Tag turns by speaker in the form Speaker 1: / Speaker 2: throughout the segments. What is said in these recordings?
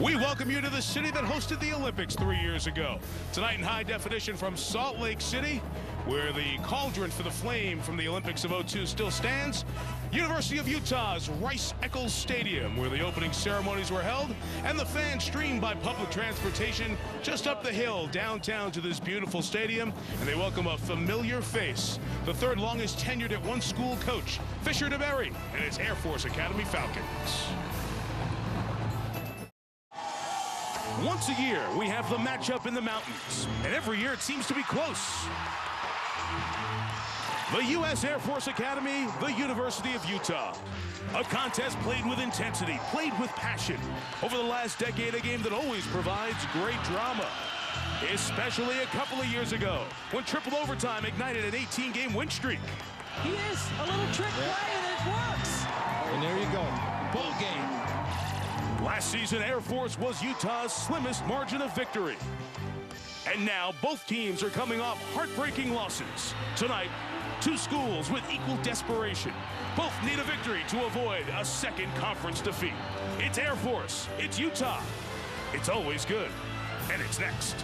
Speaker 1: We welcome you to the city that hosted the Olympics 3 years ago. Tonight in high definition from Salt Lake City, where the cauldron for the flame from the Olympics of '02 still stands. University of Utah's Rice-Eccles Stadium, where the opening ceremonies were held, and the fans streamed by public transportation just up the hill downtown to this beautiful stadium, and they welcome a familiar face, the third longest tenured at one school coach, Fisher DeBerry, and his Air Force Academy Falcons. Once a year, we have the matchup in the mountains, and every year it seems to be close. The U.S. Air Force Academy, the University of Utah. A contest played with intensity, played with passion. Over the last decade, a game that always provides great drama. Especially a couple of years ago, when triple overtime ignited an 18-game win streak.
Speaker 2: He is a little trick play, and it works.
Speaker 3: And there you go, ball game.
Speaker 1: Last season, Air Force was Utah's slimmest margin of victory. And now, both teams are coming off heartbreaking losses. Tonight, two schools with equal desperation. Both need a victory to avoid a second conference defeat. It's Air Force, it's Utah. It's always good, and it's next.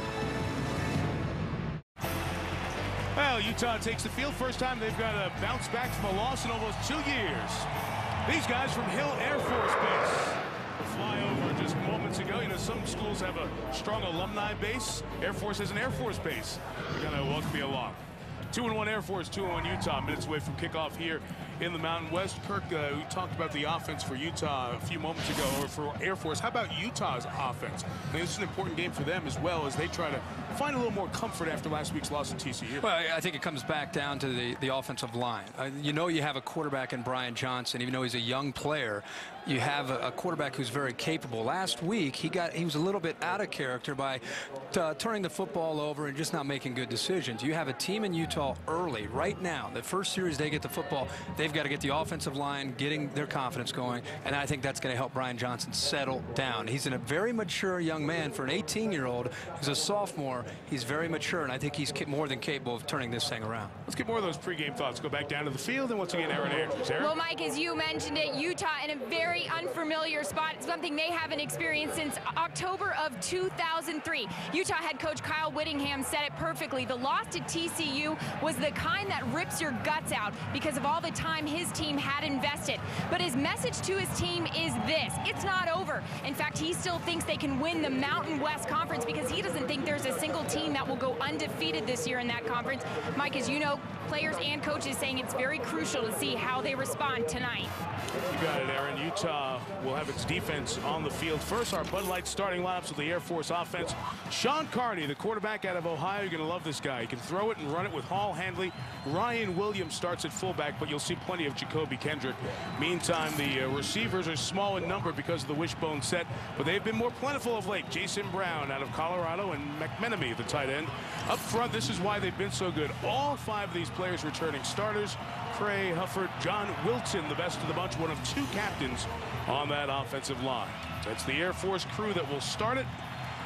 Speaker 1: Well, Utah takes the field. First time they've got to bounce back from a loss in almost 2 years. These guys from Hill Air Force Base. Flyover just moments ago. You know, some schools have a strong alumni base. Air Force has an Air Force base. We're going to welcome you along. 2-1 Air Force, 2-1 Utah. Minutes away from kickoff here in the Mountain West. Kirk, we talked about the offense for Utah a few moments ago, or for Air Force. How about Utah's offense? I mean, this is an important game for them as well, as they try to find a little more comfort after last week's loss in TCU.
Speaker 4: Well, I think it comes back down to the offensive line. You know, you have a quarterback in Brian Johnson. Even though he's a young player, you have a quarterback who's very capable. Last week, he was a little bit out of character by turning the football over and just not making good decisions. You have a team in Utah early, right now. The first series they get the football, they've got to get the offensive line, getting their confidence going, and I think that's going to help Brian Johnson settle down. He's a very mature young man for an 18-year-old. He's a sophomore. He's very mature, and I think he's more than capable of turning this thing around.
Speaker 1: Let's get more of those pregame thoughts. Go back down to the field, and once again, Aaron Andrews. Aaron?
Speaker 5: Well, Mike, as you mentioned it, Utah in a very unfamiliar spot, something they haven't experienced since October of 2003. Utah head coach Kyle Whittingham said it perfectly. The loss to TCU was the kind that rips your guts out because of all the time his team had invested. But his message to his team is this: it's not over. In fact, he still thinks they can win the Mountain West Conference because he doesn't think there's a single team that will go undefeated this year in that conference. Mike, as you know, players and coaches saying it's very crucial to see how they respond tonight.
Speaker 1: You got it, Aaron. Utah will have its defense on the field first. Our Bud Light starting lineups with the Air Force offense. Sean Carney, the quarterback out of Ohio. You're going to love this guy. He can throw it and run it with Hall Handley. Ryan Williams starts at fullback, but you'll see plenty of Jacoby Kendrick. Meantime, the receivers are small in number because of the wishbone set, but they've been more plentiful of late. Jason Brown out of Colorado and McMenemy, the tight end. Up front, this is why they've been so good. All five of these players returning starters. Cray, Hufford, John Wilton, the best of the bunch, one of two captains on that offensive line. That's the Air Force crew that will start it.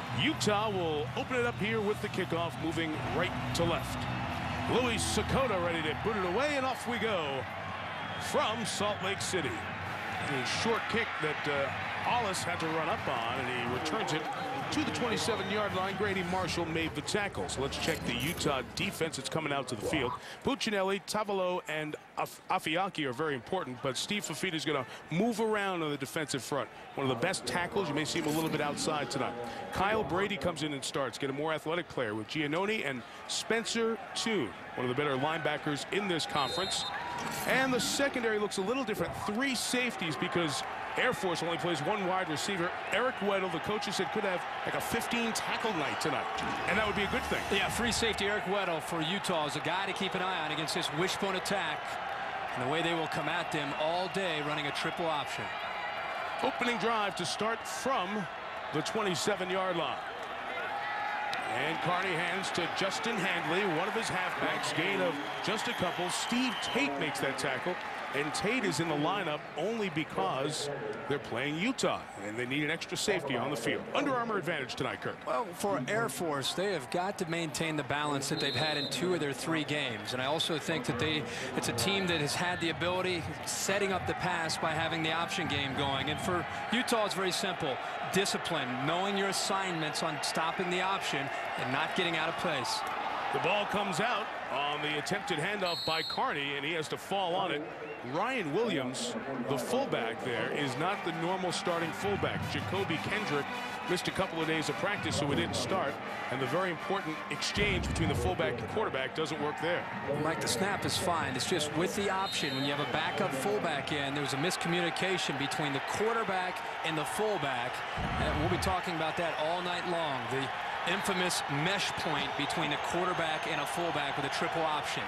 Speaker 1: Utah will open it up here with the kickoff, moving right to left. Louis Sakota ready to boot it away, and off we go from Salt Lake City. A short kick that Hollis had to run up on, and he returns it to the 27-yard line. Grady Marshall made the tackle. So let's check the Utah defense that's coming out to the field. Puccinelli, Tavalo, and Afiaki are very important, but Steve Fafita is going to move around on the defensive front. One of the best tackles. You may see him a little bit outside tonight. Kyle Brady comes in and starts. Get a more athletic player with Giannone and Spencer Toon, one of the better linebackers in this conference. And the secondary looks a little different. 3 safeties because Air Force only plays 1 wide receiver. Eric Weddle, the coaches said, could have like a 15-tackle night tonight, and that would be a good thing.
Speaker 4: Yeah, free safety Eric Weddle for Utah is a guy to keep an eye on against this wishbone attack, and the way they will come at them all day running a triple option.
Speaker 1: Opening drive to start from the 27-yard line. And Carney hands to Justin Handley, one of his halfbacks, gain of just a couple. Steve Tate makes that tackle. And Tate is in the lineup only because they're playing Utah, and they need an extra safety on the field. Under Armour advantage tonight, Kirk.
Speaker 4: Well, for Air Force, they have got to maintain the balance that they've had in 2 of their 3 games. And I also think that it's a team that has had the ability setting up the pass by having the option game going. And for Utah, it's very simple. Discipline, knowing your assignments on stopping the option and not getting out of place.
Speaker 1: The ball comes out on the attempted handoff by Carney, and he has to fall on it. Ryan Williams, the fullback there, is not the normal starting fullback. Jacoby Kendrick missed a couple of days of practice, so he didn't start. And the very important exchange between the fullback and quarterback doesn't work there.
Speaker 4: Well, Mike, the snap is fine. It's just with the option, when you have a backup fullback in, there's a miscommunication between the quarterback and the fullback. And we'll be talking about that all night long. The infamous mesh point between a quarterback and a fullback with a triple option.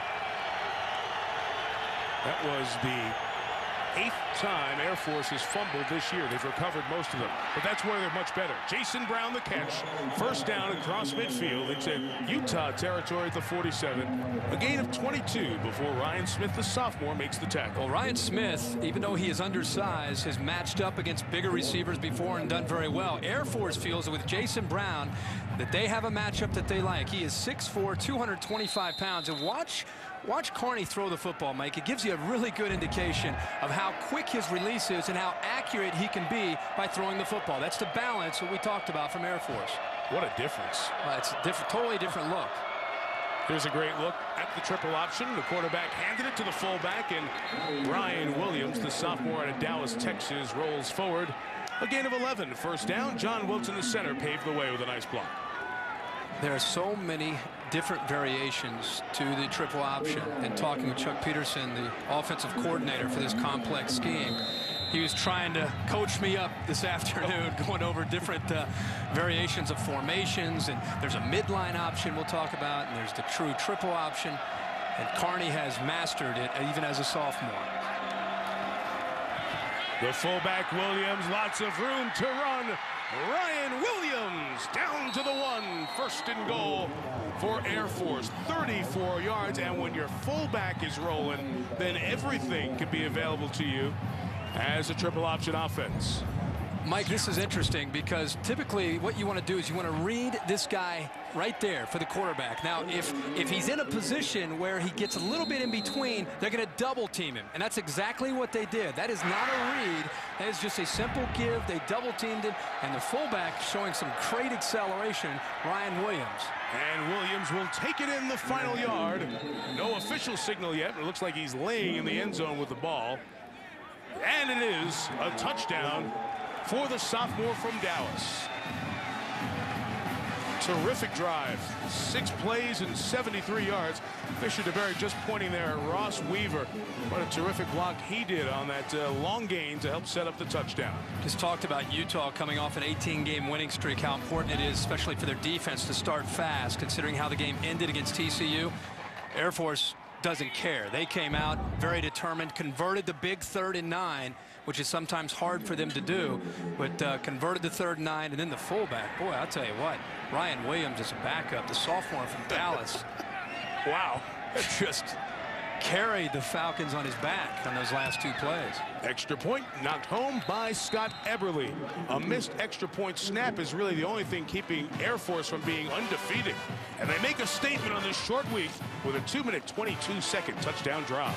Speaker 1: That was the 8th time Air Force has fumbled this year. They've recovered most of them, but that's where they're much better. Jason Brown the catch. First down across midfield into Utah territory at the 47. A gain of 22 before Ryan Smith, the sophomore, makes the tackle.
Speaker 4: Well, Ryan Smith, even though he is undersized, has matched up against bigger receivers before and done very well. Air Force feels that with Jason Brown that they have a matchup that they like. He is 6'4", 225 pounds. And watch Carney throw the football, Mike. It gives you a really good indication of how quick his release is and how accurate he can be by throwing the football. That's the balance that we talked about from Air Force.
Speaker 1: What a difference.
Speaker 4: It's a totally different look.
Speaker 1: Here's a great look at the triple option. The quarterback handed it to the fullback, and Ryan Williams, the sophomore out of Dallas, Texas, rolls forward. A gain of 11. First down. John Wilton, the center, paved the way with a nice block.
Speaker 4: There are so many different variations to the triple option. And talking with Chuck Peterson, the offensive coordinator for this complex scheme, he was trying to coach me up this afternoon, going over different variations of formations. And there's a midline option we'll talk about, and there's the true triple option. And Carney has mastered it even as a sophomore.
Speaker 1: The fullback Williams, lots of room to run. Ryan Williams down to the 1. First and goal for Air Force. 34 yards, and when your fullback is rolling, then everything can be available to you as a triple option offense.
Speaker 4: Mike, this is interesting because typically what you want to do is you want to read this guy right there for the quarterback. Now, if he's in a position where he gets a little bit in between, they're going to double team him. And that's exactly what they did. That is not a read. That is just a simple give. They double teamed him, and the fullback showing some great acceleration, Ryan Williams.
Speaker 1: And Williams will take it in the final yard. No official signal yet, but it looks like he's laying in the end zone with the ball. And it is a touchdown for the sophomore from Dallas. Terrific drive. 6 plays and 73 yards. Fisher DeBerry just pointing there at Ross Weaver. What a terrific block he did on that long gain to help set up the touchdown.
Speaker 4: Just talked about Utah coming off an 18-game winning streak, how important it is, especially for their defense, to start fast, considering how the game ended against TCU. Air Force doesn't care. They came out very determined, converted the big 3rd and 9, which is sometimes hard for them to do, but converted the 3rd and 9, and then the fullback. Boy, I'll tell you what, Ryan Williams is a backup, the sophomore from Dallas.
Speaker 1: Wow.
Speaker 4: Just carried the Falcons on his back on those last 2 plays.
Speaker 1: Extra point knocked home by Scott Eberle. A missed extra point snap is really the only thing keeping Air Force from being undefeated. And they make a statement on this short week with a 2-minute, 22-second touchdown drive.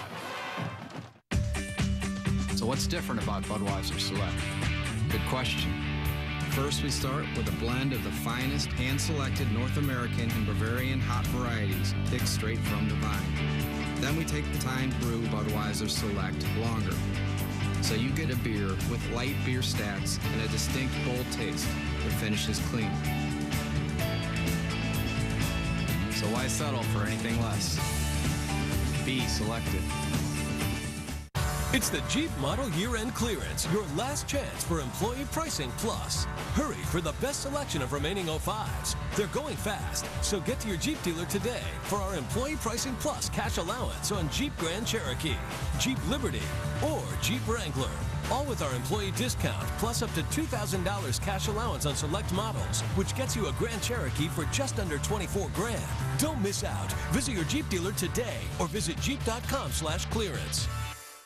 Speaker 6: So what's different about Budweiser Select? Good question. First, we start with a blend of the finest hand-selected North American and Bavarian hot varieties picked straight from the vine. Then we take the time to brew Budweiser Select longer. So you get a beer with light beer stats and a distinct bold taste that finishes clean. So why settle for anything less? Be selected.
Speaker 7: It's the Jeep Model Year-End Clearance, your last chance for Employee Pricing Plus. Hurry for the best selection of remaining 05s. They're going fast, so get to your Jeep dealer today for our Employee Pricing Plus cash allowance on Jeep Grand Cherokee, Jeep Liberty, or Jeep Wrangler. All with our employee discount, plus up to $2,000 cash allowance on select models, which gets you a Grand Cherokee for just under $24 grand. Don't miss out. Visit your Jeep dealer today or visit jeep.com/clearance.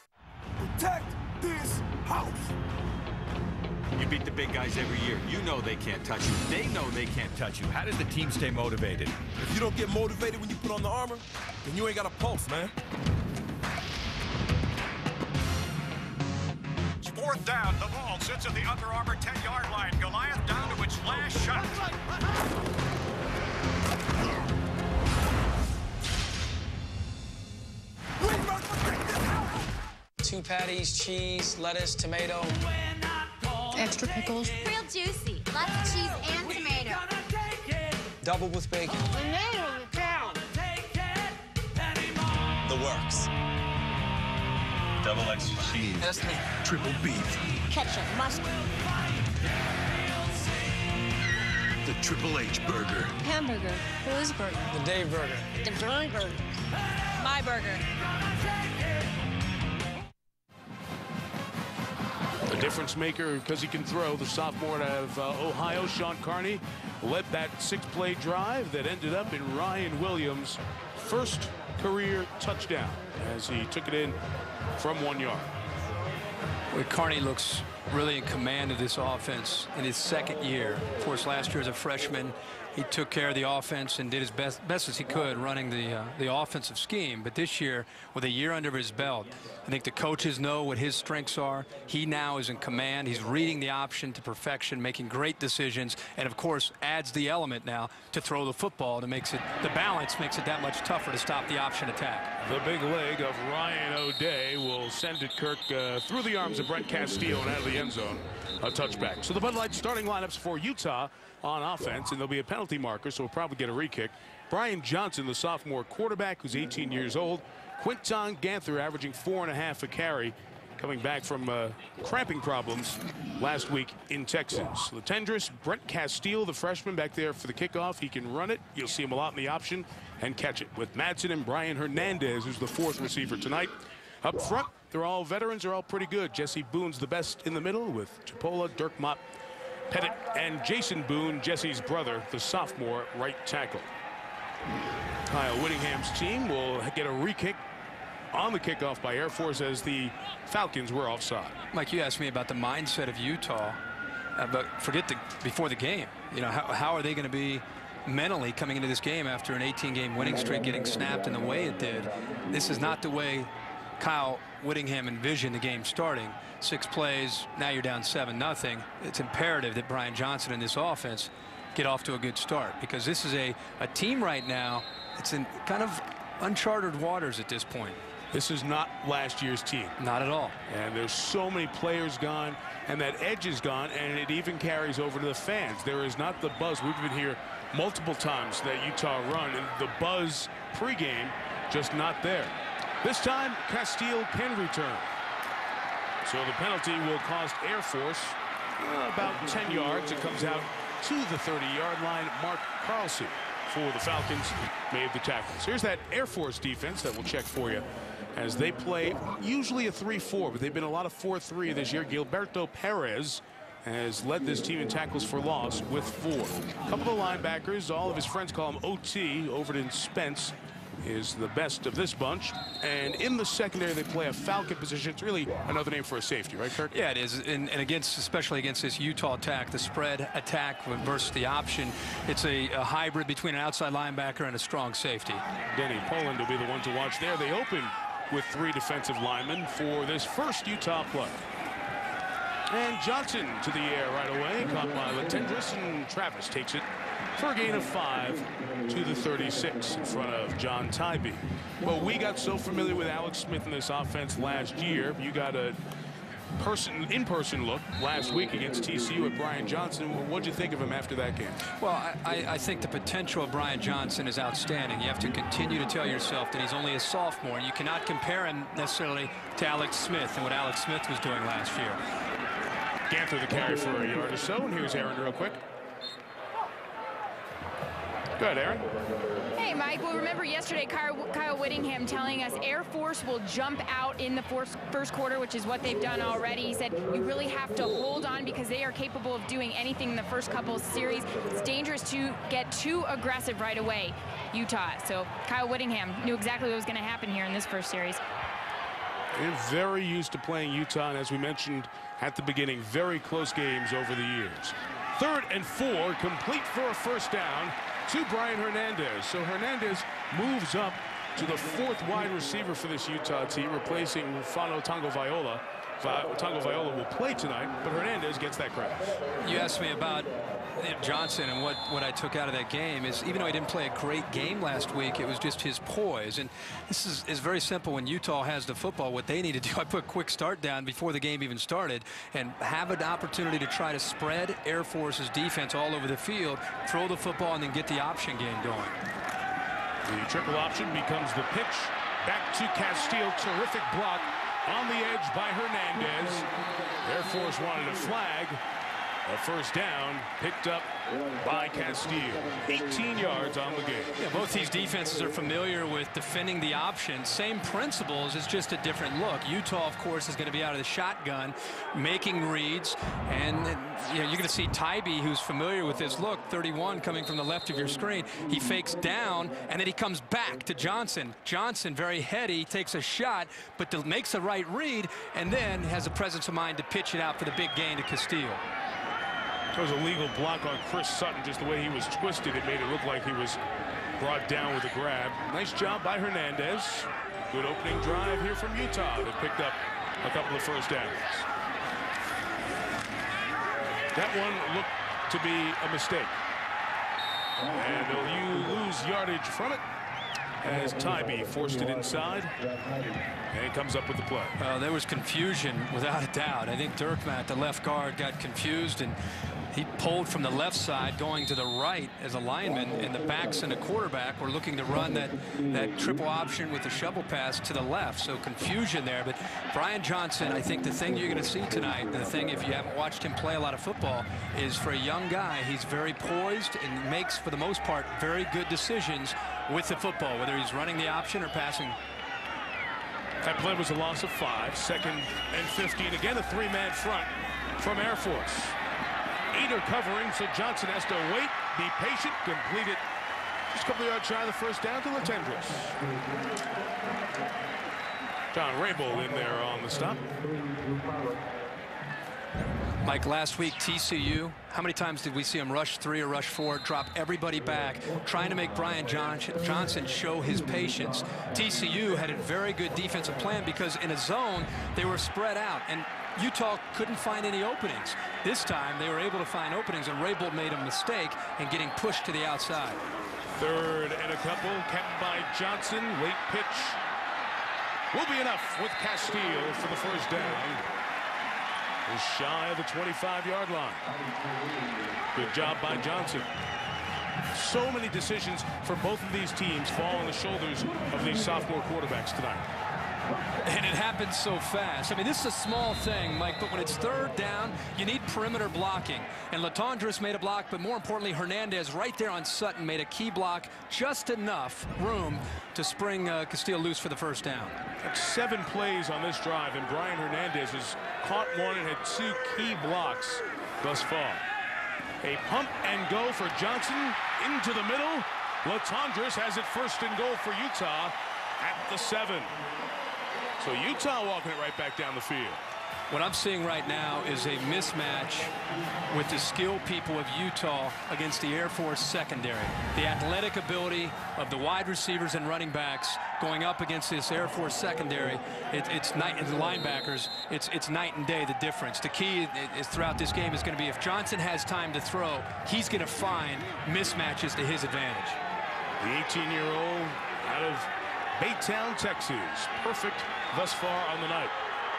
Speaker 8: protect this house.
Speaker 9: You beat the big guys every year. You know they can't touch you. They know they can't touch you. How does the team stay motivated?
Speaker 8: If you don't get motivated when you put on the armor, then you ain't got a pulse, man.
Speaker 10: Fourth down, the ball sits at the Under Armour 10-yard line. Goliath down to its last shot.
Speaker 11: Two patties, cheese, lettuce, tomato.
Speaker 12: Extra pickles.
Speaker 13: Real juicy. Lots of cheese and tomato.
Speaker 11: Double with bacon.
Speaker 10: The works. Double extra cheese.
Speaker 11: That's me.
Speaker 8: Triple beef.
Speaker 13: Ketchup, mustard.
Speaker 8: The Triple H burger.
Speaker 12: Hamburger. Whose burger?
Speaker 11: The Dave burger.
Speaker 13: The burger.
Speaker 12: My burger.
Speaker 1: A difference maker because he can throw. The sophomore out of Ohio, Sean Carney, led that 6-play drive that ended up in Ryan Williams' first career touchdown as he took it in from 1 yard.
Speaker 4: Well, Carney looks really in command of this offense in his second year. Of course, last year as a freshman, he took care of the offense and did his best as he could running the offensive scheme. But this year, with a year under his belt, I think the coaches know what his strengths are. He now is in command. He's reading the option to perfection, making great decisions, and of course adds the element now to throw the football. The balance makes it that much tougher to stop the option attack.
Speaker 1: The big leg of Ryan O'Day will send it, Kirk, through the arms of Brent Castillo and out of the end zone. A touchback. So the Bud Light starting lineups for Utah on offense, and there'll be a penalty marker, so we'll probably get a re-kick. Brian Johnson, the sophomore quarterback, who's 18 years old. Quinton Ganther averaging 4.5 a carry, coming back from cramping problems last week in Texas. The Tendrous, Brent Castile, the freshman, back there for the kickoff. He can run it. You'll see him a lot in the option and catch it with Madsen and Brian Hernandez, who's the fourth receiver tonight. Up front, they're all veterans. They're all pretty good. Jesse Boone's the best in the middle with Chipola, Dirk Mott, Pettit, and Jason Boone, Jesse's brother, the sophomore right tackle. Kyle Whittingham's team will get a re-kick on the kickoff by Air Force as the Falcons were offside.
Speaker 4: Mike, you asked me about the mindset of Utah, but forget before the game. You know, how are they going to be mentally coming into this game after an 18-game winning streak getting snapped in the way it did? This is not the way Kyle Whittingham envisioned the game starting. 6 plays, now you're down 7-0. It's imperative that Brian Johnson and this offense get off to a good start, because this is a team right now. It's in kind of uncharted waters at this point.
Speaker 1: This is not last year's team.
Speaker 4: Not at all.
Speaker 1: And there's so many players gone, and that edge is gone, and it even carries over to the fans. There is not the buzz. We've been here multiple times that Utah run, and the buzz pregame just not there. This time, Castile can return. So the penalty will cost Air Force about 10 yards. It comes out to the 30-yard line. Mark Carlson for the Falcons made the tackles. Here's that Air Force defense that we'll check for you as they play usually a 3-4, but they've been a lot of 4-3 this year. Gilberto Perez has led this team in tackles for loss with 4. A couple of linebackers, all of his friends call him OT. Overton Spence is the best of this bunch, and in the secondary they play a Falcon position. It's really another name for a safety, right, Kirk?
Speaker 4: Yeah, it is, and especially against this Utah attack, the spread attack versus the option. It's a hybrid between an outside linebacker and a strong safety.
Speaker 1: Denny Poland will be the one to watch there. They open with 3 defensive linemen for this first Utah play. And Johnson to the air right away, caught by Latendress, and Travis takes it for a gain of 5 to the 36 in front of John Tybee. Well, we got so familiar with Alex Smith in this offense last year. You got a in-person look last week against TCU at Brian Johnson. What'd you think of him after that game?
Speaker 4: Well, I think the potential of Brian Johnson is outstanding. You have to continue to tell yourself that he's only a sophomore, and you cannot compare him necessarily to Alex Smith and what Alex Smith was doing last year.
Speaker 1: Ganther the carry for a yard or so, and here's Aaron real quick. Go ahead, Aaron.
Speaker 5: Hey, Mike. Well, remember yesterday Kyle Whittingham telling us Air Force will jump out in the first quarter, which is what they've done already. He said you really have to hold on because they are capable of doing anything in the first couple of series. It's dangerous to get too aggressive right away, Utah. So Kyle Whittingham knew exactly what was going to happen here in this first series.
Speaker 1: They're very used to playing Utah, and as we mentioned at the beginning, very close games over the years. 3rd and 4, complete for a first down to Brian Hernandez. So Hernandez moves up to the 4th wide receiver for this Utah team, replacing Fano Tagovailoa. Tagovailoa will play tonight, but Hernandez gets that credit.
Speaker 4: You asked me about Johnson, and what I took out of that game is, even though he didn't play a great game last week, it was just his poise. And this is very simple. When Utah has the football, what they need to do, I put a quick start down before the game even started and have an opportunity to try to spread Air Force's defense all over the field, throw the football, and then get the option game going.
Speaker 1: The triple option becomes the pitch back to Castile. Terrific block on the edge by Hernandez. Air Force wanted a flag. A first down picked up by Castile. 18 yards on the game.
Speaker 4: Yeah, both these defenses are familiar with defending the option. Same principles, it's just a different look. Utah, of course, is going to be out of the shotgun, making reads. And you're going to see Tybee, who's familiar with this look, 31 coming from the left of your screen. He fakes down, and then he comes back to Johnson. Johnson, very heady, takes a shot, but makes the right read, and then has the presence of mind to pitch it out for the big gain to Castile.
Speaker 1: There was a legal block on Chris Sutton. Just the way he was twisted, it made it look like he was brought down with a grab. Nice job by Hernandez. Good opening drive here from Utah. They picked up a couple of first downs. That one looked to be a mistake. And you lose yardage from it as Tybee forced it inside. And he comes up with the play.
Speaker 4: There was confusion without a doubt. I think Dirkmaat, the left guard, got confused, and he pulled from the left side going to the right as a lineman, and the backs and the quarterback were looking to run that triple option with the shovel pass to the left. So confusion there. But Brian Johnson, I think the thing you're going to see tonight, the thing if you haven't watched him play a lot of football, is for a young guy, he's very poised and makes, for the most part, very good decisions with the football, whether he's running the option or passing.
Speaker 1: That play was a loss of 5. 2nd and 15. Again, a 3-man front from Air Force. 8 are covering, so Johnson has to wait, be patient, complete it just a couple of yards shy of the first down to Latendrous. John Rabel in there on the stop.
Speaker 4: Mike, last week, TCU, how many times did we see him rush 3 or rush 4, drop everybody back, trying to make Brian Johnson show his patience? TCU had a very good defensive plan because in a zone, they were spread out, and Utah couldn't find any openings. This time, they were able to find openings, and Rabel made a mistake in getting pushed to the outside.
Speaker 1: 3rd and a couple, kept by Johnson. Late pitch will be enough with Castile for the first down. Is shy of the 25-yard line. Good job by Johnson. So many decisions for both of these teams fall on the shoulders of these sophomore quarterbacks tonight.
Speaker 4: And it happens so fast. I mean, this is a small thing, Mike, but when it's 3rd down, you need perimeter blocking. And Latendrous made a block, but more importantly, Hernandez right there on Sutton made a key block, just enough room to spring Castile loose for the first down.
Speaker 1: 7 plays on this drive, and Brian Hernandez has caught one and had 2 key blocks thus far. A pump and go for Johnson into the middle. Latendrous has it 1st and goal for Utah at the 7. So Utah walking it right back down the field.
Speaker 4: What I'm seeing right now is a mismatch with the skilled people of Utah against the Air Force secondary. The athletic ability of the wide receivers and running backs going up against this Air Force secondary, it's night, and the linebackers, it's night and day, the difference. The key is throughout this game is going to be if Johnson has time to throw, he's going to find mismatches to his advantage.
Speaker 1: The 18-year-old out of Baytown, Texas. Perfect thus far on the night.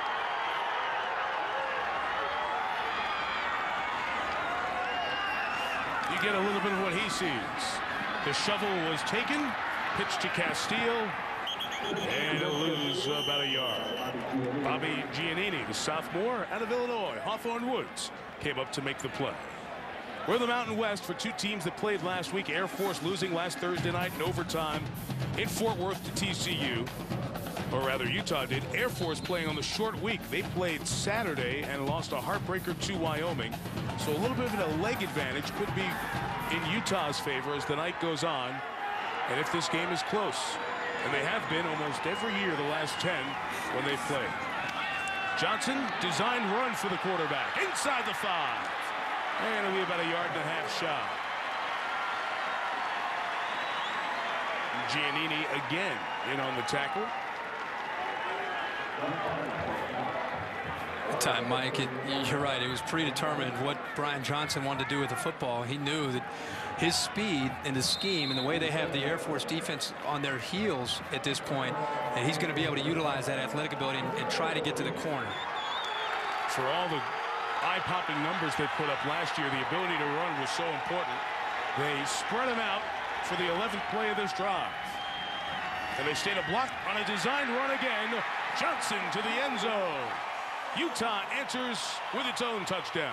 Speaker 1: You get a little bit of what he sees. The shovel was taken, pitched to Castile, and he'll lose about a yard. Bobby Giannini, the sophomore out of Illinois, Hawthorne Woods, came up to make the play. We're in the Mountain West for 2 teams that played last week. Air Force losing last Thursday night in overtime in Fort Worth to TCU. Or rather, Utah did. Air Force playing on the short week. They played Saturday and lost a heartbreaker to Wyoming. So a little bit of a leg advantage could be in Utah's favor as the night goes on. And if this game is close, And they have been almost every year the last 10 when they've played. Johnson, designed run for the quarterback. Inside the 5. And it'll be about a 1.5 yard shy. Giannini again in on the tackle.
Speaker 4: Good time, Mike. You're right. It was predetermined what Brian Johnson wanted to do with the football. He knew that his speed and the scheme and the way they have the Air Force defense on their heels at this point, and he's going to be able to utilize that athletic ability and try to get to the corner.
Speaker 1: For all the eye-popping numbers they put up last year, the ability to run was so important. They spread him out for the 11th play of this drive. And they stayed a block on a designed run again. Johnson to the end zone. Utah answers with its own touchdown.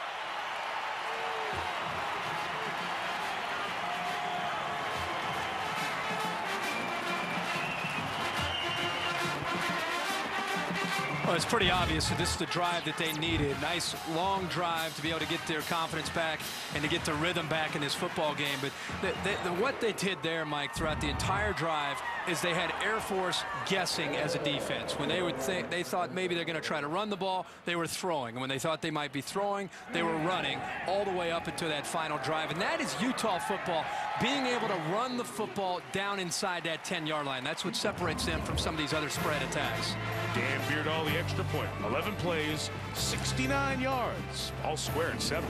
Speaker 4: Well, it's pretty obvious that this is the drive that they needed. Nice long drive to be able to get their confidence back and to get the rhythm back in this football game. But what they did there, Mike, throughout the entire drive is they had Air Force guessing as a defense. When they would think they thought maybe they're going to try to run the ball, they were throwing. And when they thought they might be throwing, they were running all the way up into that final drive. And that is Utah football, being able to run the football down inside that 10-yard line. That's what separates them from some of these other spread attacks.
Speaker 1: Dan Beardall, the extra point. 11 plays, 69 yards. All square at 7.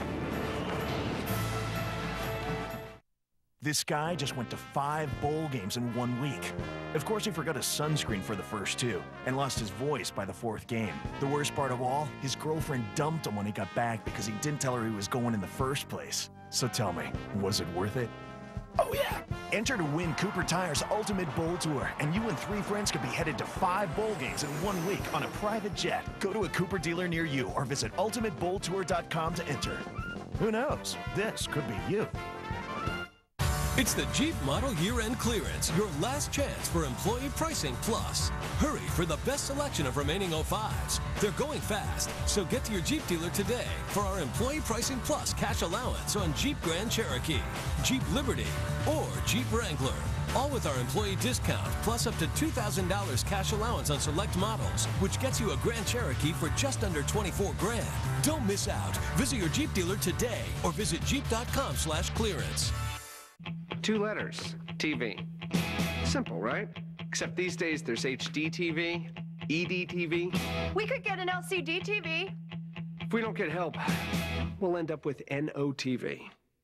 Speaker 14: This guy just went to 5 bowl games in 1 week. Of course, he forgot his sunscreen for the first 2 and lost his voice by the 4th game. The worst part of all, his girlfriend dumped him when he got back because he didn't tell her he was going in the first place. So tell me, was it worth it? Oh yeah! Enter to win Cooper Tire's Ultimate Bowl Tour, and you and 3 friends could be headed to 5 bowl games in 1 week on a private jet. Go to a Cooper dealer near you or visit ultimatebowltour.com to enter. Who knows? This could be you.
Speaker 7: It's the Jeep Model Year-End Clearance, your last chance for Employee Pricing Plus. Hurry for the best selection of remaining 05s. They're going fast, so get to your Jeep dealer today for our Employee Pricing Plus cash allowance on Jeep Grand Cherokee, Jeep Liberty, or Jeep Wrangler. All with our employee discount, plus up to $2,000 cash allowance on select models, which gets you a Grand Cherokee for just under $24 grand. Don't miss out. Visit your Jeep dealer today or visit jeep.com/clearance.
Speaker 15: 2 letters, TV. Simple, right? Except these days there's HD TV, ED TV.
Speaker 13: We could get an LCD TV.
Speaker 15: If we don't get help, we'll end up with NO TV.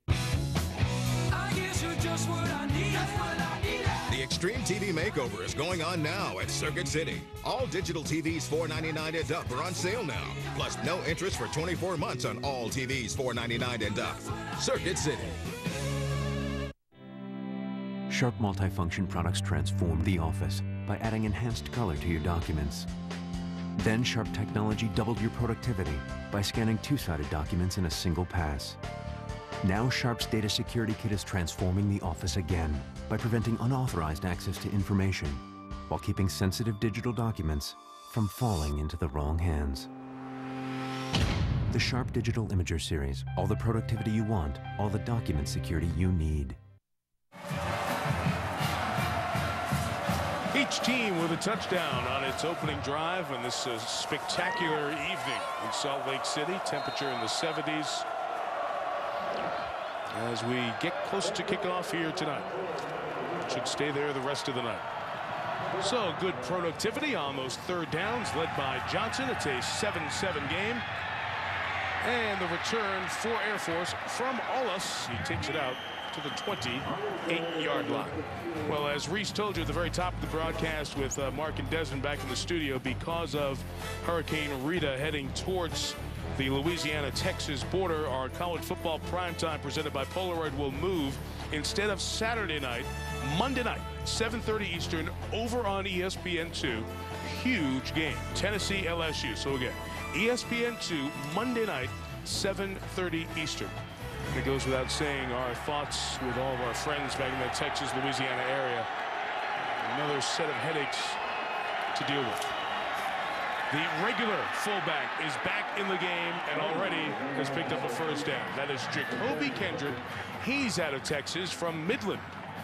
Speaker 16: I guess you're just what I need.
Speaker 17: The Extreme TV Makeover is going on now at Circuit City. All digital TVs $499 and up are on sale now. Plus no interest for 24 months on all TVs $499 and up. Circuit City.
Speaker 18: Sharp multifunction products transformed the office by adding enhanced color to your documents. Then Sharp technology doubled your productivity by scanning 2-sided documents in a single pass. Now Sharp's Data Security Kit is transforming the office again by preventing unauthorized access to information while keeping sensitive digital documents from falling into the wrong hands. The Sharp Digital Imager Series, all the productivity you want, all the document security you need.
Speaker 1: Each team with a touchdown on its opening drive on this spectacular evening in Salt Lake City. Temperature in the 70s as we get close to kickoff here tonight. Should stay there the rest of the night. So good productivity on those 3rd downs led by Johnson. It's a 7-7 game. And the return for Air Force from Ollis. He takes it out to the 28-yard line. Well, as Reese told you at the very top of the broadcast with Mark and Desmond back in the studio, because of Hurricane Rita heading towards the Louisiana-Texas border, our college football primetime presented by Polaroid will move. Instead of Saturday night, Monday night, 7:30 Eastern, over on ESPN2. Huge game, Tennessee LSU. So again, ESPN2 Monday night, 7:30 Eastern. It goes without saying our thoughts with all of our friends back in the Texas, Louisiana area. Another set of headaches to deal with. The regular fullback is back in the game and already has picked up a 1st down. That is Jacoby Kendrick. He's out of Texas from Midland.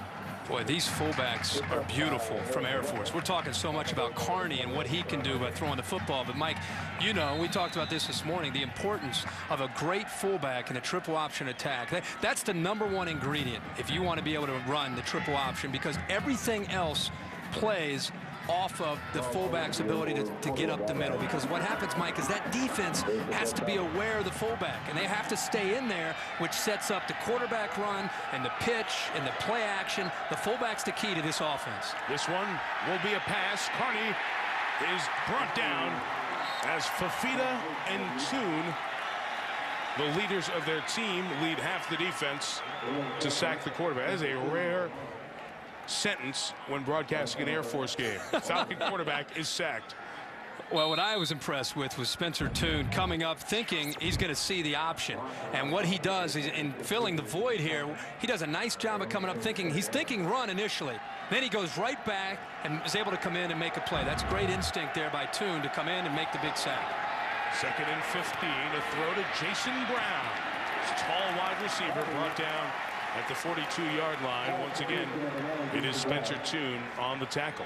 Speaker 4: Boy, these fullbacks are beautiful from Air Force. We're talking so much about Carney and what he can do by throwing the football. But, Mike, you know, we talked about this morning, the importance of a great fullback in a triple option attack. That's the #1 ingredient if you want to be able to run the triple option, because everything else plays off of the fullback's ability to get up the middle. Because what happens, Mike, is that defense has to be aware of the fullback, and they have to stay in there, which sets up the quarterback run and the pitch and the play action. The fullback's the key to this offense.
Speaker 1: This one will be a pass. Carney is brought down as Fafita and Toon, the leaders of their team, lead half the defense to sack the quarterback. That is a rare sentence when broadcasting an Air Force game. Falcon quarterback is sacked.
Speaker 4: Well, what I was impressed with was Spencer Toon coming up thinking he's going to see the option. And what he does is, in filling the void here, he does a nice job of coming up thinking, he's thinking run initially. Then he goes right back and is able to come in and make a play. That's great instinct there by Toon to come in and make the big sack.
Speaker 1: 2nd and 15, a throw to Jason Brown. This tall wide receiver brought down at the 42-yard line. Once again, it is Spencer Toon on the tackle.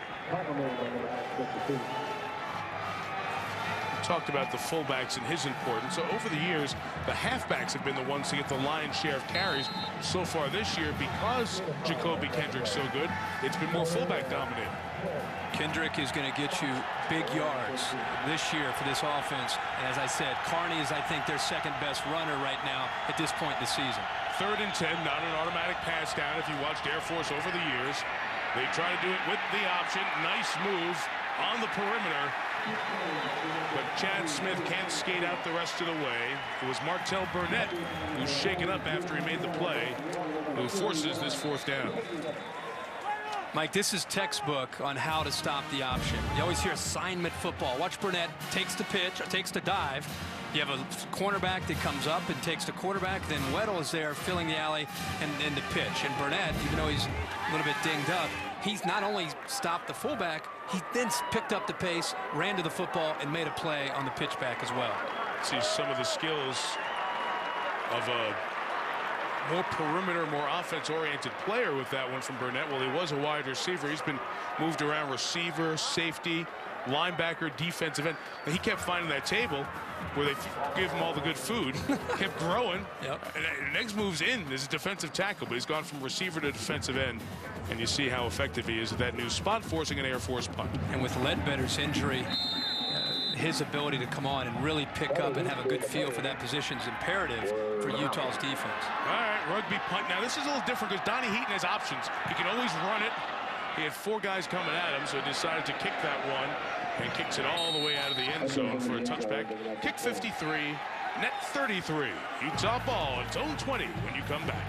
Speaker 1: Talked about the fullbacks and his importance. So over the years, the halfbacks have been the ones to get the lion's share of carries. So far this year, because Jacoby Kendrick's so good, it's been more fullback dominated.
Speaker 4: Kendrick is going to get you big yards this year for this offense. And as I said, Carney is, I think, their second best runner right now at this point in the season. 3rd and 10, not an automatic pass down. If you watched Air Force over the years, they try to do it with the option. Nice move on the perimeter. But Chad Smith can't skate out the rest of the way. It was Martell Burnett, who's shaken up after he made the play, who forces this 4th down. Mike, this is textbook on how to stop the option. You always hear assignment football. Watch Burnett takes the pitch, or takes the dive. You have a cornerback that comes up and takes the quarterback. Then Weddle is there filling the alley and the pitch. And Burnett, even though he's a little bit dinged up, he's not only stopped the fullback, he then picked up the pace, ran to the football, and made a play on the pitch back as well.
Speaker 1: See some of the skills of a more perimeter, more offense-oriented player with that one from Burnett. Well, he was a wide receiver. He's been moved around receiver, safety, linebacker, defensive end. But he kept finding that table where they give him all the good food, kept growing.
Speaker 4: Yep.
Speaker 1: And the next move's in as a defensive tackle, but he's gone from receiver to defensive end. And you see how effective he is at that new spot, forcing an Air Force punt.
Speaker 4: And with Ledbetter's injury, his ability to come on and really pick up and have a good feel for that position is imperative for Utah's defense.
Speaker 1: All right, rugby punt. Now, this is a little different because Donnie Heaton has options. He can always run it. He had 4 guys coming at him, so he decided to kick that one and kicks it all the way out of the end zone for a touchback. Kick 53, net 33. Utah ball at zone 20 when you come back.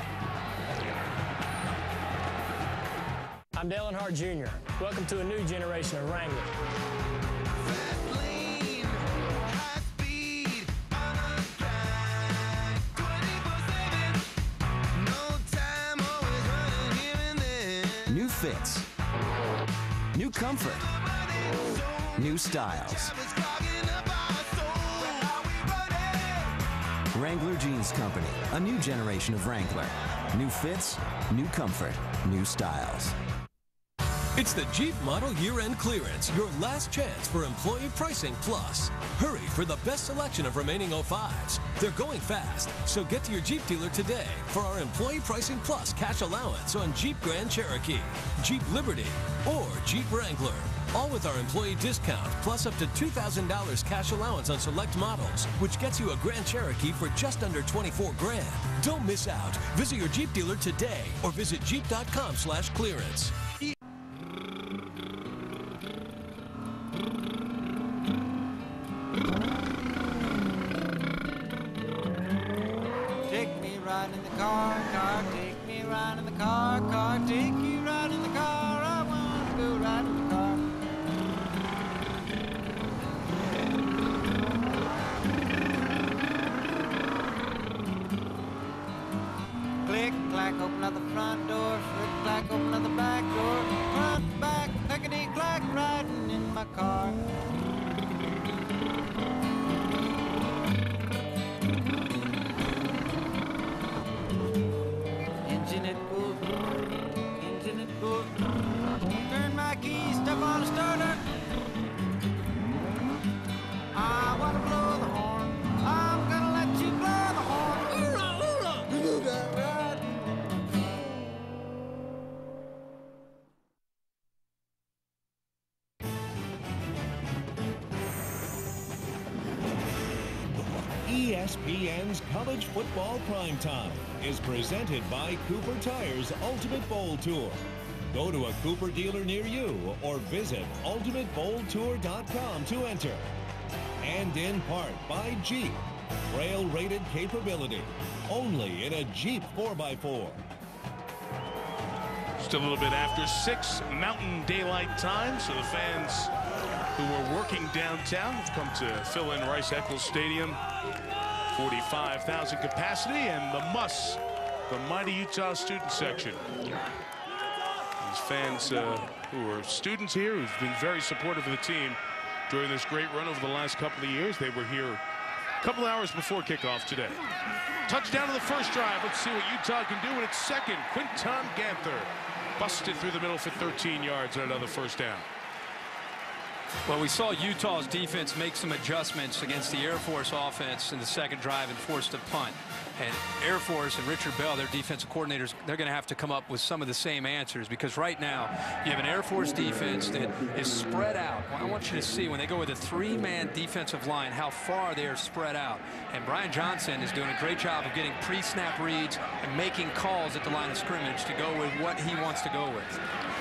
Speaker 19: I'm Dale Earnhardt Jr. Welcome to a new generation of Wrangler.
Speaker 20: New fits, new comfort, new styles. Wrangler Jeans Company, a new generation of Wrangler. New fits, new comfort, new styles.
Speaker 7: It's the Jeep Model Year-End Clearance, your last chance for Employee Pricing Plus. Hurry for the best selection of remaining 05s. They're going fast, so get to your Jeep dealer today for our Employee Pricing Plus cash allowance on Jeep Grand Cherokee, Jeep Liberty, or Jeep Wrangler. All with our employee discount, plus up to $2,000 cash allowance on select models, which gets you a Grand Cherokee for just under $24 grand. Don't miss out. Visit your Jeep dealer today or visit jeep.com/clearance.
Speaker 21: Take me right in the car, take me right in the car, take you right in the car. I want to go right in the car. Click, clack, open up the front door, flick, clack, open up the back door, front, back, clickety, clack, riding in my car. Engine it goes
Speaker 2: ESPN's College Football Primetime is presented by Cooper Tire's Ultimate Bowl Tour. Go to a Cooper dealer near you or visit ultimatebowltour.com to enter. And in part by Jeep. Trail-rated capability. Only in a Jeep 4x4.
Speaker 1: Just a little bit after 6 Mountain Daylight Time, so the fans who were working downtown have come to fill in Rice-Eccles Stadium. 45,000 capacity, and the Muss, the mighty Utah student section. These fans who are students here, who've been very supportive of the team during this great run over the last couple of years. They were here a couple hours before kickoff today. Touchdown to the first drive. Let's see what Utah can do in its second. Quinton Ganther busted through the middle for 13 yards and another first down.
Speaker 4: Well, we saw Utah's defense make some adjustments against the Air Force offense in the second drive and forced a punt. And Air Force and Richard Bell, their defensive coordinators, they're going to have to come up with some of the same answers, because right now you have an Air Force defense that is spread out. Well, I want you to see when they go with a 3-man defensive line how far they are spread out. And Brian Johnson is doing a great job of getting pre-snap reads and making calls at the line of scrimmage to go with what he wants to go with.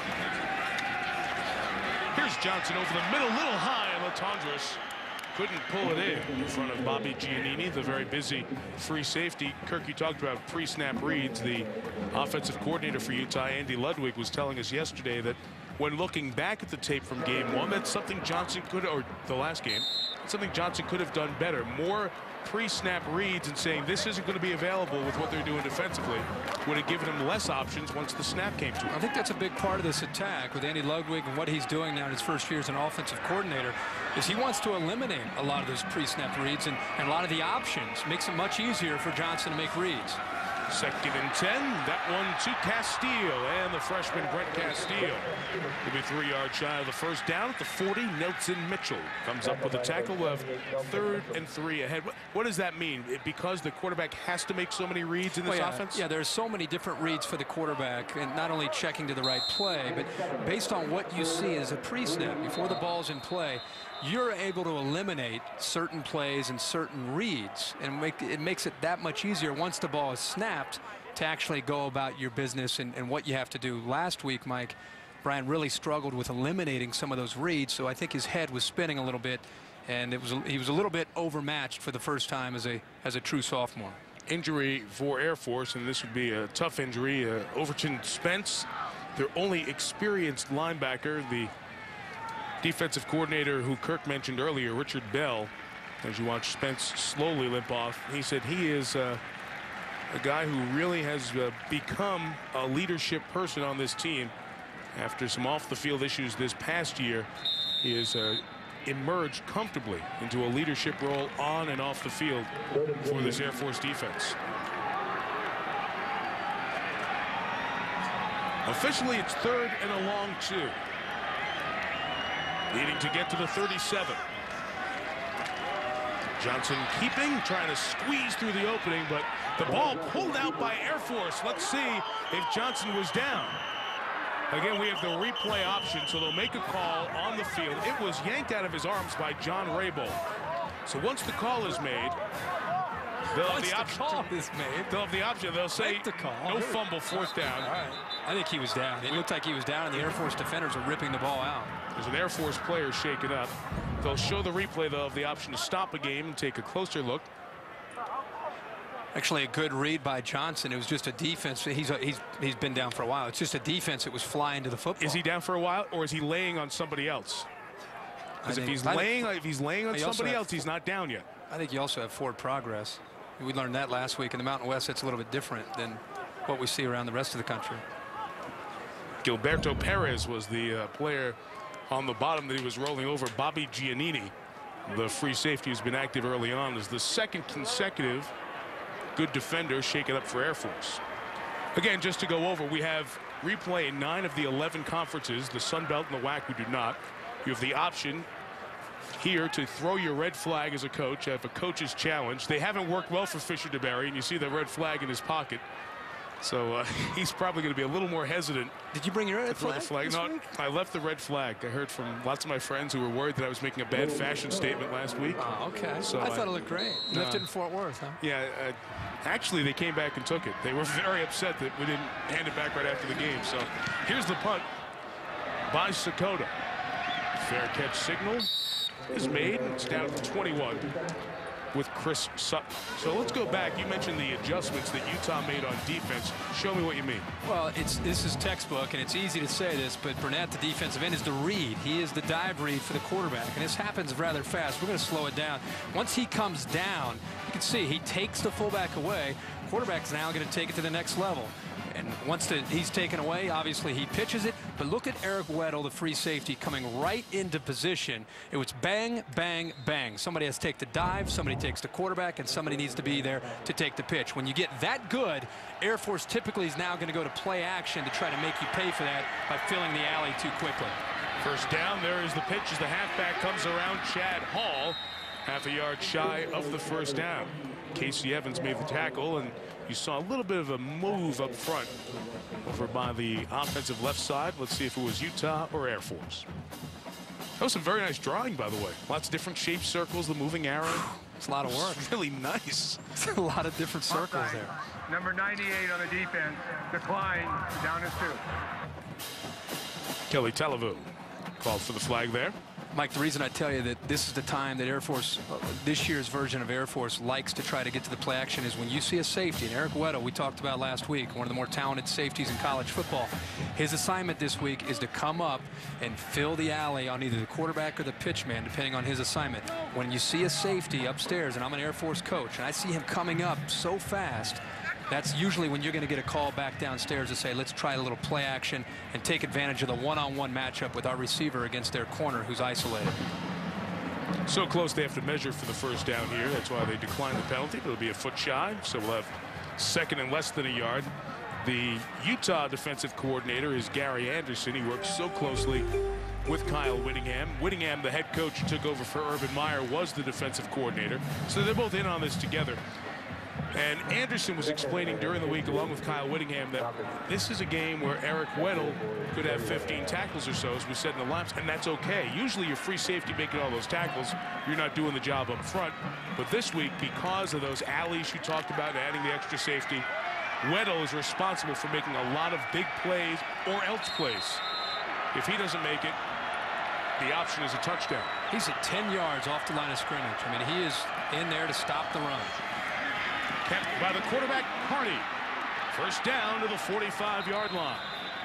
Speaker 1: Here's Johnson over the middle, little high, and Latondras couldn't pull it in front of Bobby Giannini, the very busy free safety. Kirk, you talked about pre-snap reads. The offensive coordinator for Utah, Andy Ludwig, was telling us yesterday that when looking back at the tape from game 1, that's something Johnson could, or the last game, something Johnson could have done better. More pre-snap reads, and saying this isn't going to be available with what they're doing defensively would have given him less options once the snap came to him.
Speaker 4: I think that's a big part of this attack with Andy Ludwig and what he's doing now in his first year as an offensive coordinator, is he wants to eliminate a lot of those pre-snap reads and a lot of the options. Makes it much easier for Johnson to make reads.
Speaker 1: 2nd and 10. That one to Castile, and the freshman Brent Castile will be 3 yards shy of the first down at the 40. Nelson Mitchell comes up with a tackle of 3rd and 3 ahead. What does that mean? Because the quarterback has to make so many reads in this offense?
Speaker 4: Yeah, there's so many different reads for the quarterback, and not only checking to the right play, but based on what you see as a pre-snap before the ball's in play, you're able to eliminate certain plays and certain reads, and it makes it that much easier once the ball is snapped to actually go about your business and what you have to do. Last week, Mike, Brian really struggled with eliminating some of those reads, so I think his head was spinning a little bit, and he was a little bit overmatched for the first time as a true sophomore.
Speaker 1: Injury for Air Force, and this would be a tough injury. Overton Spence, their only experienced linebacker, the defensive coordinator who Kirk mentioned earlier, Richard Bell, as you watch Spence slowly limp off, he said he is a guy who really has become a leadership person on this team. After some off-the-field issues this past year, he has emerged comfortably into a leadership role on and off the field for this Air Force defense. Officially, it's 3rd and a long 2. Needing to get to the 37. Johnson keeping, trying to squeeze through the opening, but the ball pulled out by Air Force. Let's see if Johnson was down. Again, we have the replay option, so they'll make a call on the field. It was yanked out of his arms by John Raybould. So once the call is made, they'll have the option. They'll say no fumble, 4th down.
Speaker 4: All right. I think he was down. It looked like he was down, and the Air Force defenders are ripping the ball out.
Speaker 1: There's an Air Force player shaken up. They'll show the replay, though, of the option to stop a game and take a closer look.
Speaker 4: Actually, a good read by Johnson. It was just a defense. He's been down for a while. It's just a defense that was flying to the football.
Speaker 1: Is he down for a while, or is he laying on somebody else? Because if he's laying on somebody else, he's not down yet.
Speaker 4: I think you also have forward progress. We learned that last week in the Mountain West. It's a little bit different than what we see around the rest of the country.
Speaker 1: Gilberto Perez was the player on the bottom that he was rolling over. Bobby Giannini, the free safety who's been active early on, is the 2nd consecutive good defender shaken up for Air Force. Again, just to go over, we have replay in 9 of the 11 conferences. The Sun Belt and the WAC, we do not. You have the option here to throw your red flag as a coach, have a coach's challenge. They haven't worked well for Fisher DeBerry, and you see the red flag in his pocket. So he's probably going to be a little more hesitant.
Speaker 4: Did you bring your red flag?
Speaker 1: No, I left the red flag. I heard from lots of my friends who were worried that I was making a bad fashion statement last week.
Speaker 4: Oh, okay.
Speaker 1: So
Speaker 4: I thought it looked great. You left it in Fort Worth, huh?
Speaker 1: Yeah. Actually, they came back and took it. They were very upset that we didn't hand it back right after the game. So here's the punt by Sakota. Fair catch signal is made. It's down to 21 with Chris Sutton. So let's go back. You mentioned the adjustments that Utah made on defense. Show me what you mean.
Speaker 4: Well, this is textbook, and it's easy to say this, but Burnett, the defensive end, is the read. He is the dive read for the quarterback, and this happens rather fast. We're going to slow it down. Once he comes down, you can see he takes the fullback away. Quarterback's now going to take it to the next level. And once he's taken away, obviously he pitches it. But look at Eric Weddle, the free safety, coming right into position. It was bang, bang, bang. Somebody has to take the dive, somebody takes the quarterback, and somebody needs to be there to take the pitch. When you get that good, Air Force typically is now going to go to play action to try to make you pay for that by filling the alley too quickly.
Speaker 1: First down, there is the pitch as the halfback comes around. Chad Hall, half a yard shy of the first down. Casey Evans made the tackle, and you saw a little bit of a move up front over by the offensive left side. Let's see if it was Utah or Air Force. That was some very nice drawing, by the way. Lots of different shaped circles, the moving arrow.
Speaker 4: It's a lot of work.
Speaker 1: It's really nice.
Speaker 4: It's a lot of different circles there.
Speaker 3: Number 98 on the defense, decline, down as 2.
Speaker 1: Kelly Talavu called for the flag there.
Speaker 4: Mike, the reason I tell you that this is the time that Air Force, this year's version of Air Force, likes to try to get to the play action is when you see a safety. And Eric Weddle, we talked about last week, one of the more talented safeties in college football. His assignment this week is to come up and fill the alley on either the quarterback or the pitchman, depending on his assignment. When you see a safety upstairs, and I'm an Air Force coach, and I see him coming up so fast, that's usually when you're going to get a call back downstairs to say, let's try a little play action and take advantage of the one-on-one matchup with our receiver against their corner who's isolated.
Speaker 1: So close they have to measure for the first down here. That's why they declined the penalty. It'll be a foot shy, so we'll have second and less than a yard. The Utah defensive coordinator is Gary Anderson. He works so closely with Kyle Whittingham. Whittingham, the head coach who took over for Urban Meyer, was the defensive coordinator. So they're both in on this together. And Anderson was explaining during the week, along with Kyle Whittingham, that this is a game where Eric Weddle could have 15 tackles or so, as we said in the laps, and that's okay. Usually your free safety making all those tackles, you're not doing the job up front. But this week, because of those alleys you talked about and adding the extra safety, Weddle is responsible for making a lot of big plays or else plays. If he doesn't make it, the option is a touchdown.
Speaker 4: He's at 10 yards off the line of scrimmage. I mean, he is in there to stop the run.
Speaker 1: Kept by the quarterback, Carney. First down to the 45-yard line.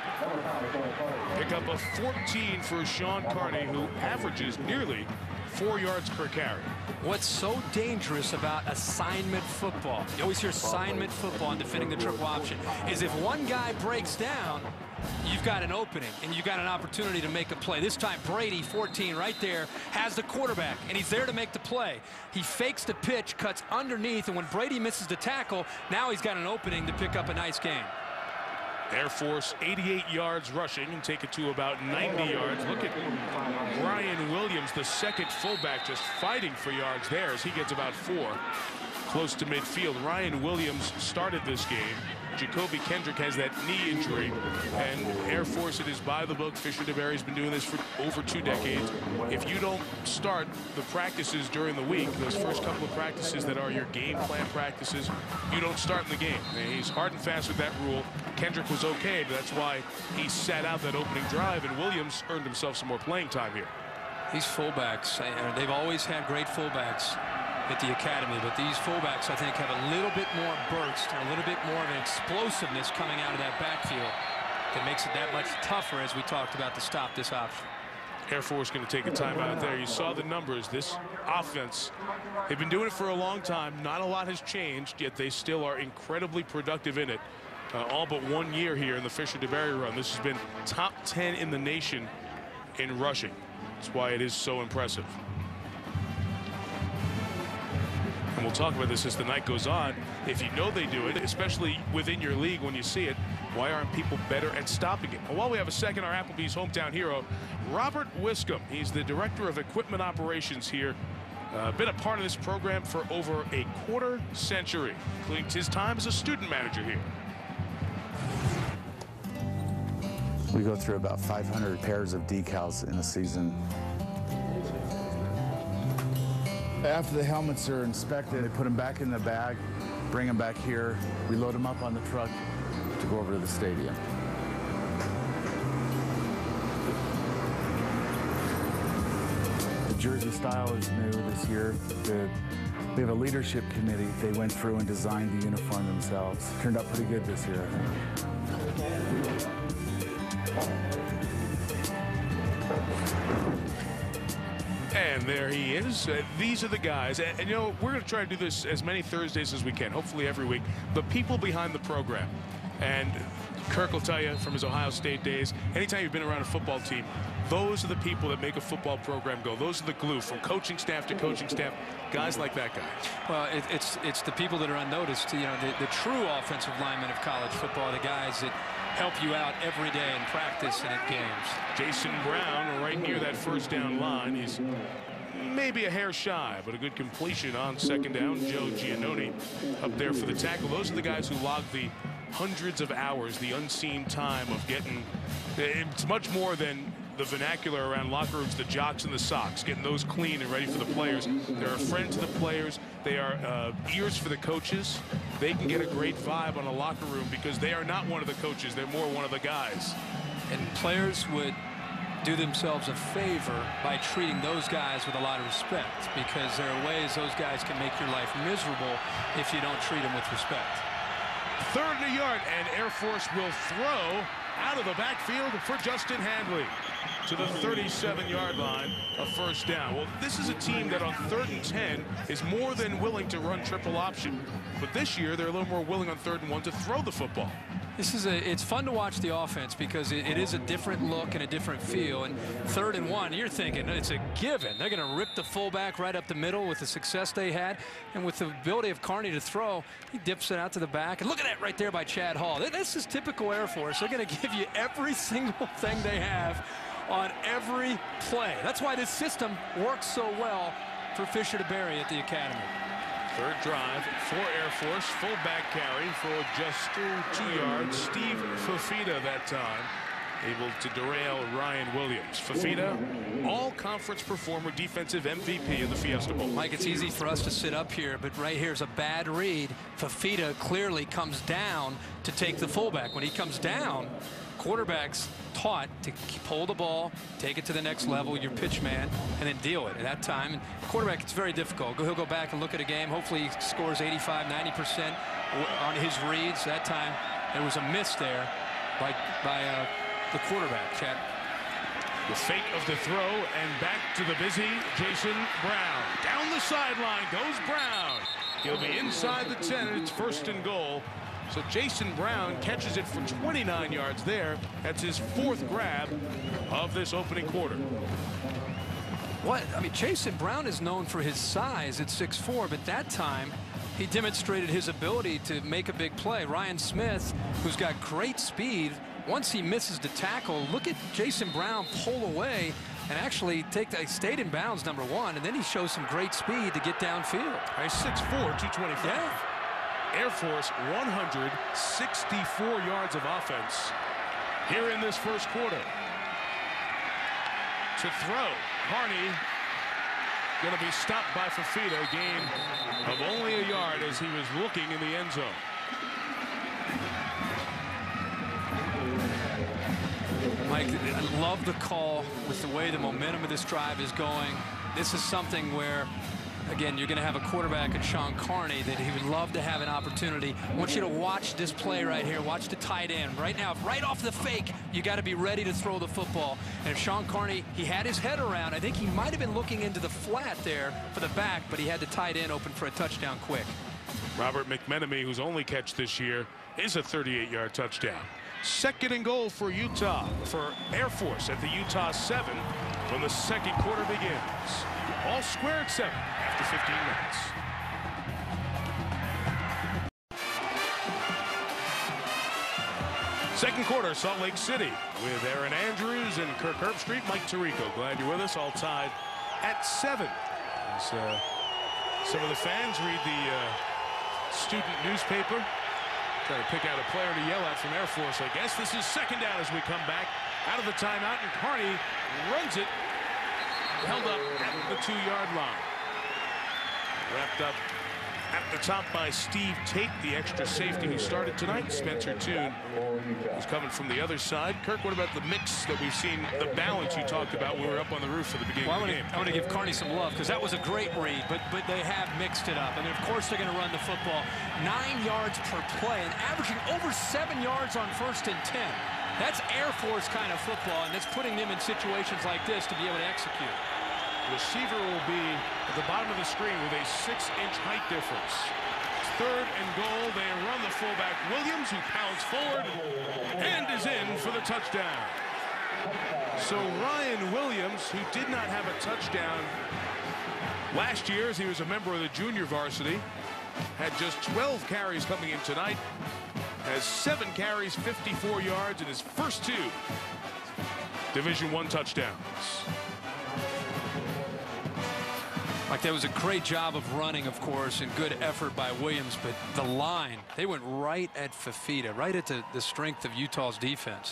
Speaker 1: Pick up a 14 for Sean Carney, who averages nearly 4 yards per carry.
Speaker 4: What's so dangerous about assignment football, you always hear assignment football and defending the triple option, is if one guy breaks down, you've got an opening and you've got an opportunity to make a play. This time Brady, 14, right there, has the quarterback, and he's there to make the play. He fakes the pitch, cuts underneath, and when Brady misses the tackle, now he's got an opening to pick up a nice gain.
Speaker 1: Air Force 88 yards rushing and take it to about 90 yards. Look at Ryan Williams, the second fullback, just fighting for yards there as he gets about 4 close to midfield. Ryan Williams started this game. Jacoby Kendrick has that knee injury, and Air Force, it is by the book. Fisher DeBerry's been doing this for over 2 decades. If you don't start the practices during the week, those first couple of practices that are your game plan practices, you don't start in the game. And he's hard and fast with that rule. Kendrick was okay, but that's why he sat out that opening drive, and Williams earned himself some more playing time here.
Speaker 4: These fullbacks, they've always had great fullbacks at the academy, but these fullbacks, I think, have a little bit more burst and a little bit more of an explosiveness coming out of that backfield that makes it that much tougher, as we talked about, to stop this option.
Speaker 1: Air Force going to take a timeout there. You saw the numbers. This offense, they've been doing it for a long time. Not a lot has changed, yet they still are incredibly productive in it. All but 1 year here in the Fisher DeBerry run. This has been top 10 in the nation in rushing. That's why it is so impressive. And we'll talk about this as the night goes on. If you know they do it, especially within your league when you see it, why aren't people better at stopping it? Well, while we have a second, our Applebee's hometown hero, Robert Wiscombe. He's the Director of Equipment Operations here. Been a part of this program for over a quarter century, including his time as a student manager here.
Speaker 6: We go through about 500 pairs of decals in a season. After the helmets are inspected, they put them back in the bag, bring them back here, we load them up on the truck to go over to the stadium. The jersey style is new this year. We have a leadership committee. They went through and designed the uniform themselves. Turned out pretty good this year, I think.
Speaker 1: And there he is. These are the guys. And, you know, we're going to try to do this as many Thursdays as we can, hopefully every week. The people behind the program. And Kirk will tell you from his Ohio State days, anytime you've been around a football team, those are the people that make a football program go. Those are the glue from coaching staff to coaching staff. Guys like that guy.
Speaker 4: Well, it's the people that are unnoticed. You know, the true offensive linemen of college football, the guys that help you out every day in practice and at games.
Speaker 1: Jason Brown right near that first down line. He's maybe a hair shy, but a good completion on second down. Joe Giannone up there for the tackle. Those are the guys who log the hundreds of hours, the unseen time of getting. It's much more than the vernacular around locker rooms, the jocks and the socks, getting those clean and ready for the players. They're a friend to the players. They are ears for the coaches. They can get a great vibe on a locker room because they are not one of the coaches. They're more one of the guys.
Speaker 4: And players would do themselves a favor by treating those guys with a lot of respect, because there are ways those guys can make your life miserable if you don't treat them with respect.
Speaker 1: 3rd and a yard, and Air Force will throw out of the backfield for Justin Handley to the 37-yard line, a first down. Well, this is a team that on 3rd and 10 is more than willing to run triple option. But this year, they're a little more willing on 3rd and 1 to throw the football.
Speaker 4: It's fun to watch the offense because it is a different look and a different feel. And 3rd and 1, you're thinking it's a given. They're going to rip the fullback right up the middle with the success they had. And with the ability of Carney to throw, he dips it out to the back. And look at that right there by Chad Hall. This is typical Air Force. They're going to give you every single thing they have on every play. That's why this system works so well for Fisher to Berry at the academy.
Speaker 1: 3rd drive for Air Force, fullback carry for just 2 yards. Steve Fafita that time, able to derail Ryan Williams. Fafita, all-conference performer, defensive MVP in the Fiesta Bowl.
Speaker 4: Mike, it's easy for us to sit up here, but right here's a bad read. Fafita clearly comes down to take the fullback. When he comes down, quarterback's taught to pull the ball, take it to the next level, your pitch man, and then deal with it. At that time, and quarterback, it's very difficult. He'll go back and look at a game. Hopefully he scores 85, 90% on his reads. That time, there was a miss there by the quarterback, Chad.
Speaker 1: The fake of the throw, and back to the busy Jason Brown. Down the sideline goes Brown. He'll be inside the 10, and it's 1st and goal. So Jason Brown catches it for 29 yards there. That's his 4th grab of this opening quarter.
Speaker 4: What? I mean, Jason Brown is known for his size at 6'4", but that time he demonstrated his ability to make a big play. Ryan Smith, who's got great speed, once he misses the tackle, look at Jason Brown pull away and actually stayed in bounds, number 1, and then he shows some great speed to get downfield.
Speaker 1: He's 6'4", 225.
Speaker 4: Yeah.
Speaker 1: Air Force 164 yards of offense here in this first quarter. To throw, Carney going to be stopped by Fafita, gain of only a yard as he was looking in the end zone.
Speaker 4: Mike, I love the call with the way the momentum of this drive is going. This is something where, again, you're going to have a quarterback in Sean Carney that he would love to have an opportunity. I want you to watch this play right here. Watch the tight end. Right now, right off the fake, you got to be ready to throw the football. And if Sean Carney, he had his head around, I think he might have been looking into the flat there for the back, but he had the tight end open for a touchdown quick.
Speaker 1: Robert McMenemy, whose only catch this year is a 38-yard touchdown. 2nd and goal for Utah, for Air Force at the Utah 7 when the second quarter begins. All square at 7 after 15 minutes. Second quarter, Salt Lake City with Aaron Andrews and Kirk Herbstreit. Mike Tirico, glad you're with us. All tied at 7. As some of the fans read the student newspaper. Trying to pick out a player to yell at from Air Force, I guess. This is second down as we come back out of the timeout, and Carney runs it. Held up at the 2-yard line. Wrapped up at the top by Steve Tate, the extra safety who started tonight. Spencer Toon is coming from the other side. Kirk, what about the mix that we've seen, the balance you talked about when we were up on the roof for the beginning of the game?
Speaker 4: I want to give Carney some love because that was a great read, but they have mixed it up. And of course they're going to run the football 9 yards per play and averaging over 7 yards on 1st and 10. That's Air Force kind of football, and that's putting them in situations like this to be able to execute.
Speaker 1: Receiver will be at the bottom of the screen with a 6-inch height difference. It's 3rd and goal. They run the fullback Williams, who pounds forward and is in for the touchdown. So Ryan Williams, who did not have a touchdown last year as he was a member of the junior varsity, had just 12 carries coming in tonight, has 7 carries, 54 yards in his first 2 Division I touchdowns.
Speaker 4: Like, that was a great job of running, of course, and good effort by Williams, but the line, they went right at Fafita, right at the strength of Utah's defense.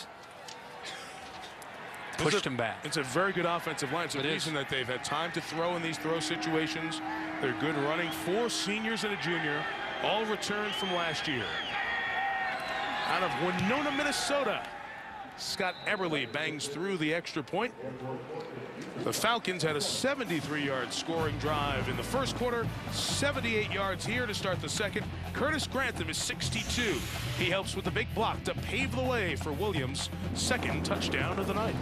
Speaker 4: Pushed him back.
Speaker 1: It's a very good offensive line. It's the reason that they've had time to throw in these throw situations. They're good running. 4 seniors and a junior, all returned from last year. Out of Winona, Minnesota, Scott Eberle bangs through the extra point. The Falcons had a 73-yard scoring drive in the first quarter, 78 yards here to start the second. Curtis Grantham is 62. He helps with the big block to pave the way for Williams' 2nd touchdown of the night.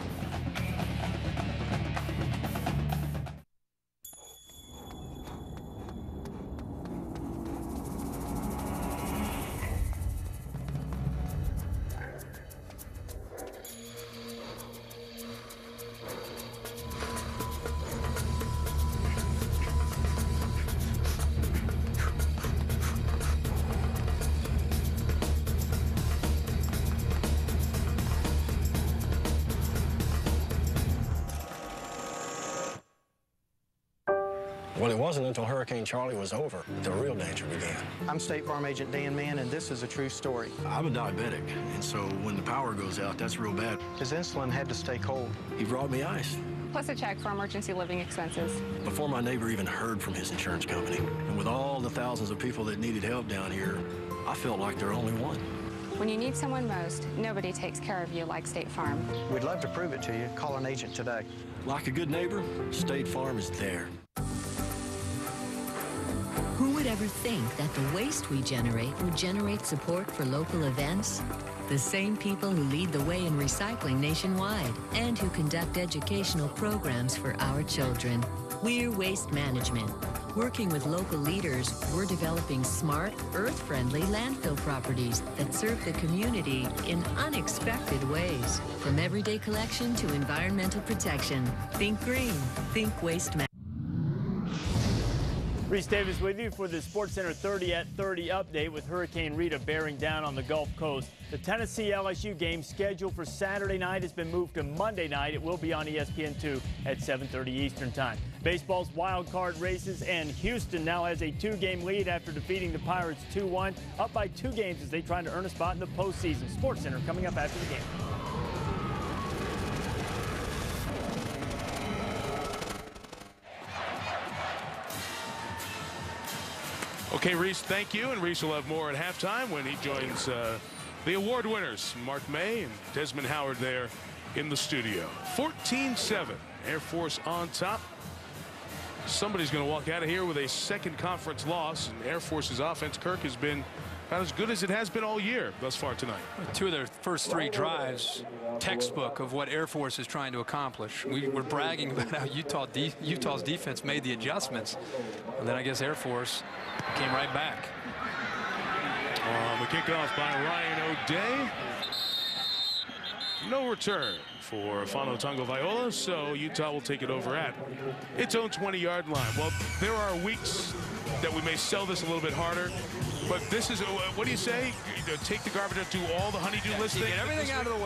Speaker 9: Well, it wasn't until Hurricane Charlie was over that the real danger began.
Speaker 22: I'm State Farm Agent Dan Mann, and this is a true story.
Speaker 9: I'm a diabetic, and so when the power goes out, that's real bad.
Speaker 22: His insulin had to stay cold.
Speaker 9: He brought me ice.
Speaker 12: Plus a check for emergency living expenses.
Speaker 9: Before my neighbor even heard from his insurance company. And with all the thousands of people that needed help down here, I felt like there only one.
Speaker 12: When you need someone most, nobody takes care of you like State Farm.
Speaker 22: We'd love to prove it to you. Call an agent today.
Speaker 9: Like a good neighbor, State Farm is there.
Speaker 23: Who would ever think that the waste we generate would generate support for local events? The same people who lead the way in recycling nationwide and who conduct educational programs for our children. We're Waste Management. Working with local leaders, we're developing smart, earth-friendly landfill properties that serve the community in unexpected ways. From everyday collection to environmental protection. Think green. Think Waste Management.
Speaker 24: Reese Davis with you for the SportsCenter 30 at 30 update with Hurricane Rita bearing down on the Gulf Coast. The Tennessee-LSU game scheduled for Saturday night has been moved to Monday night. It will be on ESPN2 at 7:30 Eastern Time. Baseball's wild card races, and Houston now has a 2-game lead after defeating the Pirates 2-1, up by 2 games as they try to earn a spot in the postseason. SportsCenter coming up after the game.
Speaker 1: Okay, Reese, thank you. And Reese will have more at halftime when he joins the award winners, Mark May and Desmond Howard, there in the studio. 14-7, Air Force on top. Somebody's going to walk out of here with a 2nd conference loss. And Air Force's offense, Kirk, has been about as good as it has been all year thus far tonight. 2
Speaker 4: of their first 3 drives, textbook of what Air Force is trying to accomplish. We were bragging about how Utah's defense made the adjustments. And then I guess Air Force came right back.
Speaker 1: The kickoff by Ryan O'Day. No return for Fano Tagovailoa, so Utah will take it over at its own 20-yard line. Well, there are weeks that we may sell this a little bit harder, but this is, what do you say? Take the garbage and do all the honeydew listing.
Speaker 4: Get everything out of the way.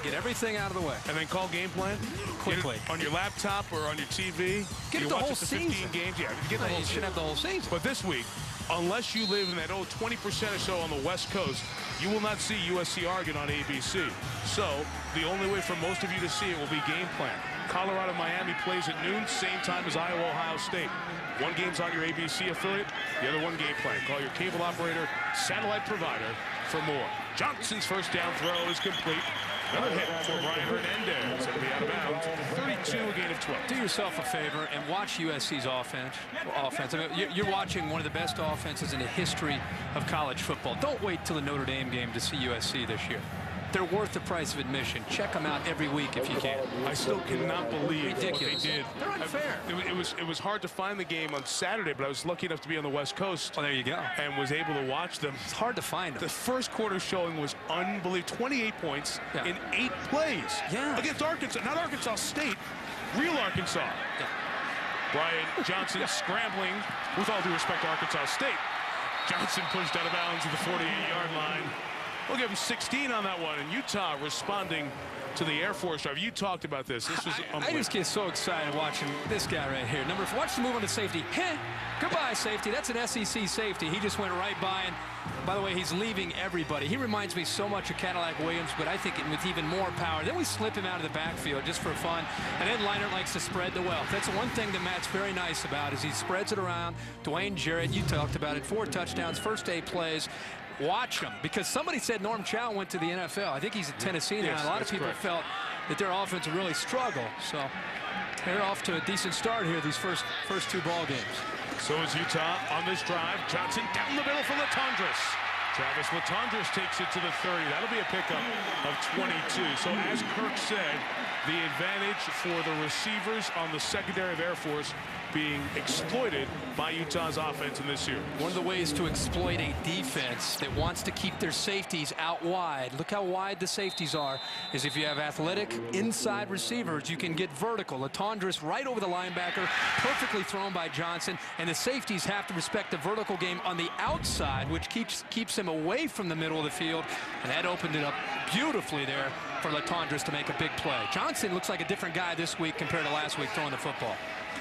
Speaker 4: Get everything out of the way.
Speaker 1: And then call game plan?
Speaker 4: Quickly.
Speaker 1: On your laptop or on your TV?
Speaker 4: Get
Speaker 1: you
Speaker 4: the
Speaker 1: watch
Speaker 4: whole
Speaker 1: it the 15
Speaker 4: season.
Speaker 1: games? Yeah, get the whole
Speaker 4: you should have the whole season.
Speaker 1: But this week, unless you live in that 20% or so on the West Coast, you will not see USC Oregon on ABC. So the only way for most of you to see it will be game plan. Colorado-Miami plays at noon, same time as Iowa-Ohio State. One game's on your ABC affiliate, the other one game plan. Call your cable operator, satellite provider for more. Johnson's first down throw is complete. Another hit for Brian Hernandez. It'll be out of bounds. 32, a gain of 12.
Speaker 4: Do yourself a favor and watch USC's offense. I mean, you're watching one of the best offenses in the history of college football. Don't wait till the Notre Dame game to see USC this year. They're worth the price of admission. Check them out every week if you can.
Speaker 1: I still cannot believe
Speaker 4: Ridiculous.
Speaker 1: what they did.
Speaker 4: They're unfair.
Speaker 1: It was hard to find the game on Saturday, but I was lucky enough to be on the West Coast.
Speaker 4: Oh, there you go.
Speaker 1: And was able to watch them.
Speaker 4: It's hard to find them.
Speaker 1: The first quarter showing was unbelievable. 28 points in 8 plays.
Speaker 4: Yeah.
Speaker 1: Against Arkansas, not Arkansas State, real Arkansas.
Speaker 4: Yeah.
Speaker 1: Brian Johnson scrambling, with all due respect to Arkansas State. Johnson pushed out of bounds at the 48-yard line. We'll give him 16 on that one. And Utah responding to the Air Force drive. You talked about this. This was
Speaker 4: I just get so excited watching this guy right here. Watch the move on the safety. Goodbye, safety. That's an SEC safety. He just went right by. And by the way, he's leaving everybody. He reminds me so much of Cadillac Williams, but I think with even more power. Then we slip him out of the backfield just for fun. And then Leinart likes to spread the wealth. That's the one thing that Matt's very nice about is he spreads it around. Dwayne Jarrett, you talked about it. 4 touchdowns, first 8 plays. Watch him, because somebody said Norm Chow went to the NFL. I think he's at Tennessee now.
Speaker 1: Yes,
Speaker 4: a lot of people felt that their offense would really struggle. So they're off to a decent start here these first 2 ball games.
Speaker 1: So is Utah on this drive. Johnson down the middle for Latondras. Travis Latondras takes it to the 30. That'll be a pickup of 22. So as Kirk said, the advantage for the receivers on the secondary of Air Force being exploited by Utah's offense in this year.
Speaker 4: One of the ways to exploit a defense that wants to keep their safeties out wide, look how wide the safeties are, is if you have athletic inside receivers, you can get vertical. Latondras right over the linebacker, perfectly thrown by Johnson, and the safeties have to respect the vertical game on the outside, which keeps him away from the middle of the field, and that opened it up beautifully there for Latondras to make a big play. Johnson looks like a different guy this week compared to last week throwing the football.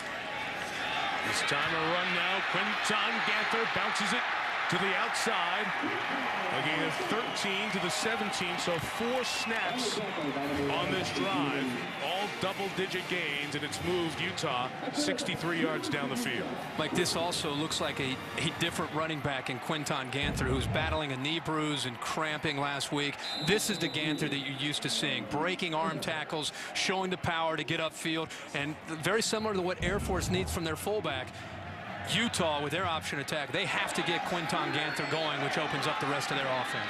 Speaker 1: This time a run now. Quinton Ganther bounces it to the outside. A gain of 13 to the 17, so 4 snaps on this drive. All double-digit gains, and it's moved Utah 63 yards down the field.
Speaker 4: Like, this also looks like a different running back in Quinton Ganther, who's battling a knee bruise and cramping last week. This is the Ganther that you're used to seeing. Breaking arm tackles, showing the power to get upfield, and very similar to what Air Force needs from their fullback. Utah, with their option attack, they have to get Quinton Ganther going, which opens up the rest of their offense.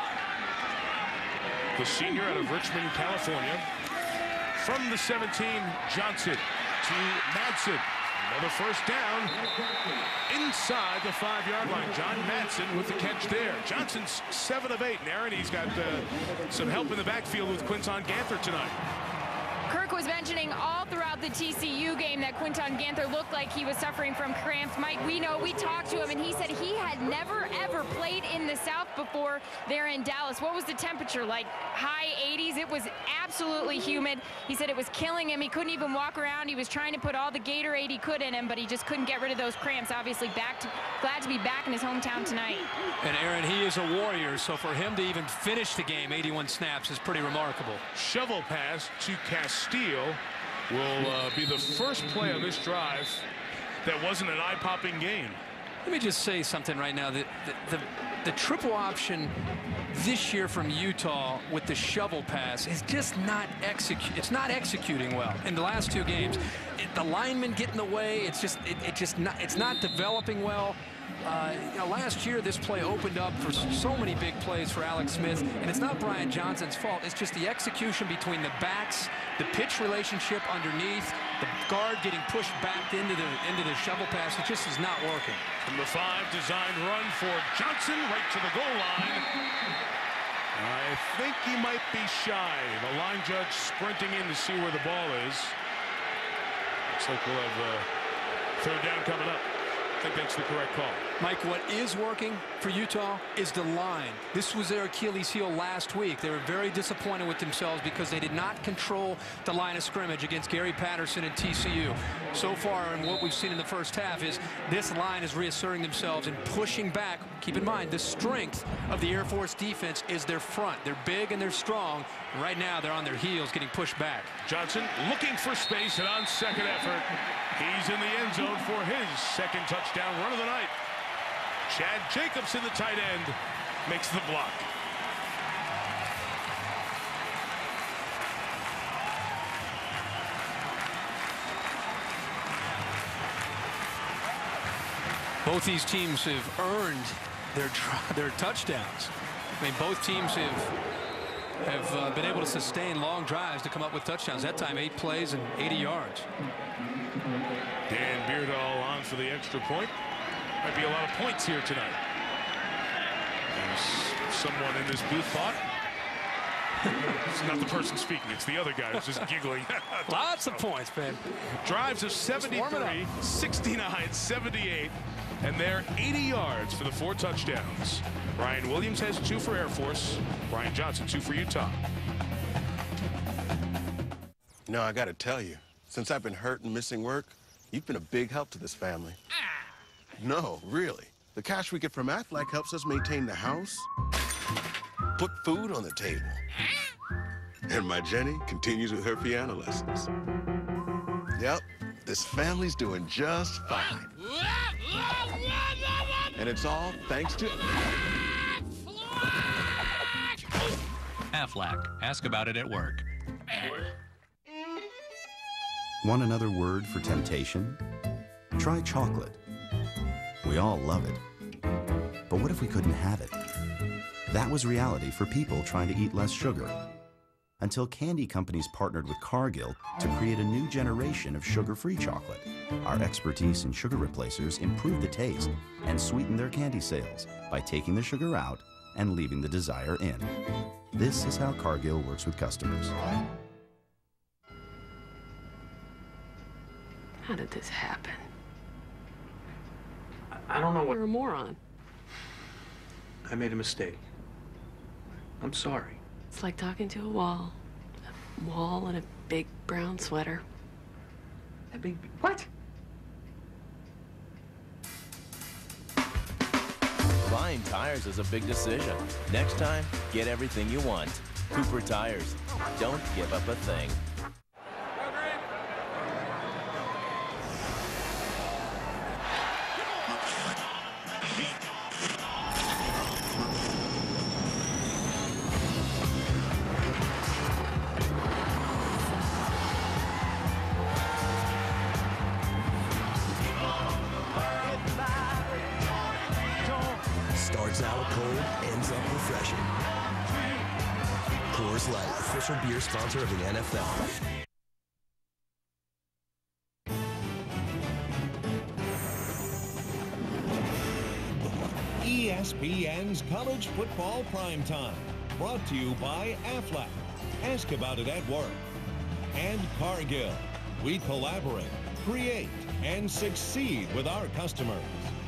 Speaker 1: The senior out of Richmond, California. From the 17, Johnson to Madsen. Another first down inside the 5-yard line. John Madsen with the catch there. Johnson's 7 of 8. And Aaron, he's got some help in the backfield with Quinton Ganther tonight.
Speaker 5: Kirk was mentioning all throughout the TCU game that Quinton Ganther looked like he was suffering from cramps. Mike, we talked to him, and he said he had never, ever played in the South before there in Dallas. What was the temperature like? High 80s. It was absolutely humid. He said it was killing him. He couldn't even walk around. He was trying to put all the Gatorade he could in him, but he just couldn't get rid of those cramps. Obviously, glad to be back in his hometown tonight.
Speaker 4: And Aaron, he is a warrior, so for him to even finish the game, 81 snaps, is pretty remarkable.
Speaker 1: Shovel pass to Castile will be the first play on this drive that wasn't an eye-popping game.
Speaker 4: Let me just say something right now. The triple option this year from Utah with the shovel pass is just not executing well. In the last 2 games, the linemen get in the way. It's not developing well. Last year this play opened up for so many big plays for Alex Smith, and it's not Brian Johnson's fault. It's just the execution between the backs, the pitch relationship underneath, the guard getting pushed back into the shovel pass. It just is not working.
Speaker 1: From the 5, designed run for Johnson right to the goal line. I think he might be shy. The line judge sprinting in to see where the ball is. Looks like we'll have 3rd down coming up. I think that's the correct call.
Speaker 4: Mike, what is working for Utah is the line. This was their Achilles heel last week. They were very disappointed with themselves because they did not control the line of scrimmage against Gary Patterson and TCU. So far, and what we've seen in the first half is this line is reasserting themselves and pushing back. Keep in mind, the strength of the Air Force defense is their front. They're big and they're strong. And right now, they're on their heels getting pushed back.
Speaker 1: Johnson looking for space, and on second effort, he's in the end zone for his second touchdown run of the night. Chad Jacobson, the tight end, makes the block.
Speaker 4: Both these teams have earned their touchdowns. I mean, both teams have been able to sustain long drives to come up with touchdowns. That time, 8 plays and 80 yards.
Speaker 1: Dan Beardall on for the extra point. Might be a lot of points here tonight. As someone in this booth thought. It's not the person speaking, it's the other guy who's just giggling.
Speaker 4: Lots of points, man.
Speaker 1: Drives of 73, 69, 78, and they're 80 yards for the 4 touchdowns. Brian Williams has 2 for Air Force. Brian Johnson, 2 for Utah.
Speaker 8: You know, I got to tell you, since I've been hurt and missing work, you've been a big help to this family. No, really. The cash we get from Aflac helps us maintain the house, put food on the table. And my Jenny continues with her piano lessons. Yep, this family's doing just fine. And it's all thanks to
Speaker 10: Aflac. Ask about it at work.
Speaker 11: Want another word for temptation? Try chocolate. We all love it. But what if we couldn't have it? That was reality for people trying to eat less sugar. Until candy companies partnered with Cargill to create a new generation of sugar-free chocolate. Our expertise in sugar replacers improved the taste and sweetened their candy sales by taking the sugar out and leaving the desire in. This is how Cargill works with customers.
Speaker 14: How did this happen?
Speaker 25: I don't know what...
Speaker 14: You're a moron.
Speaker 25: I made a mistake. I'm sorry.
Speaker 14: It's like talking to a wall. A wall in a big brown sweater.
Speaker 25: A big... What?
Speaker 26: Buying tires is a big decision. Next time, get everything you want. Cooper Tires. Don't give up a thing.
Speaker 27: Starts out cold, ends up refreshing. Coors Light, official beer sponsor of the NFL.
Speaker 2: ESPN's College Football Primetime, brought to you by Aflac. Ask about it at work. And Cargill. We collaborate, create, and succeed with our customers.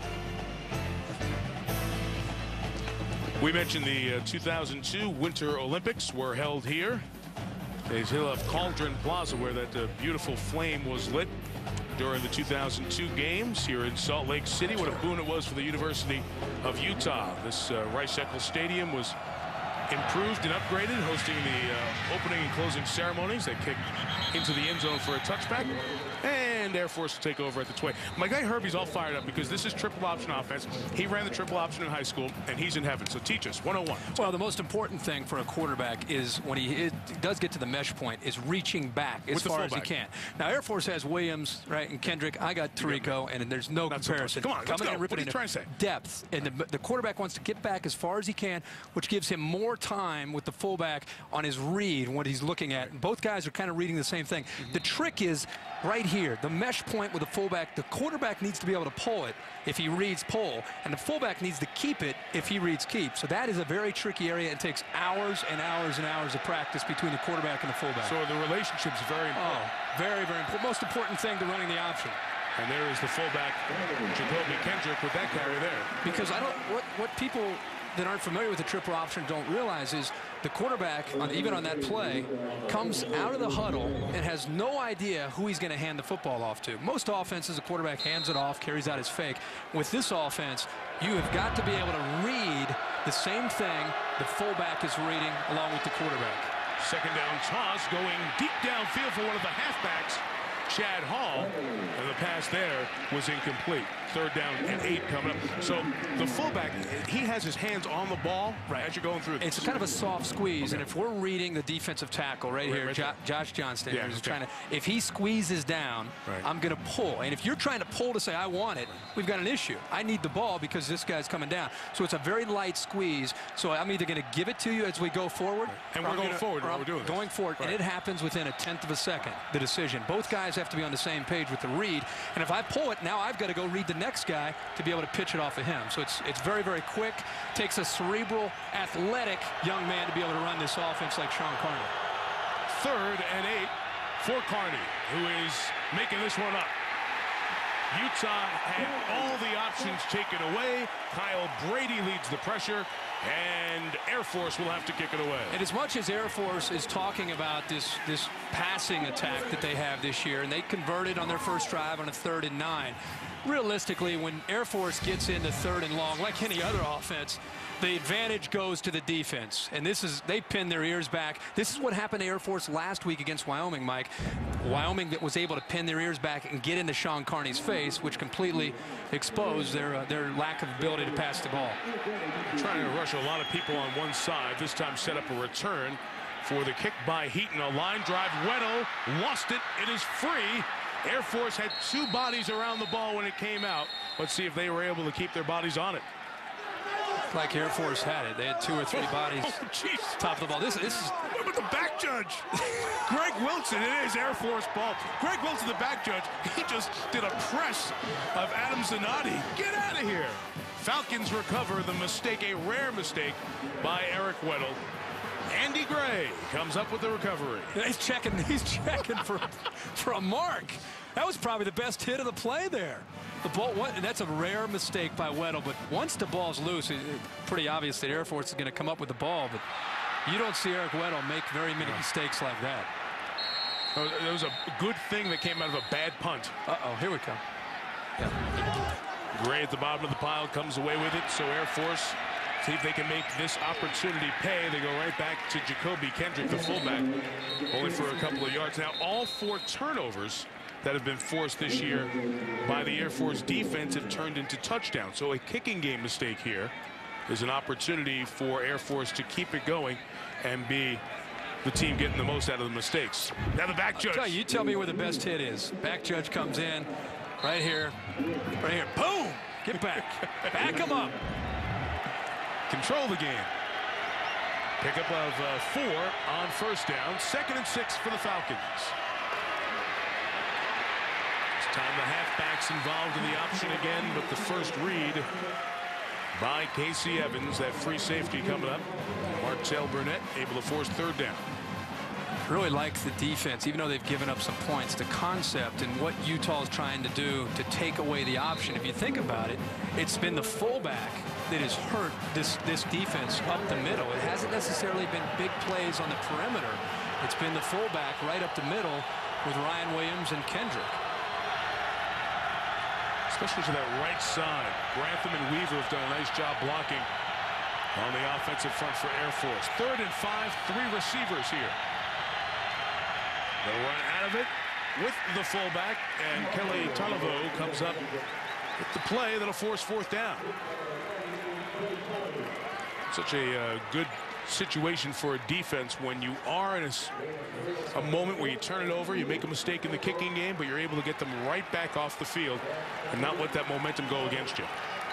Speaker 1: We mentioned the 2002 Winter Olympics were held here. They still have Cauldron Plaza, where that beautiful flame was lit during the 2002 games here in Salt Lake City. What a boon it was for the University of Utah. This Rice-Eccles Stadium was improved and upgraded, hosting the opening and closing ceremonies. They kick into the end zone for a touchback. And Air Force will take over at the 20. My guy Herbie's all fired up because this is triple option offense. He ran the triple option in high school, and he's in heaven. So teach us, 101.
Speaker 4: Well, the most important thing for a quarterback is when he does get to the mesh point is reaching back as far as he can. Now, Air Force has Williams, right, and Kendrick. I got Tirico, and there's no comparison.
Speaker 1: Come on, let's go. What are you trying to say?
Speaker 4: Depth. And the quarterback wants to get back as far as he can, which gives him more time with the fullback on his read, what he's looking at. And both guys are kind of reading the same thing. The trick is right here, the mesh point with the fullback. The quarterback needs to be able to pull it if he reads pull, and the fullback needs to keep it if he reads keep. So that is a very tricky area. It takes hours and hours and hours of practice between the quarterback and the fullback.
Speaker 1: So the relationship's very important.
Speaker 4: Oh, very, very important. Most important thing to running the option.
Speaker 1: And there is the fullback, Jacoby Kendrick, with that carry there.
Speaker 4: Because what people that aren't familiar with the triple option don't realize is the quarterback, even on that play, comes out of the huddle and has no idea who he's going to hand the football off to. Most offenses, the quarterback hands it off, carries out his fake. With this offense, you have got to be able to read the same thing the fullback is reading along with the quarterback.
Speaker 1: Second down toss going deep downfield for one of the halfbacks, Chad Hall, and the pass there was incomplete. Third down and 8 coming up. So the fullback, he has his hands on the ball as you're going through this.
Speaker 4: It's kind of a soft squeeze, and if we're reading the defensive tackle right here, Josh Johnston, who's trying to, if he squeezes down, I'm going to pull. And if you're trying to pull to say, I want it, we've got an issue. I need the ball because this guy's coming down. So it's a very light squeeze. So I'm either going to give it to you as we go forward.
Speaker 1: And we're going forward while we're doing this.
Speaker 4: Going forward, and it happens within a 1/10 of a second, the decision. Both guys have to be on the same page with the read. And if I pull it, now I've got to go read the next guy to be able to pitch it off of him. So it's very, very quick. Takes a cerebral, athletic young man to be able to run this offense like Sean Carney.
Speaker 1: 3rd and 8 for Carney, who is making this one up. Utah had all the options taken away. Kyle Brady leads the pressure, and Air Force will have to kick it away.
Speaker 4: And as much as Air Force is talking about this passing attack that they have this year, and they converted on their first drive on a 3rd and 9, realistically, when Air Force gets into 3rd and long, like any other offense, the advantage goes to the defense. And they pin their ears back. This is what happened to Air Force last week against Wyoming, Mike. Wyoming that was able to pin their ears back and get into Sean Carney's face, which completely exposed their lack of ability to pass the ball.
Speaker 1: Trying to rush a lot of people on one side. This time set up a return for the kick by Heaton. A line drive. Weddle lost it. It is free. Air Force had 2 bodies around the ball when it came out. Let's see if they were able to keep their bodies on it.
Speaker 4: Like Air Force had it. They had 2 or 3 bodies top of the ball. This is
Speaker 1: what about the back judge? Greg Wilson, it is Air Force ball. Greg Wilson, the back judge, he just did a press of Adam Zanotti. Get out of here. Falcons recover the mistake, a rare mistake by Eric Weddle. Andy Gray comes up with the recovery.
Speaker 4: He's checking for a mark. That was probably the best hit of the play there. The ball, that's a rare mistake by Weddle, but once the ball's loose, it's pretty obvious that Air Force is going to come up with the ball, but you don't see Eric Weddle make very many mistakes like that.
Speaker 1: It was a good thing that came out of a bad punt.
Speaker 4: Uh-oh, here we come. Yeah.
Speaker 1: Gray at the bottom of the pile comes away with it, so Air Force see if they can make this opportunity pay. They go right back to Jacoby Kendrick, the fullback, only for a couple of yards. Now, all 4 turnovers that have been forced this year by the Air Force defense have turned into touchdowns. So a kicking game mistake here is an opportunity for Air Force to keep it going and be the team getting the most out of the mistakes. Now the back judge.
Speaker 4: You tell me where the best hit is. Back judge comes in right here. Right here. Boom! Get back. Back him up.
Speaker 1: Control the game. Pickup of 4 on 1st down. 2nd and 6 for the Falcons. This time the halfbacks involved in the option again, but the first read by Casey Evans, that free safety coming up. Martell Burnett able to force 3rd down.
Speaker 4: Really like the defense, even though they've given up some points. The concept and what Utah is trying to do to take away the option. If you think about it, it's been the fullback that has hurt this defense up the middle. It hasn't necessarily been big plays on the perimeter. It's been the fullback right up the middle with Ryan Williams and Kendrick.
Speaker 1: Especially to that right side. Grantham and Weaver have done a nice job blocking on the offensive front for Air Force. 3rd and 5, 3 receivers here. They'll run out of it with the fullback, and Kelly Talivo comes up with the play that'll force 4th down. Such a good situation for a defense when you are in a moment where you turn it over, you make a mistake in the kicking game, but you're able to get them right back off the field and not let that momentum go against you.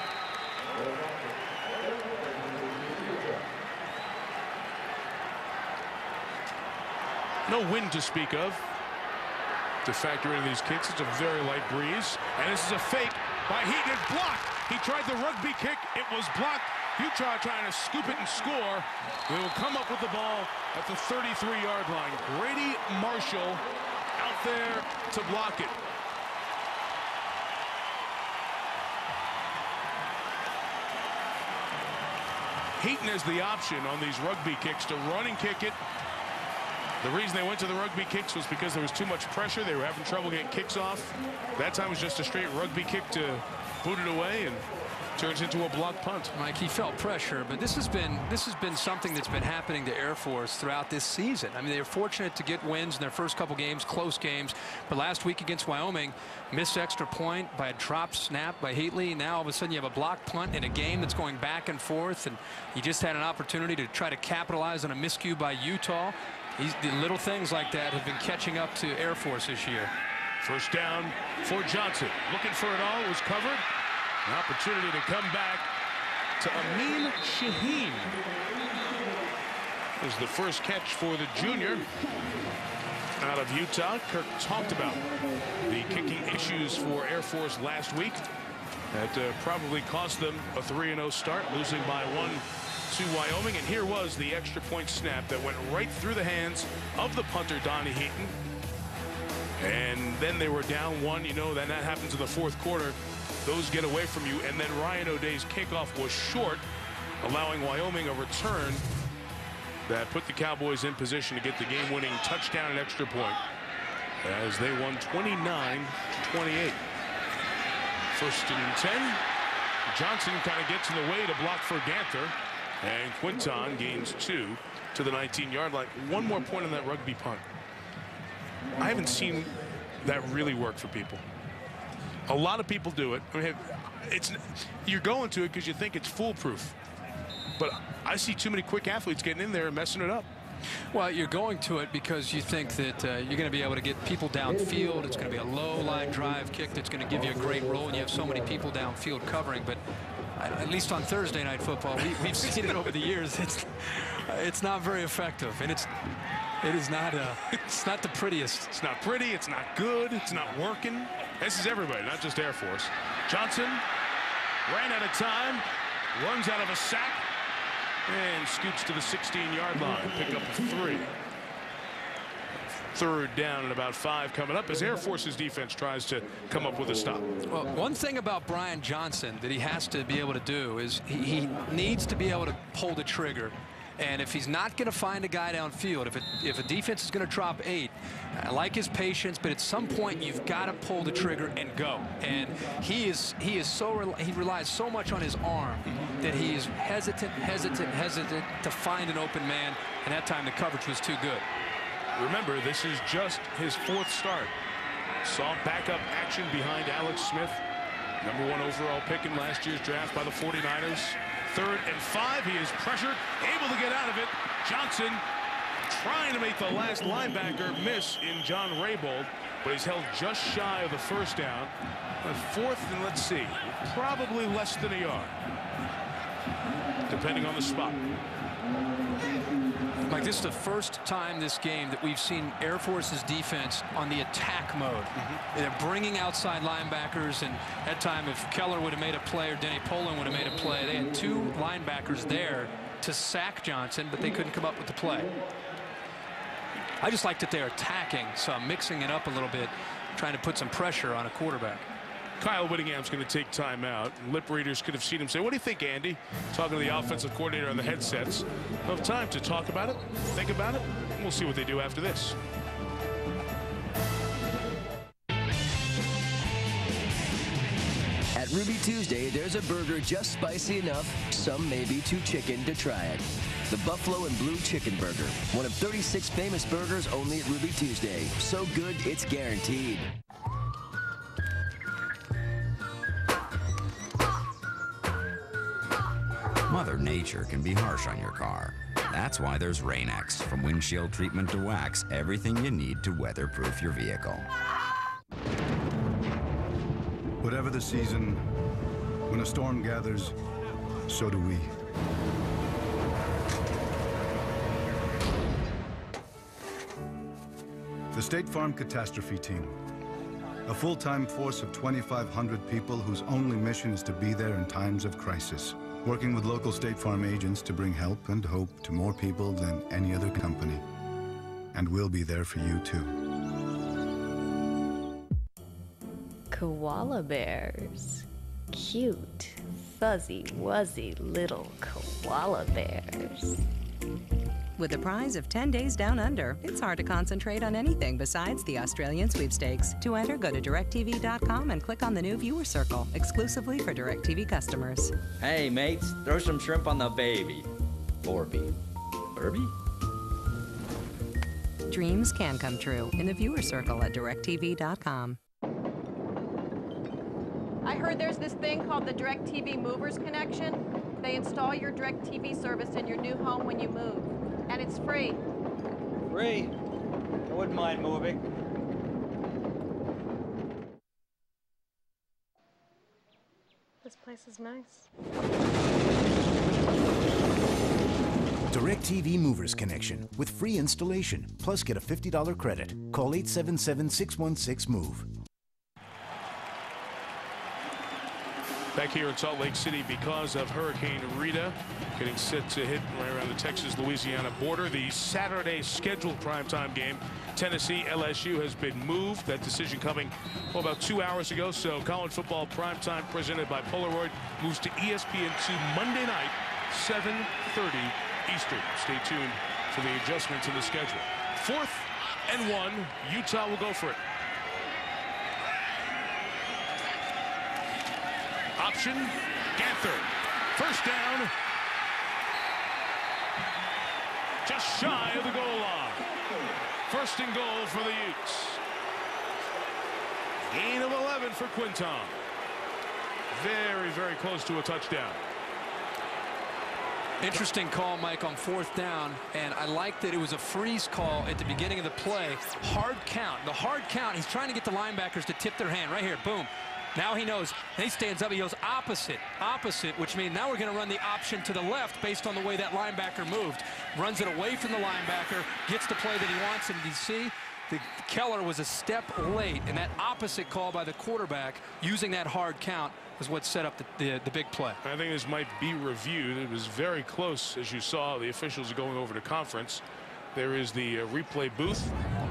Speaker 1: No wind to speak of to factor into these kicks. It's a very light breeze, and this is a fake by Heaton. It's blocked. He tried the rugby kick. It was blocked. Utah trying to scoop it and score. They will come up with the ball at the 33-yard line. Grady Marshall out there to block it. Heaton has the option on these rugby kicks to run and kick it. The reason they went to the rugby kicks was because there was too much pressure. They were having trouble getting kicks off. That time was just a straight rugby kick to boot it away, and turns into a block punt.
Speaker 4: Mike, he felt pressure, but this has been something that's been happening to Air Force throughout this season. I mean, they were fortunate to get wins in their first couple games, close games, but last week against Wyoming, missed extra point by a drop snap by Heatley. Now all of a sudden you have a block punt in a game that's going back and forth, and he just had an opportunity to try to capitalize on a miscue by Utah. The little things like that have been catching up to Air Force this year.
Speaker 1: First down for Johnson. Looking for it all. It was covered. An opportunity to come back to Amin Shaheen. This is the first catch for the junior out of Utah. Kirk talked about the kicking issues for Air Force last week. That probably cost them a 3-0 start, losing by 1 to Wyoming. And here was the extra point snap that went right through the hands of the punter, Donnie Heaton. And then they were down 1. You know, then that happens in the fourth quarter. Those get away from you, and then Ryan O'Day's kickoff was short, allowing Wyoming a return that put the Cowboys in position to get the game-winning touchdown and extra point as they won 29-28. First and 10. Johnson kind of gets in the way to block for Ganther, and Quinton gains 2 to the 19-yard line. One more point on that rugby punt. I haven't seen that really work for people. A lot of people do it. I mean, you're going to it because you think it's foolproof. But I see too many quick athletes getting in there and messing it up.
Speaker 4: Well, you're going to it because you think that you're going to be able to get people downfield. It's going to be a low line drive kick that's going to give you a great roll, and you have so many people downfield covering. But at least on Thursday Night Football, we've seen it over the years. It's not very effective, and it is not it's not the prettiest.
Speaker 1: It's not pretty. It's not good. It's not working. This is everybody, not just Air Force. Johnson ran out of time, runs out of a sack, and scoots to the 16-yard line. Pick up 3. Third down and about 5 coming up as Air Force's defense tries to come up with a stop.
Speaker 4: Well, one thing about Brian Johnson that he has to be able to do is he needs to be able to pull the trigger. And if he's not going to find a guy downfield, if a defense is going to drop 8, I like his patience, but at some point you've got to pull the trigger and go. And he relies so much on his arm that he is hesitant to find an open man. And that time the coverage was too good.
Speaker 1: Remember, this is just his 4th start. Saw backup action behind Alex Smith, #1 overall pick in last year's draft by the 49ers. 3rd and 5. He is pressured, able to get out of it. Johnson trying to make the last linebacker miss in John Raybold, but he's held just shy of the first down. 4th and let's see, probably less than a yard, depending on the spot.
Speaker 4: Mike, this is the first time this game that we've seen Air Force's defense on the attack mode. They're bringing outside linebackers, and that time if Keller would have made a play or Denny Poland would have made a play, they had 2 linebackers there to sack Johnson, but they couldn't come up with the play. I just like that they're attacking, so mixing it up a little bit, trying to put some pressure on a quarterback.
Speaker 1: Kyle Whittingham's going to take time out. Lip readers could have seen him say, "What do you think, Andy?" Talking to the offensive coordinator on the headsets. We'll have time to talk about it, think about it, and we'll see what they do after this.
Speaker 13: At Ruby Tuesday, there's a burger just spicy enough, some may be too chicken to try it. The Buffalo and Blue Chicken Burger, one of 36 famous burgers only at Ruby Tuesday. So good, it's guaranteed.
Speaker 15: Mother Nature can be harsh on your car. That's why there's Rain-X. From windshield treatment to wax, everything you need to weatherproof your vehicle.
Speaker 16: Whatever the season, when a storm gathers, so do we. The State Farm Catastrophe Team. A full-time force of 2,500 people whose only mission is to be there in times of crisis. Working with local State Farm agents to bring help and hope to more people than any other company. And we'll be there for you too.
Speaker 17: Koala bears. Cute.
Speaker 3: fuzzy, wuzzy little koala bears.
Speaker 7: With the prize of 10 days down under, it's hard to concentrate on anything besides the Australian sweepstakes. To enter, go to directtv.com and click on the new viewer circle, exclusively for DirecTV customers.
Speaker 17: Hey, mates, throw some shrimp on the baby. Orby. Burby?
Speaker 7: Dreams can come true in the viewer circle at directtv.com.
Speaker 18: I heard there's this thing called the DirecTV Movers Connection. They install your DirecTV service in your new home when you move. And it's free.
Speaker 17: Free? I wouldn't mind moving.
Speaker 18: This place is nice.
Speaker 19: DirecTV Movers Connection with free installation. Plus get a $50 credit. Call 877-616-MOVE.
Speaker 1: Back here in Salt Lake City because of Hurricane Rita getting set to hit right around the Texas-Louisiana border. The Saturday scheduled primetime game, Tennessee-LSU, has been moved. That decision coming about 2 hours ago. So college football primetime presented by Polaroid moves to ESPN2 Monday night, 7:30 Eastern. Stay tuned for the adjustments in the schedule. 4th and 1. Utah will go for it. Option, Ganther. First down. Just shy of the goal line. First and goal for the Utes. Gain of 11 for Quinton. Very, very close to a touchdown.
Speaker 4: Interesting call, Mike, on 4th down, and I like that it was a freeze call at the beginning of the play. Hard count. The hard count, he's trying to get the linebackers to tip their hand. Right here, boom. Now he knows. He stands up. He goes opposite, which means now we're going to run the option to the left based on the way that linebacker moved. Runs it away from the linebacker, gets the play that he wants, and you see Keller was a step late, and that opposite call by the quarterback using that hard count was what set up the big play. I think this might be reviewed. It was very close, as you saw. The officials are going over to conference. There is the replay booth.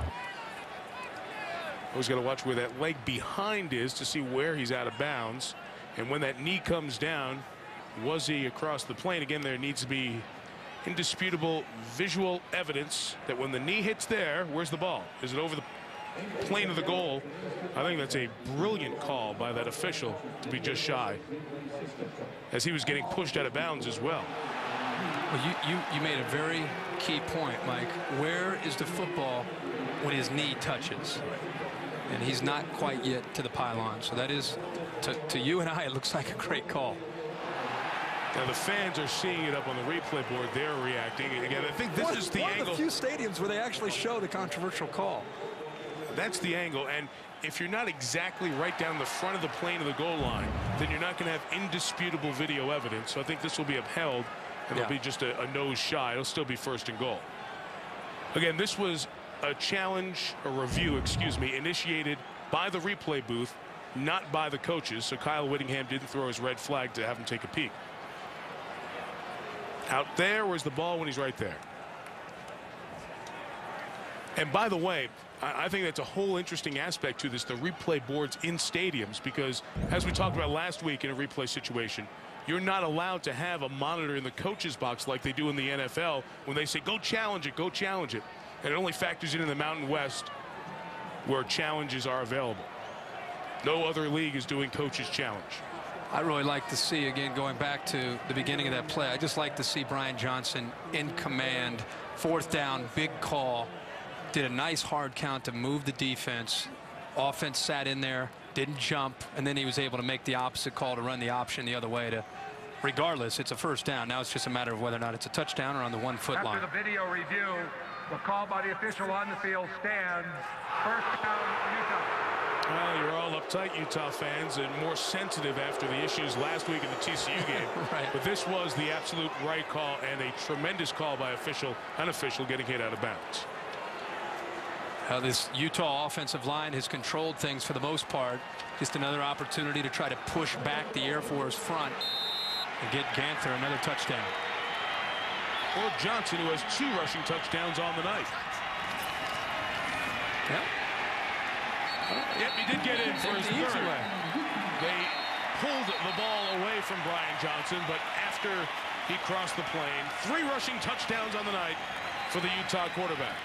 Speaker 4: Always got to watch where that leg behind is to see where he's out of bounds. And when that knee comes down, was he across the plane? Again, there needs to be indisputable visual evidence that when the knee hits there, where's the ball? Is it over the plane of the goal? I think that's a brilliant call by that official to be just shy, as he was getting pushed out of bounds as well. Well, you made a very key point, Mike. Where is the football when his knee touches? And he's not quite yet to the pylon. So that is, to you and I, it looks like a great call. Now the fans are seeing it up on the replay board. They're reacting. Again, I think this is the angle. One of the few stadiums where they actually show the controversial call. That's the angle. And if you're not exactly right down the front of the plane of the goal line, then you're not going to have indisputable video evidence. So I think this will be upheld, and it'll be just a nose shy. It'll still be first and goal. Again, this was a challenge, a review, excuse me, initiated by the replay booth, not by the coaches. So Kyle Whittingham didn't throw his red flag to have him take a peek. Out there, where's the ball when he's right there? And by the way, I think that's a whole interesting aspect to this, the replay boards in stadiums, because as we talked about last week in a replay situation, you're not allowed to have a monitor in the coach's box like they do in the NFL when they say, go challenge it, go challenge it. And it only factors in the Mountain West where challenges are available. No other league is doing coach's challenge. I really like to see, again, going back to the beginning of that play, I just like to see Brian Johnson in command. 4th down, big call. Did a nice hard count to move the defense. Offense sat in there, didn't jump, and then he was able to make the opposite call to run the option the other way. To, regardless, it's a first down. Now it's just a matter of whether or not it's a touchdown or on the 1 foot line.
Speaker 20: After the video review, the call by the official on the field stands. First down, Utah.
Speaker 1: Well, you're all uptight, Utah fans, and more sensitive after the issues last week in the TCU game. Right. But this was the absolute right call and a tremendous call by unofficial getting hit out of bounds. This Utah offensive line has controlled things for the most part. Just another opportunity to try to push back the Air Force front and get Ganther another touchdown. Or Johnson, who has 2 rushing touchdowns on the night. Yep, he did get in for his third. They pulled the ball away from Brian Johnson, but after he crossed the plane, 3 rushing touchdowns on the night for the Utah quarterback,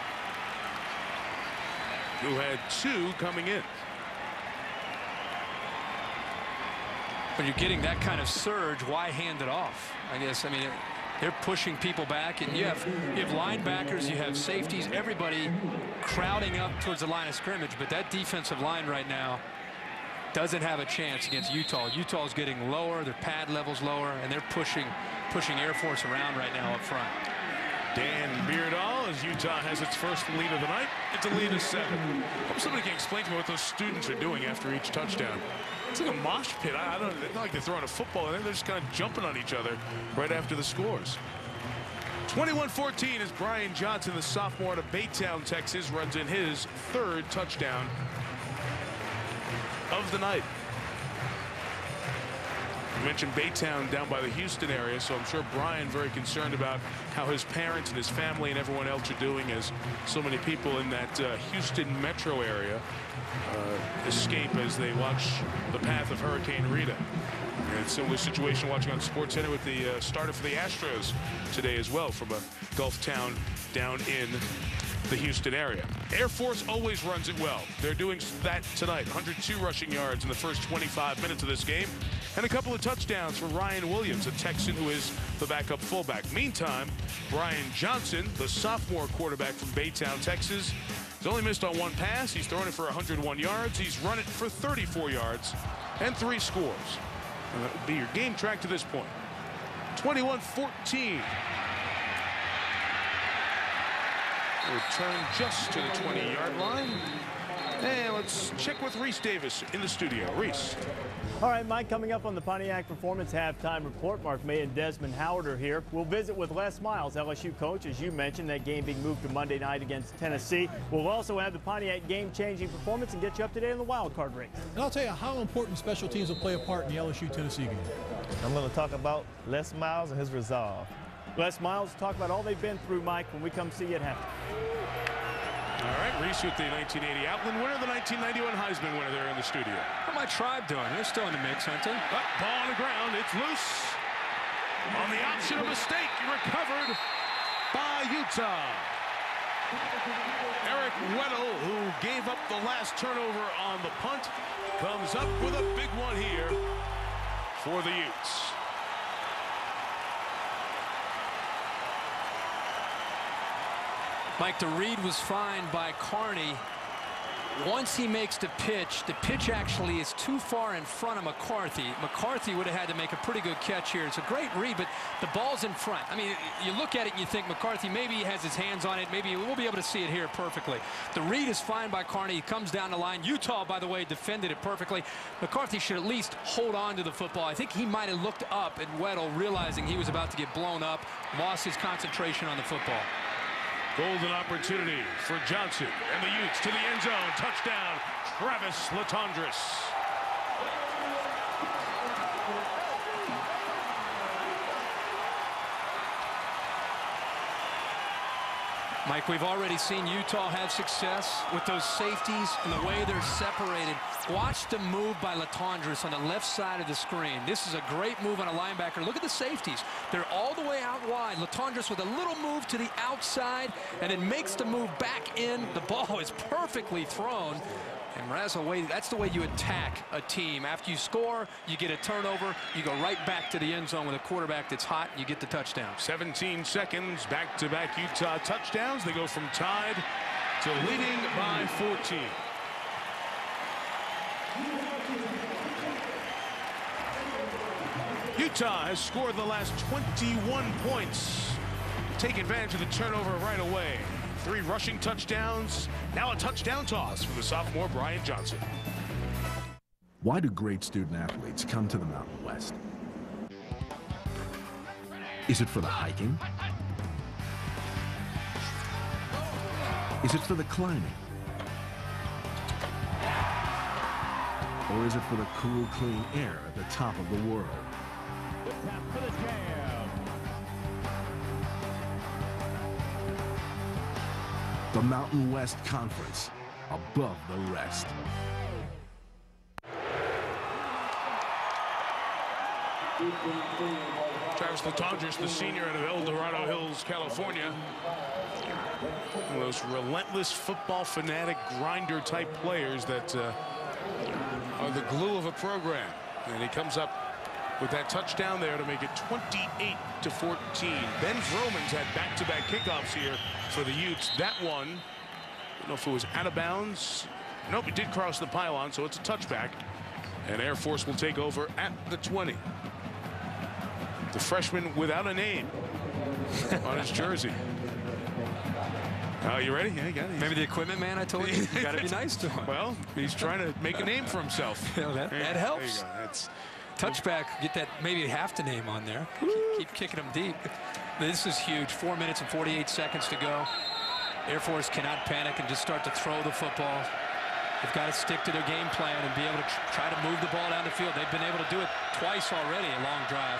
Speaker 1: who had 2 coming in.
Speaker 4: When you're getting that kind of surge, why hand it off? I guess, I mean, they're pushing people back, and you have linebackers, you have safeties, everybody crowding up towards the line of scrimmage, but that defensive line right now doesn't have a chance against Utah. Utah's getting lower, their pad level's lower, and they're pushing Air Force around right now up front.
Speaker 1: Dan Beardall, as Utah has its first lead of the night. It's a lead of 7. Hope somebody can explain to me what those students are doing after each touchdown. It's like a mosh pit. I don't know. It's not like they're throwing a football. They're just kind of jumping on each other right after the scores. 21-14 as Brian Johnson, the sophomore out of Baytown, Texas, runs in his 3rd touchdown of the night. You mentioned Baytown down by the Houston area, so I'm sure Brian very concerned about how his parents and his family and everyone else are doing, as so many people in that Houston metro area escape as they watch the path of Hurricane Rita. And similar situation watching on SportsCenter with the starter for the Astros today as well, from a Gulf town down in the Houston area. Air Force always runs it well. They're doing that tonight. 102 rushing yards in the first 25 minutes of this game, and a couple of touchdowns for Ryan Williams, a Texan who is the backup fullback. Meantime, Brian Johnson, the sophomore quarterback from Baytown, Texas, he's only missed on 1 pass. He's thrown it for 101 yards. He's run it for 34 yards and 3 scores. And that would be your game track to this point. 21-14. Return just to the 20-yard line. And let's check with Reese Davis in the studio. Reese.
Speaker 6: All right, Mike, coming up on the Pontiac Performance Halftime Report, Mark May and Desmond Howard are here. We'll visit with Les Miles, LSU coach, as you mentioned, that game being moved to Monday night against Tennessee. We'll also have the Pontiac game-changing performance and get you up to date on the wild card race.
Speaker 9: And I'll tell you how important special teams will play a part in the LSU-Tennessee game.
Speaker 12: I'm going to talk about Les Miles and his resolve.
Speaker 6: Les Miles, talk about all they've been through, Mike, when we come see you at halftime.
Speaker 1: All right, Reese with the 1980 Outland winner, the 1991 Heisman winner there in the studio.
Speaker 4: How's my tribe doing? They're still in the mix, aren't they?
Speaker 1: Ball on the ground, it's loose. On the option of mistake, recovered by Utah. Eric Weddle, who gave up the last turnover on the punt, comes up with a big one here for the Utes.
Speaker 4: Mike, the read was fine by Carney. Once he makes the pitch actually is too far in front of McCarthy. McCarthy would have had to make a pretty good catch here. It's a great read, but the ball's in front. I mean, you look at it and you think McCarthy maybe he has his hands on it. Maybe we'll be able to see it here perfectly. The read is fine by Carney. He comes down the line. Utah, by the way, defended it perfectly. McCarthy should at least hold on to the football. I think he might have looked up at Weddle, realizing he was about to get blown up, lost his concentration on the football.
Speaker 1: Golden opportunity for Johnson and the Utes to the end zone. Touchdown, Travis Latondras.
Speaker 4: Mike, we've already seen Utah have success with those safeties and the way they're separated. Watch the move by Latondras on the left side of the screen. This is a great move on a linebacker. Look at the safeties. They're all the way out wide. Latondras with a little move to the outside and then makes the move back in. The ball is perfectly thrown. And that's the way you attack a team. After you score, you get a turnover, you go right back to the end zone with a quarterback that's hot, and you get the touchdown.
Speaker 1: 17 seconds, back-to-back Utah touchdowns. They go from tied to leading by 14. Utah has scored the last 21 points. Take advantage of the turnover right away. 3 rushing touchdowns, now a touchdown toss for the sophomore Brian Johnson.
Speaker 21: Why do great student athletes come to the Mountain West? Is it for the hiking? Is it for the climbing? Or is it for the cool, clean air at the top of the world? The Mountain West Conference, above the rest.
Speaker 1: Travis Latondras, the senior out of El Dorado Hills, California. One of those relentless football fanatic grinder type players that are the glue of a program. And he comes up with that touchdown there to make it 28-14. Ben Vromans had back-to-back kickoffs here for the Utes. That one, I don't know if it was out of bounds. Nope, it did cross the pylon, so it's a touchback. And Air Force will take over at the 20. The freshman without a name on his jersey. You ready? Yeah, you got it.
Speaker 4: Maybe the equipment man I told you. You got to be nice to him.
Speaker 1: Well, he's trying to make a name for himself.
Speaker 4: that helps. That's touchback. Get that maybe half the name on there. Keep kicking them deep. This is huge. 4 minutes and 48 seconds to go. Air Force cannot panic and just start to throw the football. They've got to stick to their game plan and be able to try to move the ball down the field. They've been able to do it twice already, a long drive.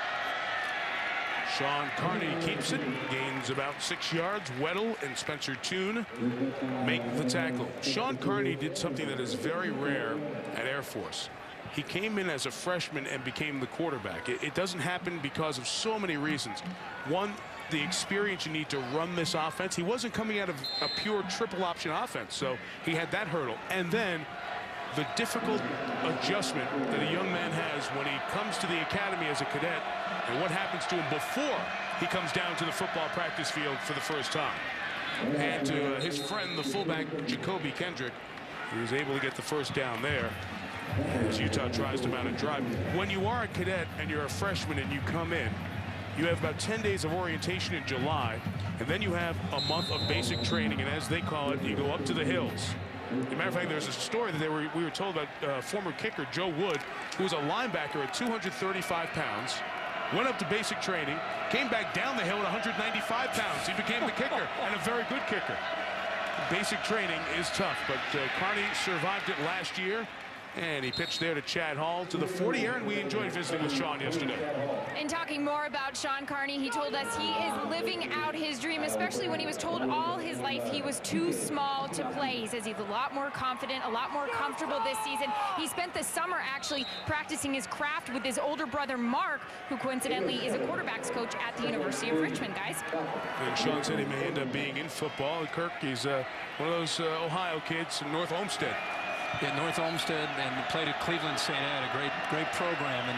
Speaker 1: Sean Carney keeps it, gains about 6 yards. Weddle and Spencer Toon make the tackle. Sean Carney did something that is very rare at Air Force. He came in as a freshman and became the quarterback. It doesn't happen because of so many reasons. One, the experience you need to run this offense. He wasn't coming out of a pure triple option offense, so he had that hurdle. And then the difficult adjustment that a young man has when he comes to the academy as a cadet, and what happens to him before he comes down to the football practice field for the first time. And to his friend, the fullback, Jacoby Kendrick, who was able to get the first down there as Utah tries to mount a drive. When you are a cadet and you're a freshman and you come in, you have about 10 days of orientation in July, and then you have a month of basic training, and as they call it, you go up to the hills. As a matter of fact, there's a story that we were told about former kicker Joe Wood, who was a linebacker at 235 pounds, went up to basic training, came back down the hill at 195 pounds. He became the kicker, and a very good kicker. Basic training is tough, but Carney survived it last year. And he pitched there to Chad Hall to the 40. Aaron, we enjoyed visiting with Sean yesterday.
Speaker 5: And talking more about Sean Carney, he told us he is living out his dream, especially when he was told all his life he was too small to play. He says he's a lot more confident, a lot more comfortable this season. He spent the summer actually practicing his craft with his older brother, Mark, who coincidentally is a quarterback's coach at the University of Richmond, guys.
Speaker 1: And Sean said he may end up being in football. Kirk, he's one of those Ohio kids from North Olmsted.
Speaker 4: Yeah, North Olmsted, and played at Cleveland St. Ed, a great program in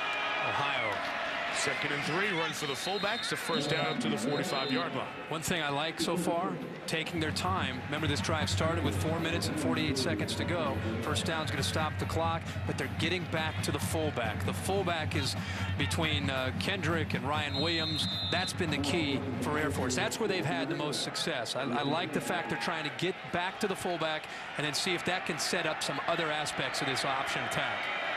Speaker 4: Ohio.
Speaker 1: 2nd and 3, run for the fullbacks, the first down up to the 45-yard line.
Speaker 4: One thing I like so far, taking their time. Remember, this drive started with 4 minutes and 48 seconds to go. First down's going to stop the clock, but they're getting back to the fullback. The fullback is between Kendrick and Ryan Williams. That's been the key for Air Force. That's where they've had the most success. I like the fact they're trying to get back to the fullback and then see if that can set up some other aspects of this option attack.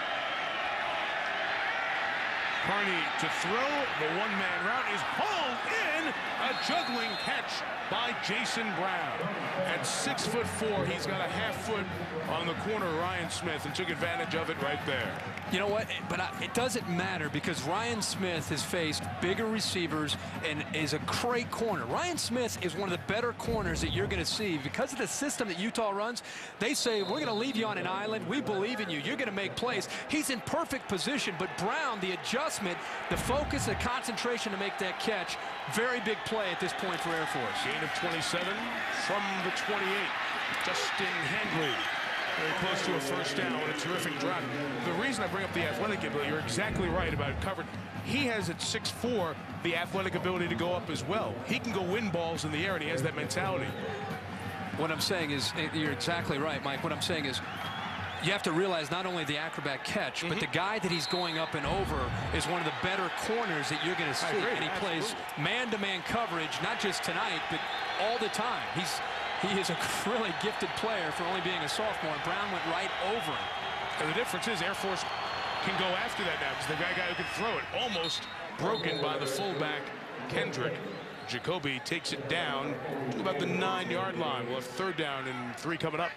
Speaker 1: Carney to throw. The one-man route is hauled in. A juggling catch by Jason Brown. At 6'4", he's got a half foot on the corner of Ryan Smith and took advantage of it right there.
Speaker 4: You know what? But it doesn't matter because Ryan Smith has faced bigger receivers and is a great corner. Ryan Smith is one of the better corners that you're going to see because of the system that Utah runs. They say, we're going to leave you on an island. We believe in you. You're going to make plays. He's in perfect position, but Brown, the adjustment, the focus, the concentration to make that catch, very big play at this point for Air Force.
Speaker 1: Gain of 27 from the 28. Justin Handley. Very close to a first down. What a terrific drive. The reason I bring up the athletic ability, you're exactly right about coverage. He has at 6'4" the athletic ability to go up as well. He can go win balls in the air, and he has that mentality.
Speaker 4: What I'm saying is, you're exactly right, Mike. What I'm saying is, you have to realize not only the acrobat catch, but the guy that he's going up and over is one of the better corners that you're going to see. And he plays man-to-man coverage, not just tonight, but all the time. He is a really gifted player for only being a sophomore. Brown went right over him.
Speaker 1: And the difference is Air Force can go after that now because the guy who can throw it. Almost broken by the fullback, Kendrick. Jacoby takes it down to about the 9-yard line. We'll have 3rd down and 3 coming up.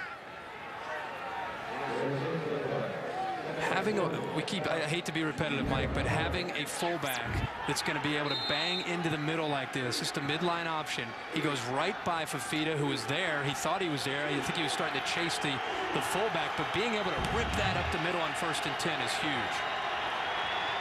Speaker 4: I hate to be repetitive, Mike, but having a fullback that's going to be able to bang into the middle like this, just a midline option. He goes right by Fafita, who was there. He thought he was there. I think he was starting to chase the fullback, but being able to rip that up the middle on 1st and 10 is huge.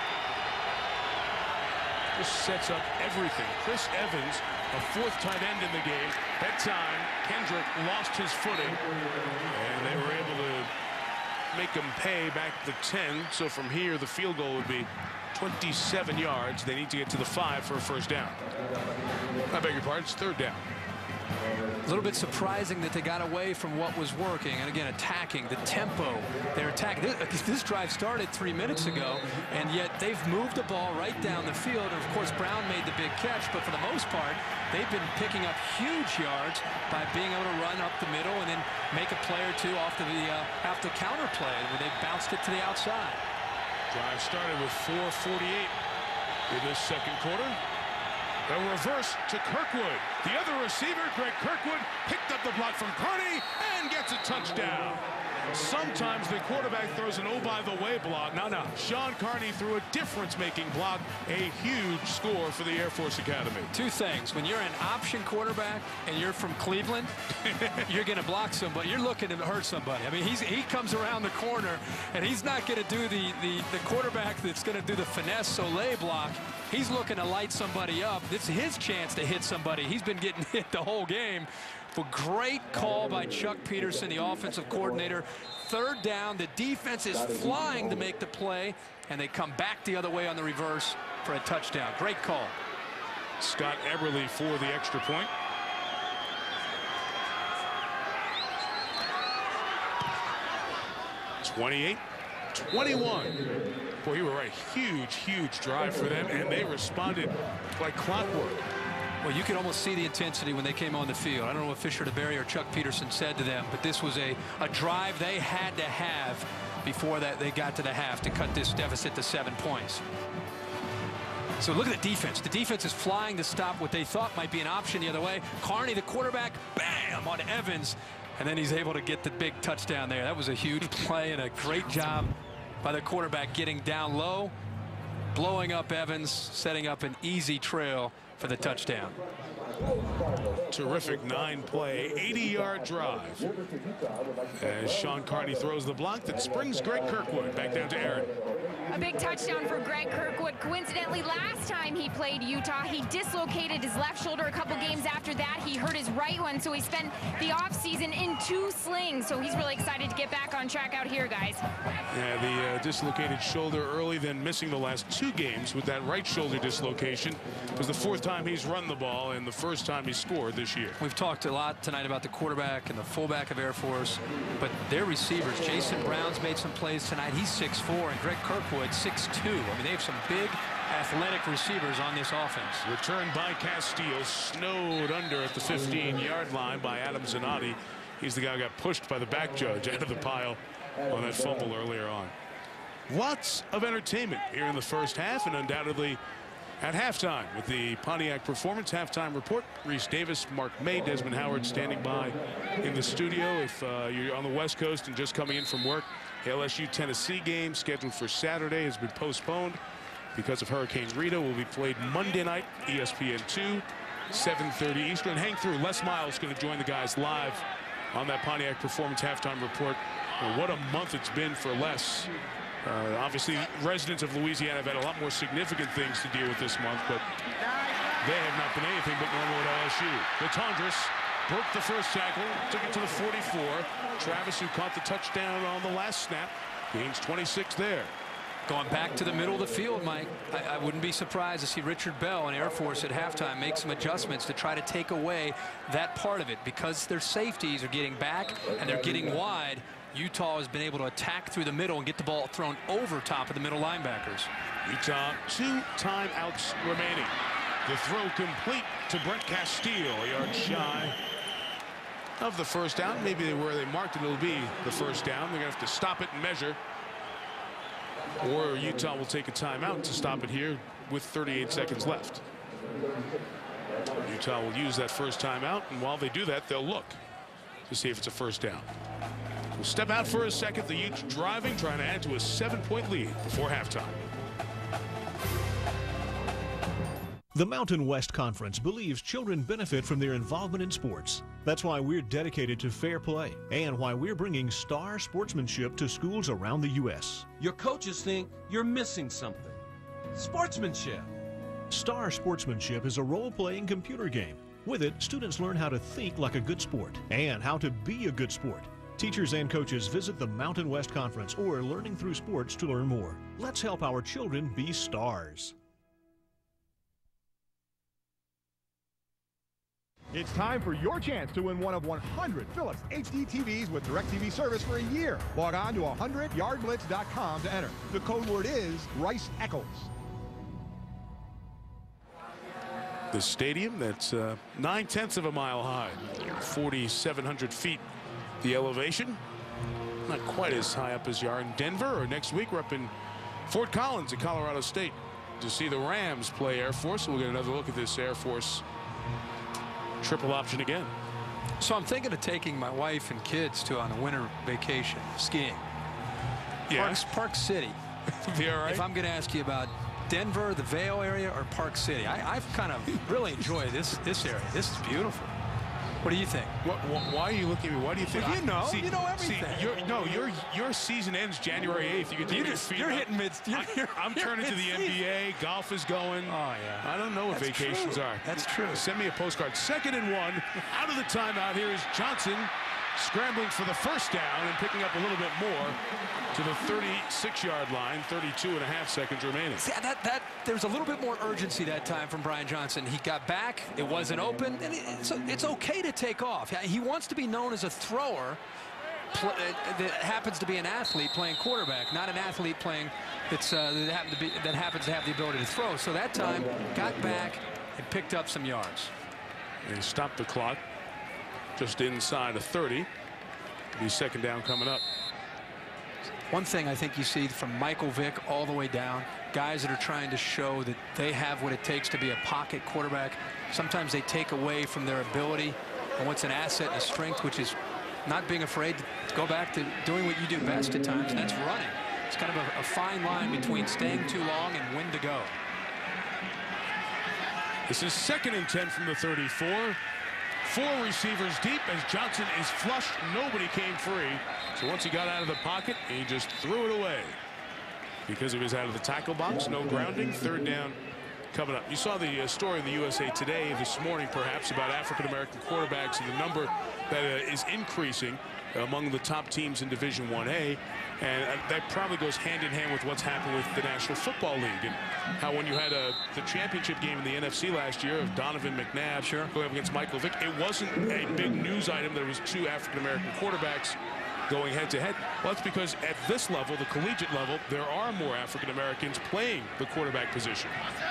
Speaker 1: This sets up everything. Chris Evans, a fourth tight end in the game. That time, Kendrick lost his footing, and they were able to make him pay back the 10. So from here, the field goal would be 27 yards. They need to get to the 5 for a first down. I beg your pardon, it's third down.
Speaker 4: A little bit surprising that they got away from what was working, and again, attacking, the tempo. They're attacking. This drive started 3 minutes ago, and yet they've moved the ball right down the field. And of course, Brown made the big catch, but for the most part, they've been picking up huge yards by being able to run up the middle and then make a play or two off the counter play where they bounced it to the outside.
Speaker 1: Drive started with 4:48 in this second quarter. A reverse to Kirkwood. The other receiver, Greg Kirkwood, picked up the block from Carney and gets a touchdown. Sometimes the quarterback throws an oh-by-the-way block. No. Sean Carney threw a difference-making block. A huge score for the Air Force Academy.
Speaker 4: Two things. When you're an option quarterback and you're from Cleveland, you're going to block somebody. You're looking to hurt somebody. I mean, he comes around the corner, and he's not going to do the quarterback that's going to do the finesse Soleil block. He's looking to light somebody up. This is his chance to hit somebody. He's been getting hit the whole game. But great call by Chuck Peterson, the offensive coordinator. Third down, the defense is flying to make the play, and they come back the other way on the reverse for a touchdown. Great call.
Speaker 1: Scott Eberle for the extra point. (28-21). Boy, you were right. Huge drive for them, and they responded like clockwork.
Speaker 4: Well, you could almost see the intensity when they came on the field. I don't know what Fisher DeBerry or Chuck Peterson said to them, but this was a drive they had to have before that they got to the half to cut this deficit to 7 points. So look at the defense. The defense is flying to stop what they thought might be an option the other way. Carney, the quarterback, bam, on Evans, and then he's able to get the big touchdown there. That was a huge play and a great job by the quarterback getting down low, blowing up Evans, setting up an easy trail for the touchdown.
Speaker 1: Terrific 9-play, 80-yard drive. As Sean Carney throws the block that springs Greg Kirkwood back down to Aaron.
Speaker 5: A big touchdown for Greg Kirkwood. Coincidentally, last time he played Utah, he dislocated his left shoulder. A couple games after that, he hurt his right one, so he spent the offseason in 2 slings. So he's really excited to get back on track out here, guys.
Speaker 1: Yeah, the dislocated shoulder early, then missing the last 2 games with that right shoulder dislocation. It was the 4th time he's run the ball and the 1st time he scored this year.
Speaker 4: We've talked a lot tonight about the quarterback and the fullback of Air Force, but their receivers, Jason Brown's made some plays tonight. He's 6'4", and Greg Kirkwood 6'2". I mean, they have some big athletic receivers on this offense.
Speaker 1: Returned by Castillo, snowed under at the 15-yard line by Adam Zanotti. He's the guy who got pushed by the back judge out of the pile on that fumble earlier on. Lots of entertainment here in the first half, and undoubtedly at halftime with the Pontiac Performance halftime report. Reese Davis, Mark May, Desmond Howard standing by in the studio. If you're on the West Coast and just coming in from work, LSU-Tennessee game scheduled for Saturday has been postponed because of Hurricane Rita. Will be played Monday night, ESPN2, 7:30 Eastern. Hang through. Les Miles going to join the guys live on that Pontiac Performance halftime report. Well, what a month it's been for Les. Obviously, residents of Louisiana have had a lot more significant things to deal with this month, but they have not been anything but normal at LSU. Latondres broke the first tackle, took it to the 44. Travis, who caught the touchdown on the last snap, gains 26 there.
Speaker 4: Going back to the middle of the field, Mike, I wouldn't be surprised to see Richard Bell and Air Force at halftime make some adjustments to try to take away that part of it, because their safeties are getting back and they're getting wide. Utah has been able to attack through the middle and get the ball thrown over top of the middle linebackers.
Speaker 1: Utah, 2 timeouts remaining. The throw complete to Brent Castillo, a yard shy of the first down. Maybe where they marked it, it'll be the first down. They're going to have to stop it and measure. Or Utah will take a timeout to stop it here with 38 seconds left. Utah will use that first timeout, and while they do that, they'll look to see if it's a first down. We'll step out for a second. The Utes driving, trying to add to a 7-point lead before halftime.
Speaker 8: The Mountain West Conference believes children benefit from their involvement in sports. That's why we're dedicated to fair play and why we're bringing star sportsmanship to schools around the U.S.
Speaker 10: Your coaches think you're missing something. Sportsmanship.
Speaker 8: Star Sportsmanship is a role-playing computer game. With it, students learn how to think like a good sport and how to be a good sport. Teachers and coaches visit the Mountain West Conference or Learning Through Sports to learn more. Let's help our children be stars.
Speaker 10: It's time for your chance to win one of 100 Philips HD TVs with DirecTV service for a year. Log on to 100yardblitz.com to enter. The code word is Rice Eccles.
Speaker 1: The stadium that's 9/10 of a mile high, 4,700 feet the elevation. Not quite as high up as you are in Denver, or next week we're up in Fort Collins at Colorado State to see the Rams play Air Force. We'll get another look at this Air Force triple option again.
Speaker 4: So I'm thinking of taking my wife and kids on a winter vacation skiing.
Speaker 1: Yes.
Speaker 4: Park City.
Speaker 1: Be all right.
Speaker 4: If I'm going to ask you about Denver, the Vail area, or Park City, I've kind of really enjoyed this area. This is beautiful. What do you think?
Speaker 1: Why are you looking at me? Why do you think?
Speaker 4: Well, you know everything.
Speaker 1: Your season ends January 8th. You can
Speaker 4: you're hitting mid.
Speaker 1: I'm turning to the NBA. Golf is going.
Speaker 4: Oh yeah.
Speaker 1: I don't know what vacations are.
Speaker 4: That's true.
Speaker 1: Send me a postcard. 2nd and 1. Out of the timeout. Here is Johnson scrambling for the first down and picking up a little bit more to the 36-yard line. 32.5 seconds remaining.
Speaker 4: See, there's a little bit more urgency that time from Brian Johnson. He got back. It wasn't open. And it's okay to take off. He wants to be known as a thrower that happens to be an athlete playing quarterback, not an athlete playing that happens to have the ability to throw. So that time, got back and picked up some yards.
Speaker 1: And he stopped the clock just inside of 30. The second down coming up.
Speaker 4: One thing I think you see from Michael Vick all the way down, guys that are trying to show that they have what it takes to be a pocket quarterback, sometimes they take away from their ability and what's an asset and a strength, which is not being afraid to go back to doing what you do best at times, and that's running. It's kind of a fine line between staying too long and when to go.
Speaker 1: This is 2nd and 10 from the 34. 4 receivers deep as Johnson is flushed. Nobody came free. So once he got out of the pocket, he just threw it away. Because he was out of the tackle box, no grounding. 3rd down coming up. You saw the story in the USA Today this morning, perhaps, about African-American quarterbacks and the number that is increasing among the top teams in Division 1A. And that probably goes hand in hand with what's happened with the National Football League, and how when you had the championship game in the NFC last year of Donovan McNabb going up against Michael Vick, it wasn't a big news item. There was 2 African-American quarterbacks going head-to-head. Well, that's because at this level, the collegiate level, there are more African-Americans playing the quarterback position.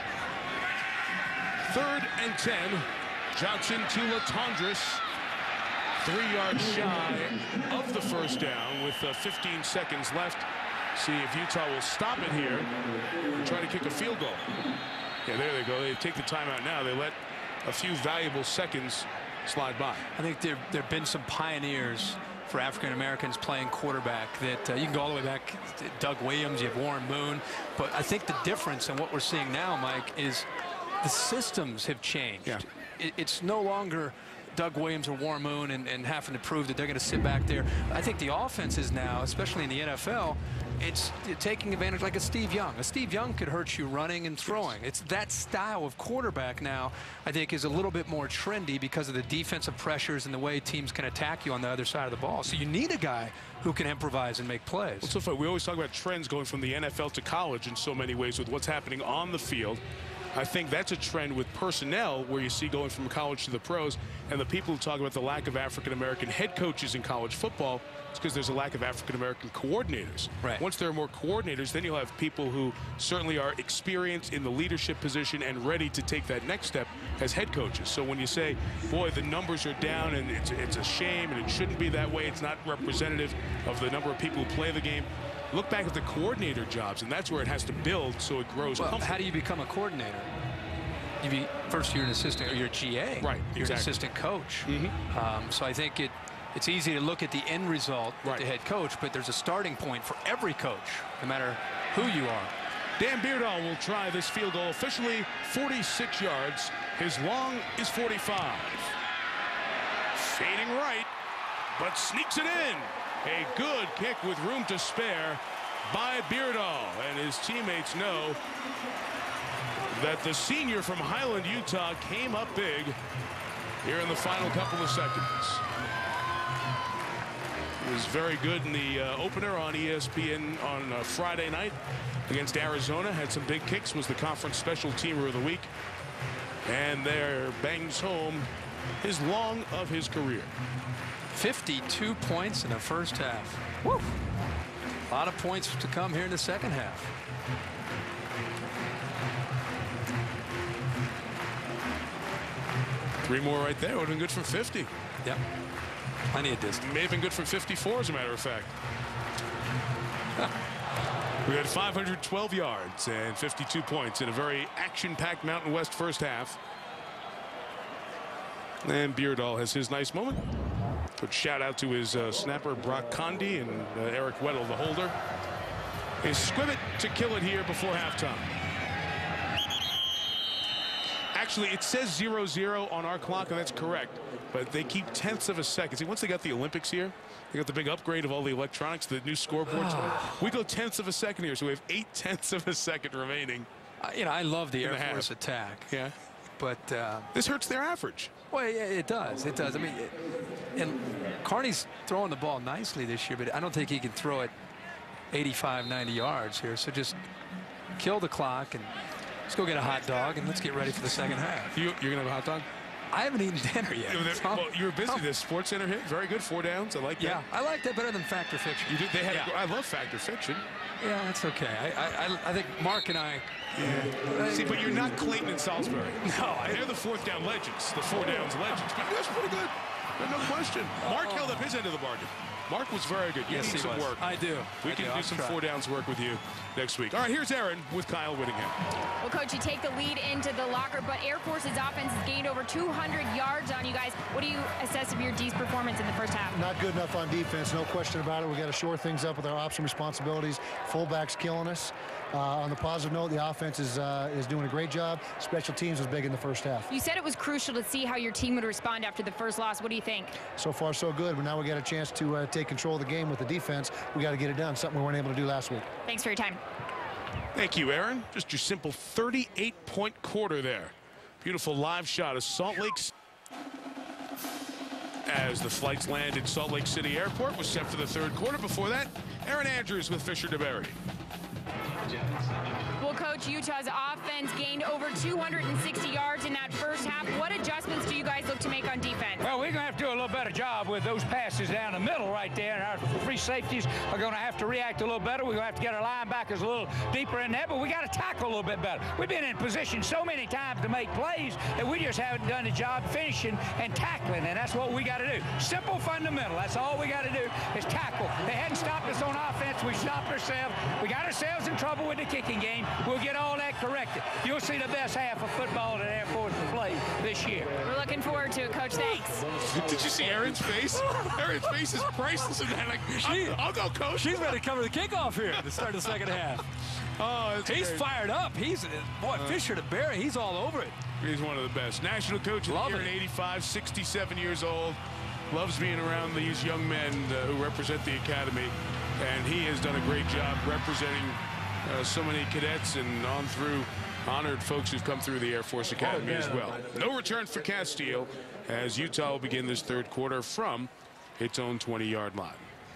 Speaker 1: 3rd and 10. Johnson to Latondres. 3 yards shy of the first down with 15 seconds left. See if Utah will stop it here and try to kick a field goal. Yeah, there they go. They take the timeout now. They let a few valuable seconds slide by.
Speaker 4: I think there have been some pioneers for African Americans playing quarterback that you can go all the way back to Doug Williams, you have Warren Moon, but I think the difference in what we're seeing now, Mike, is the systems have changed.
Speaker 1: Yeah.
Speaker 4: It's no longer Doug Williams or Warren Moon and having to prove that they're going to sit back there. I think the offenses now, especially in the NFL, it's taking advantage like a Steve Young. A Steve Young could hurt you running and throwing. It's that style of quarterback now, I think, is a little bit more trendy because of the defensive pressures and the way teams can attack you on the other side of the ball. So you need a guy who can improvise and make plays.
Speaker 1: Well, so far, we always talk about trends going from the NFL to college in so many ways with what's happening on the field. I think that's a trend with personnel where you see going from college to the pros, and the people who talk about the lack of African-American head coaches in college football, it's because there's a lack of African-American coordinators.
Speaker 4: Right.
Speaker 1: Once there are more coordinators, then you'll have people who certainly are experienced in the leadership position and ready to take that next step as head coaches. So when you say, boy, the numbers are down and it's a shame and it shouldn't be that way, it's not representative of the number of people who play the game, look back at the coordinator jobs, and that's where it has to build so it grows.
Speaker 4: Well, how do you become a coordinator? First you're an assistant, or you're a GA.
Speaker 1: Right,
Speaker 4: you're
Speaker 1: exactly.
Speaker 4: an assistant coach. So I think it's easy to look at the end result with the head coach, but there's a starting point for every coach, no matter who you are.
Speaker 1: Dan Beardall will try this field goal, officially 46 yards. His long is 45. Fading right, but sneaks it in. A good kick with room to spare by Beardall, and his teammates know that the senior from Highland, Utah, came up big here in the final couple of seconds. He was very good in the opener on ESPN on Friday night against Arizona. Had some big kicks, was the conference special teamer of the week. And there bangs home his long of his career.
Speaker 4: 52 points in the first half. Woo! A lot of points to come here in the second half.
Speaker 1: Three more right there would have been good from 50.
Speaker 4: Yep. Plenty of distance.
Speaker 1: May have been good from 54, as a matter of fact. We had 512 yards and 52 points in a very action-packed Mountain West first half. And Beardall has his nice moment. Good shout out to his snapper Brock Condi and Eric Weddle, the holder. Is squib to kill it here before halftime. Actually, it says 0-0 on our clock, and that's correct. But they keep tenths of a second. See, once they got the Olympics here, they got the big upgrade of all the electronics, the new scoreboards. We go tenths of a second here, so we have 8/10 of a second remaining.
Speaker 4: You know, I love the Air Force attack.
Speaker 1: Yeah.
Speaker 4: But
Speaker 1: this hurts their average.
Speaker 4: Well, yeah, it does. It does. I mean, and Carney's throwing the ball nicely this year, but I don't think he can throw it 85, 90 yards here. So just kill the clock and let's go get a hot dog and let's get ready for the second half.
Speaker 1: You're going to have a hot dog?
Speaker 4: I haven't eaten dinner yet.
Speaker 1: Well, you were busy. The Sports Center hit. Very good. 4 downs. I like that.
Speaker 4: Yeah, I like that better than Fact or Fiction.
Speaker 1: You did. They had. I love Fact or Fiction.
Speaker 4: Yeah, that's okay. I think Mark and I.
Speaker 1: Yeah. See, but you're not Clayton and Salisbury. No, they're the 4th down legends. The 4 downs legends. But that's pretty good. No question. Mark held up his end of the bargain. Mark was very good. You need some work.
Speaker 4: I do.
Speaker 1: We can do some 4 downs work with you next week. All right, here's Aaron with Kyle Whittingham.
Speaker 5: Well, Coach, you take the lead into the locker, but Air Force's offense has gained over 200 yards on you guys. What do you assess of your D's performance in the first half?
Speaker 11: Not good enough on defense, no question about it. We got to shore things up with our option responsibilities. Fullback's killing us. On the positive note, the offense is doing a great job. Special teams was big in the first half.
Speaker 5: You said it was crucial to see how your team would respond after the first loss. What do you think?
Speaker 11: So far, so good. But now we got a chance to take control of the game with the defense. We got to get it done, something we weren't able to do last week.
Speaker 5: Thanks for your time.
Speaker 1: Thank you, Aaron. Just your simple 38-point quarter there. Beautiful live shot of Salt Lake. As the flights land at Salt Lake City Airport, was set for the 3rd quarter. Before that, Aaron Andrews with Fisher DeBerry.
Speaker 5: Well, Coach, Utah's offense gained over 260 yards in that first half. What adjustments do you guys look to make on defense?
Speaker 14: Well, we're going to have to do a little better job with those passes down the middle right there. And our free safeties are going to have to react a little better. We're going to have to get our linebackers a little deeper in there, but we got to tackle a little bit better. We've been in position so many times to make plays that we just haven't done the job finishing and tackling, and that's what we got to do. Simple fundamental. That's all we got to do is tackle. They hadn't stopped us on offense. We stopped ourselves. We got ourselves in trouble with the kicking game. We'll get all that corrected. You'll see the best half of football that Air Force will play this year.
Speaker 5: We're looking forward to it, Coach. Thanks.
Speaker 1: Did you see Aaron's face? Aaron's face is priceless. And like, I'll go, Coach.
Speaker 4: She's ready to cover the kickoff here to start the second half.
Speaker 1: Oh,
Speaker 4: he's
Speaker 1: great.
Speaker 4: Fired up. Boy, Fisher DeBerry, he's all over it.
Speaker 1: He's one of the best. National Coach of the Year at 85, 67 years old. Loves being around these young men who represent the academy. And he has done a great job representing so many cadets and on through honored folks who've come through the Air Force Academy as well. No return for Castile as Utah will begin this 3rd quarter from its own 20-yard line.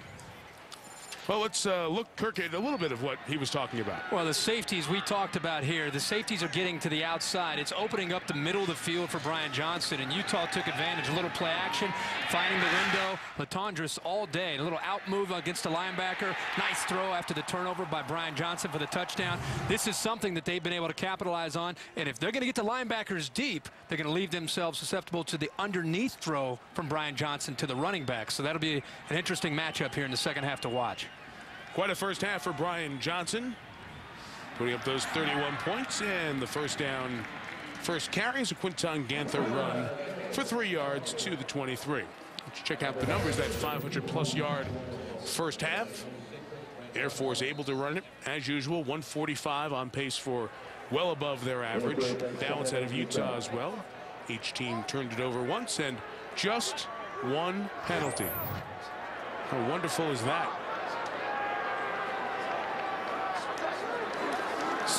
Speaker 1: Well, let's look, Kirk, at a little bit of what he was talking about.
Speaker 4: Well, the safeties we talked about here, the safeties are getting to the outside. It's opening up the middle of the field for Brian Johnson, and Utah took advantage. A little play action, finding the window. Latondras all day. A little out move against the linebacker. Nice throw after the turnover by Brian Johnson for the touchdown. This is something that they've been able to capitalize on, and if they're going to get the linebackers deep, they're going to leave themselves susceptible to the underneath throw from Brian Johnson to the running back. So that'll be an interesting matchup here in the second half to watch.
Speaker 1: Quite a first half for Brian Johnson, putting up those 31 points, and the first down, first carry is a Quinton Ganther run for 3 yards to the 23. Let's check out the numbers. That 500-plus yard first half. Air Force able to run it as usual. 145 on pace for well above their average. Balance out of Utah as well. Each team turned it over once and just 1 penalty. How wonderful is that?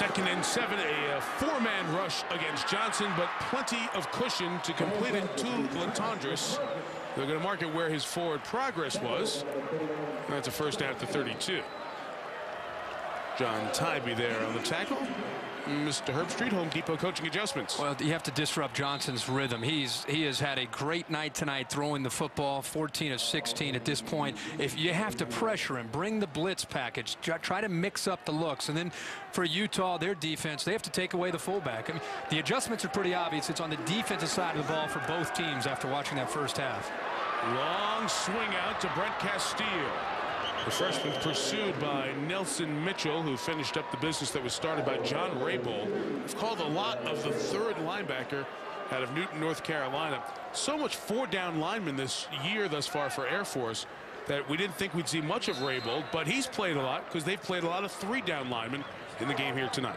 Speaker 1: 2nd and 7, a four-man rush against Johnson, but plenty of cushion to complete it to Latondras. They're going to mark it where his forward progress was. And that's a first down at the 32. John Tybee there on the tackle. Mr. Herbstreit, Home Depot coaching adjustments.
Speaker 4: Well, you have to disrupt Johnson's rhythm. He has had a great night tonight throwing the football, 14 of 16 at this point. If you have to pressure him, bring the blitz package, try to mix up the looks. And then for Utah, their defense, they have to take away the fullback. I mean, the adjustments are pretty obvious. It's on the defensive side of the ball for both teams after watching that first half.
Speaker 1: Long swing out to Brent Castile. The freshman pursued by Nelson Mitchell, who finished up the business that was started by John Raybould. We've called a lot of the third linebacker out of Newton, North Carolina. So much four-down lineman this year thus far for Air Force that we didn't think we'd see much of Raybould, but he's played a lot because they've played a lot of three-down linemen in the game here tonight.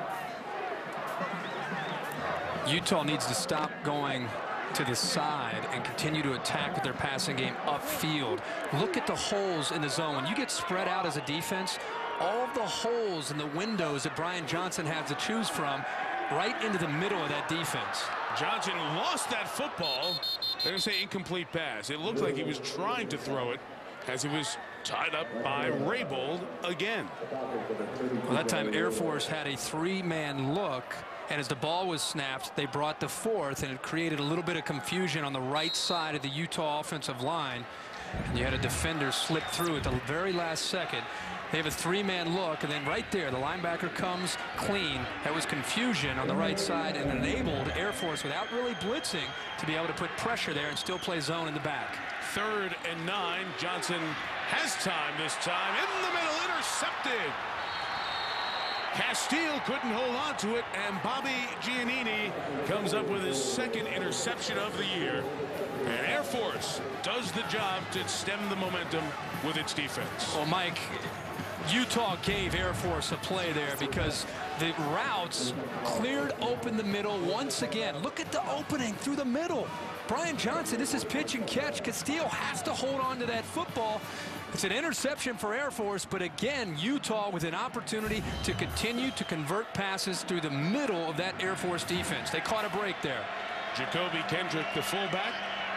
Speaker 4: Utah needs to stop going to the side and continue to attack with their passing game upfield. Look at the holes in the zone. When you get spread out as a defense, all of the holes and the windows that Brian Johnson has to choose from right into the middle of that defense.
Speaker 1: Johnson lost that football. They're going to say incomplete pass. It looked like he was trying to throw it as he was tied up by Raybould again.
Speaker 4: Well, that time Air Force had a three-man look, and as the ball was snapped, they brought the fourth, and it created a little bit of confusion on the right side of the Utah offensive line. And you had a defender slip through at the very last second. They have a three-man look, and then right there, the linebacker comes clean. That was confusion on the right side and enabled Air Force, without really blitzing, to be able to put pressure there and still play zone in the back.
Speaker 1: 3rd and 9. Johnson has time this time. In the middle, intercepted. Castile couldn't hold on to it, and Bobby Giannini comes up with his 2nd interception of the year. And Air Force does the job to stem the momentum with its defense.
Speaker 4: Well, Mike, Utah gave Air Force a play there because the routes cleared open the middle once again. Look at the opening through the middle. Brian Johnson, this is pitch and catch. Castile has to hold on to that football. It's an interception for Air Force, but again, Utah with an opportunity to continue to convert passes through the middle of that Air Force defense. They caught a break there.
Speaker 1: Jacoby Kendrick, the fullback.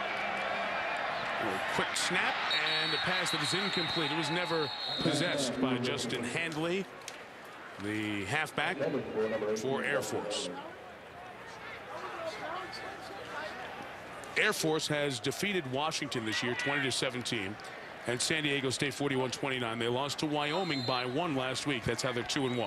Speaker 1: A quick snap and a pass that is incomplete. It was never possessed by Justin Handley, the halfback for Air Force. Air Force has defeated Washington this year 20-17 and San Diego State 41-29. They lost to Wyoming by 1 last week. That's how they're 2-1.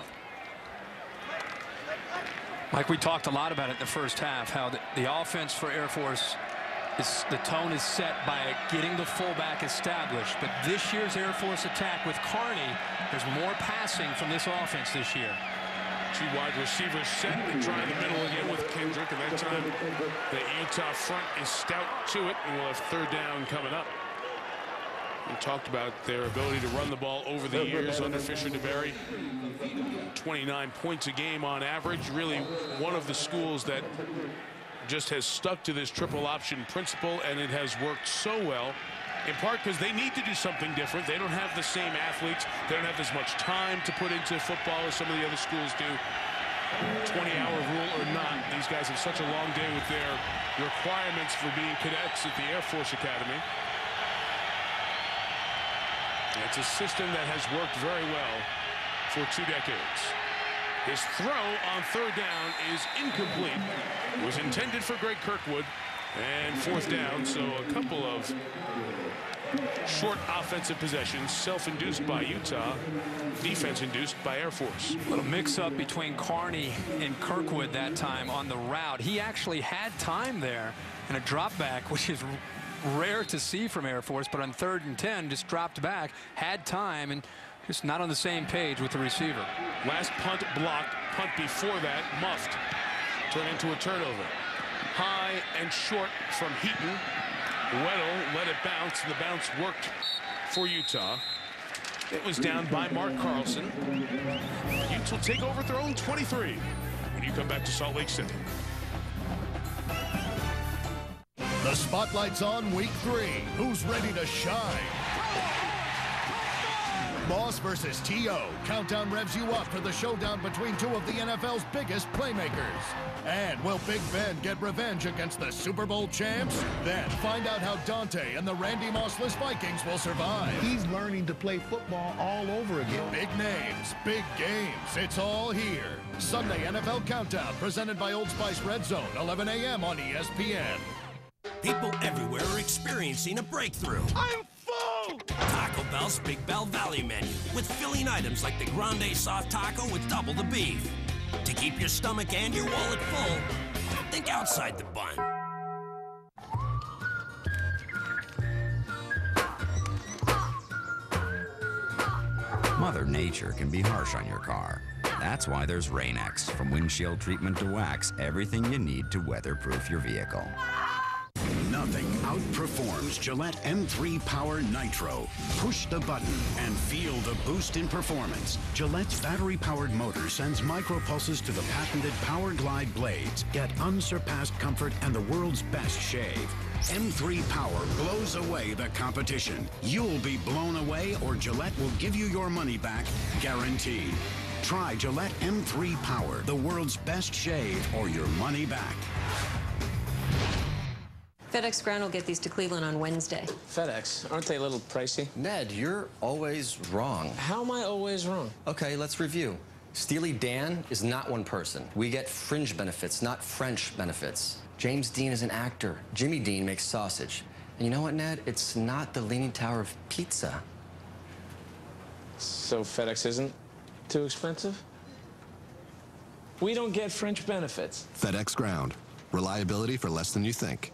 Speaker 4: Like we talked a lot about it in the first half, how the offense for Air Force the tone is set by getting the fullback established. But this year's Air Force attack with Carney, there's more passing from this offense this year.
Speaker 1: 2 wide receivers set. They try in the middle again with Kendrick, and that time the Utah front is stout to it, and we'll have 3rd down coming up. We talked about their ability to run the ball over the years under Fisher DeBerry. 29 points a game on average. Really one of the schools that just has stuck to this triple option principle, and it has worked so well, in part because they need to do something different. They don't have the same athletes. They don't have as much time to put into football as some of the other schools do. 20-hour rule or not, these guys have such a long day with their requirements for being cadets at the Air Force Academy. It's a system that has worked very well for 2 decades. His throw on 3rd down is incomplete. It was intended for Greg Kirkwood, and 4th down, so a couple of short offensive possessions, self-induced by Utah, defense-induced by Air Force.
Speaker 4: A little mix-up between Carney and Kirkwood that time on the route. He actually had time there, and a drop back, which is rare to see from Air Force, but on 3rd and 10, just dropped back, had time, and just not on the same page with the receiver.
Speaker 1: Last punt blocked, punt before that muffed, turned into a turnover. High and short from Heaton. Weddle let it bounce, and the bounce worked for Utah. It was down by Mark Carlson. Utes will take over their own 23 when you come back to Salt Lake City.
Speaker 2: The spotlight's on week 3. Who's ready to shine? Moss versus T.O. Countdown revs you up for the showdown between two of the NFL's biggest playmakers. And will Big Ben get revenge against the Super Bowl champs? Then find out how Dante and the Randy Mossless Vikings will survive.
Speaker 21: He's learning to play football all over again.
Speaker 2: Big names, big games. It's all here. Sunday NFL Countdown, presented by Old Spice Red Zone, 11 a.m. on ESPN.
Speaker 22: People everywhere are experiencing a breakthrough.
Speaker 2: I'm full!
Speaker 22: Taco Bell's Big Bell Value Menu with filling items like the Grande Soft Taco with double the beef. To keep your stomach and your wallet full, think outside the bun.
Speaker 15: Mother Nature can be harsh on your car. That's why there's Rain-X. From windshield treatment to wax, everything you need to weatherproof your vehicle.
Speaker 23: Nothing outperforms Gillette M3 Power Nitro. Push the button and feel the boost in performance. Gillette's battery-powered motor sends micropulses to the patented Power Glide blades. Get unsurpassed comfort and the world's best shave. M3 Power blows away the competition. You'll be blown away, or Gillette will give you your money back, guaranteed. Try Gillette M3 Power, the world's best shave, or your money back.
Speaker 24: FedEx Ground will get these to Cleveland on Wednesday.
Speaker 25: FedEx, aren't they a little pricey?
Speaker 26: Ned, you're always wrong.
Speaker 25: How am I always wrong?
Speaker 26: Okay, let's review. Steely Dan is not one person. We get fringe benefits, not French benefits. James Dean is an actor. Jimmy Dean makes sausage. And you know what, Ned? It's not the Leaning Tower of pizza.
Speaker 25: So FedEx isn't too expensive? We don't get French benefits.
Speaker 27: FedEx Ground. Reliability for less than you think.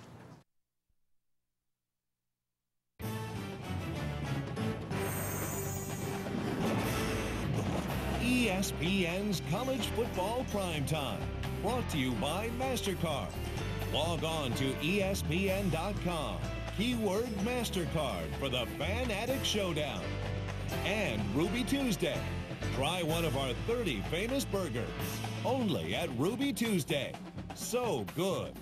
Speaker 28: ESPN's College Football Primetime, brought to you by MasterCard. Log on to ESPN.com. Keyword MasterCard for the Fan Addict Showdown. And Ruby Tuesday. Try one of our 30 famous burgers. Only at Ruby Tuesday. So good.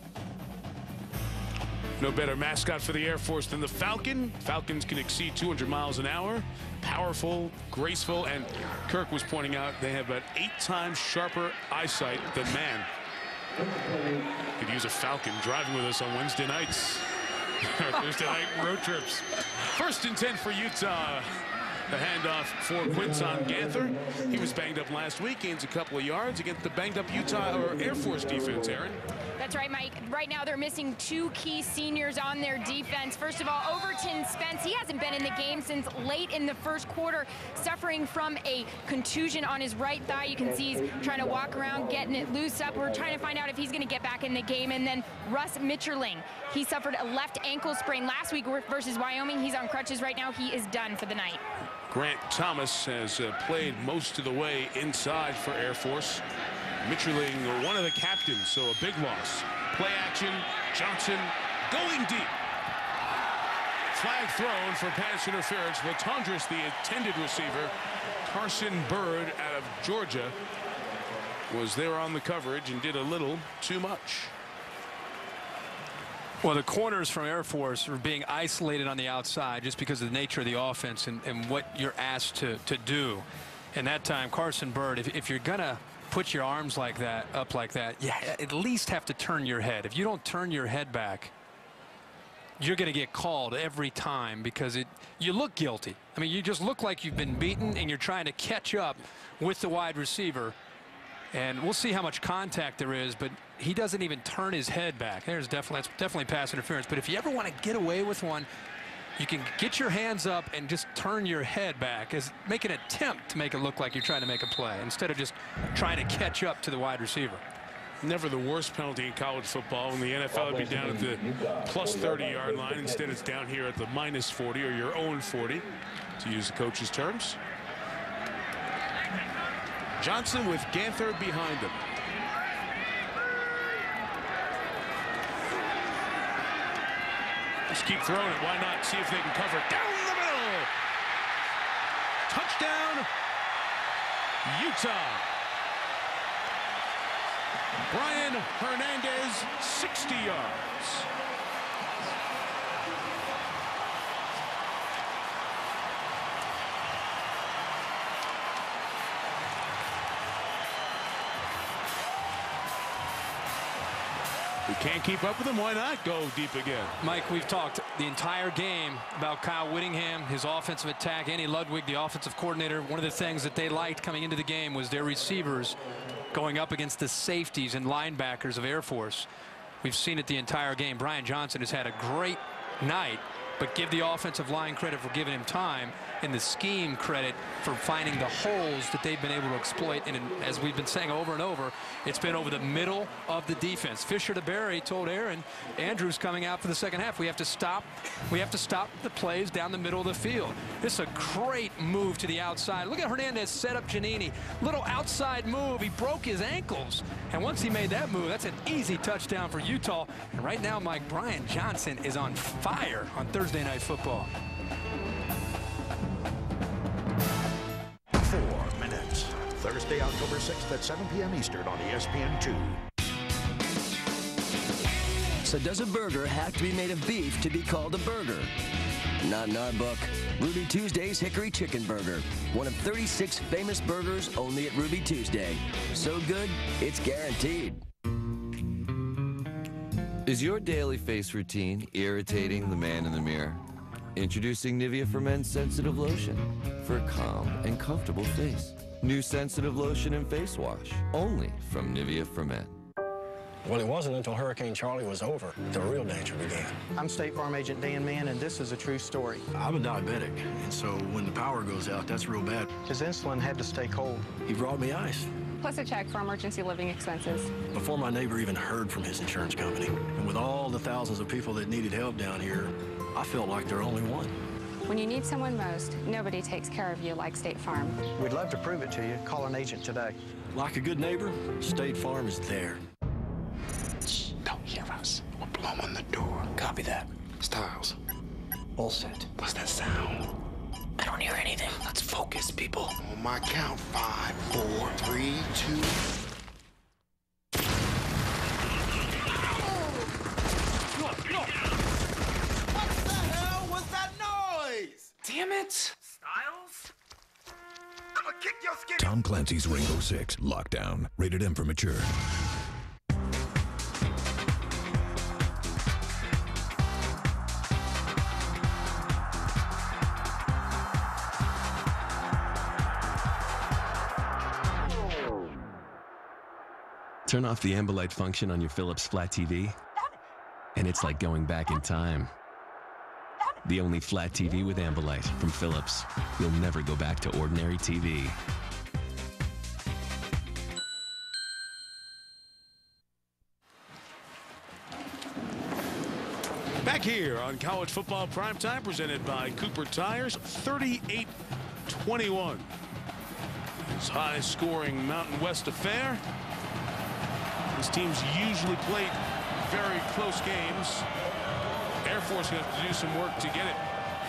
Speaker 1: No better mascot for the Air Force than the Falcon. Falcons can exceed 200 miles an hour. Powerful, graceful, and Kirk was pointing out they have about 8 times sharper eyesight than man. Could use a Falcon driving with us on Wednesday nights. Thursday night road trips. 1st and 10 for Utah. The handoff for Quinton Ganther. He was banged up last week, gains a couple of yards against the banged up Utah or Air Force defense, Aaron.
Speaker 5: That's right, Mike. Right now they're missing 2 key seniors on their defense. First of all, Overton Spence. He hasn't been in the game since late in the first quarter, suffering from a contusion on his right thigh. You can see he's trying to walk around, getting it loose up. We're trying to find out if he's going to get back in the game. And then Russ Mitcherling. He suffered a left ankle sprain last week versus Wyoming. He's on crutches right now. He is done for the night.
Speaker 1: Grant Thomas has played most of the way inside for Air Force. Mitcherling, one of the captains, so a big loss. Play action, Johnson going deep. Flag thrown for pass interference. Latondras, the intended receiver. Carson Bird out of Georgia was there on the coverage and did a little too much.
Speaker 4: Well, the corners from Air Force are being isolated on the outside just because of the nature of the offense and what you're asked to do. And that time, Carson Bird, if you're going to put your arms like that, up like that, you at least have to turn your head. If you don't turn your head back, you're going to get called every time because you look guilty. I mean, you just look like you've been beaten and you're trying to catch up with the wide receiver. And we'll see how much contact there is, but he doesn't even turn his head back. That's definitely pass interference. But if you ever want to get away with one, you can get your hands up and just turn your head back. Make an attempt to make it look like you're trying to make a play instead of just trying to catch up to the wide receiver.
Speaker 1: Never the worst penalty in college football. In the NFL, it'd be down at the plus 30-yard line. Instead, it's down here at the minus 40 or your own 40, to use the coach's terms. Johnson with Ganther behind him. Just keep throwing it. Why not? See if they can cover it. Down the middle. Touchdown, Utah. Brian Hernandez, 60 yards. We can't keep up with him. Why not go deep again?
Speaker 4: Mike, we've talked the entire game about Kyle Whittingham, his offensive attack. Andy Ludwig, the offensive coordinator, one of the things that they liked coming into the game was their receivers going up against the safeties and linebackers of Air Force. We've seen it the entire game. Brian Johnson has had a great night, but give the offensive line credit for giving him time and the scheme credit for finding the holes that they've been able to exploit. And as we've been saying over and over, it's been over the middle of the defense. Fisher to Barry told Aaron Andrews coming out for the second half, we have to stop the plays down the middle of the field. This is a great move to the outside. Look at Hernandez set up Giannini. Little outside move. He broke his ankles. And once he made that move, that's an easy touchdown for Utah. And right now, Mike, Brian Johnson is on fire on Thursday Night Football.
Speaker 3: 4 minutes. Thursday, October 6th at 7 p.m. Eastern on ESPN2.
Speaker 7: So does a burger have to be made of beef to be called a burger? Not in our book. Ruby Tuesday's Hickory Chicken Burger. One of 36 famous burgers only at Ruby Tuesday. So good, it's guaranteed.
Speaker 13: Is your daily face routine irritating the man in the mirror? Introducing Nivea for Men's Sensitive Lotion for a calm and comfortable face. New sensitive lotion and face wash, only from Nivea for Men.
Speaker 16: Well, it wasn't until Hurricane Charlie was over that the real danger began.
Speaker 17: I'm State Farm Agent Dan Mann, and this is a true story.
Speaker 16: I'm a diabetic, and so when the power goes out, that's real bad.
Speaker 17: His insulin had to stay cold.
Speaker 16: He brought me ice.
Speaker 18: Plus a check for emergency living expenses.
Speaker 16: Before my neighbor even heard from his insurance company. And with all the thousands of people that needed help down here, I felt like they're only one.
Speaker 18: When you need someone most, nobody takes care of you like State Farm.
Speaker 17: We'd love to prove it to you. Call an agent today.
Speaker 16: Like a good neighbor, State Farm is there.
Speaker 19: Shh, don't hear us. We'll blow on the door.
Speaker 16: Copy that.
Speaker 19: Styles.
Speaker 16: All set.
Speaker 19: What's that sound?
Speaker 16: I don't hear anything.
Speaker 19: Let's focus, people. On my count, 5, 4, 3, 2. Damn it! Styles? I'ma kick your skin.
Speaker 20: Tom Clancy's Rainbow Six Lockdown. Rated M for mature.
Speaker 29: Turn off the Ambilight function on your Philips Flat TV, and it's like going back in time. The only flat TV with Ambilight from Philips. You'll never go back to ordinary TV.
Speaker 1: Back here on College Football Primetime, presented by Cooper Tires, 38-21. This high-scoring Mountain West affair. These teams usually play very close games. Air Force going to have to do some work to get it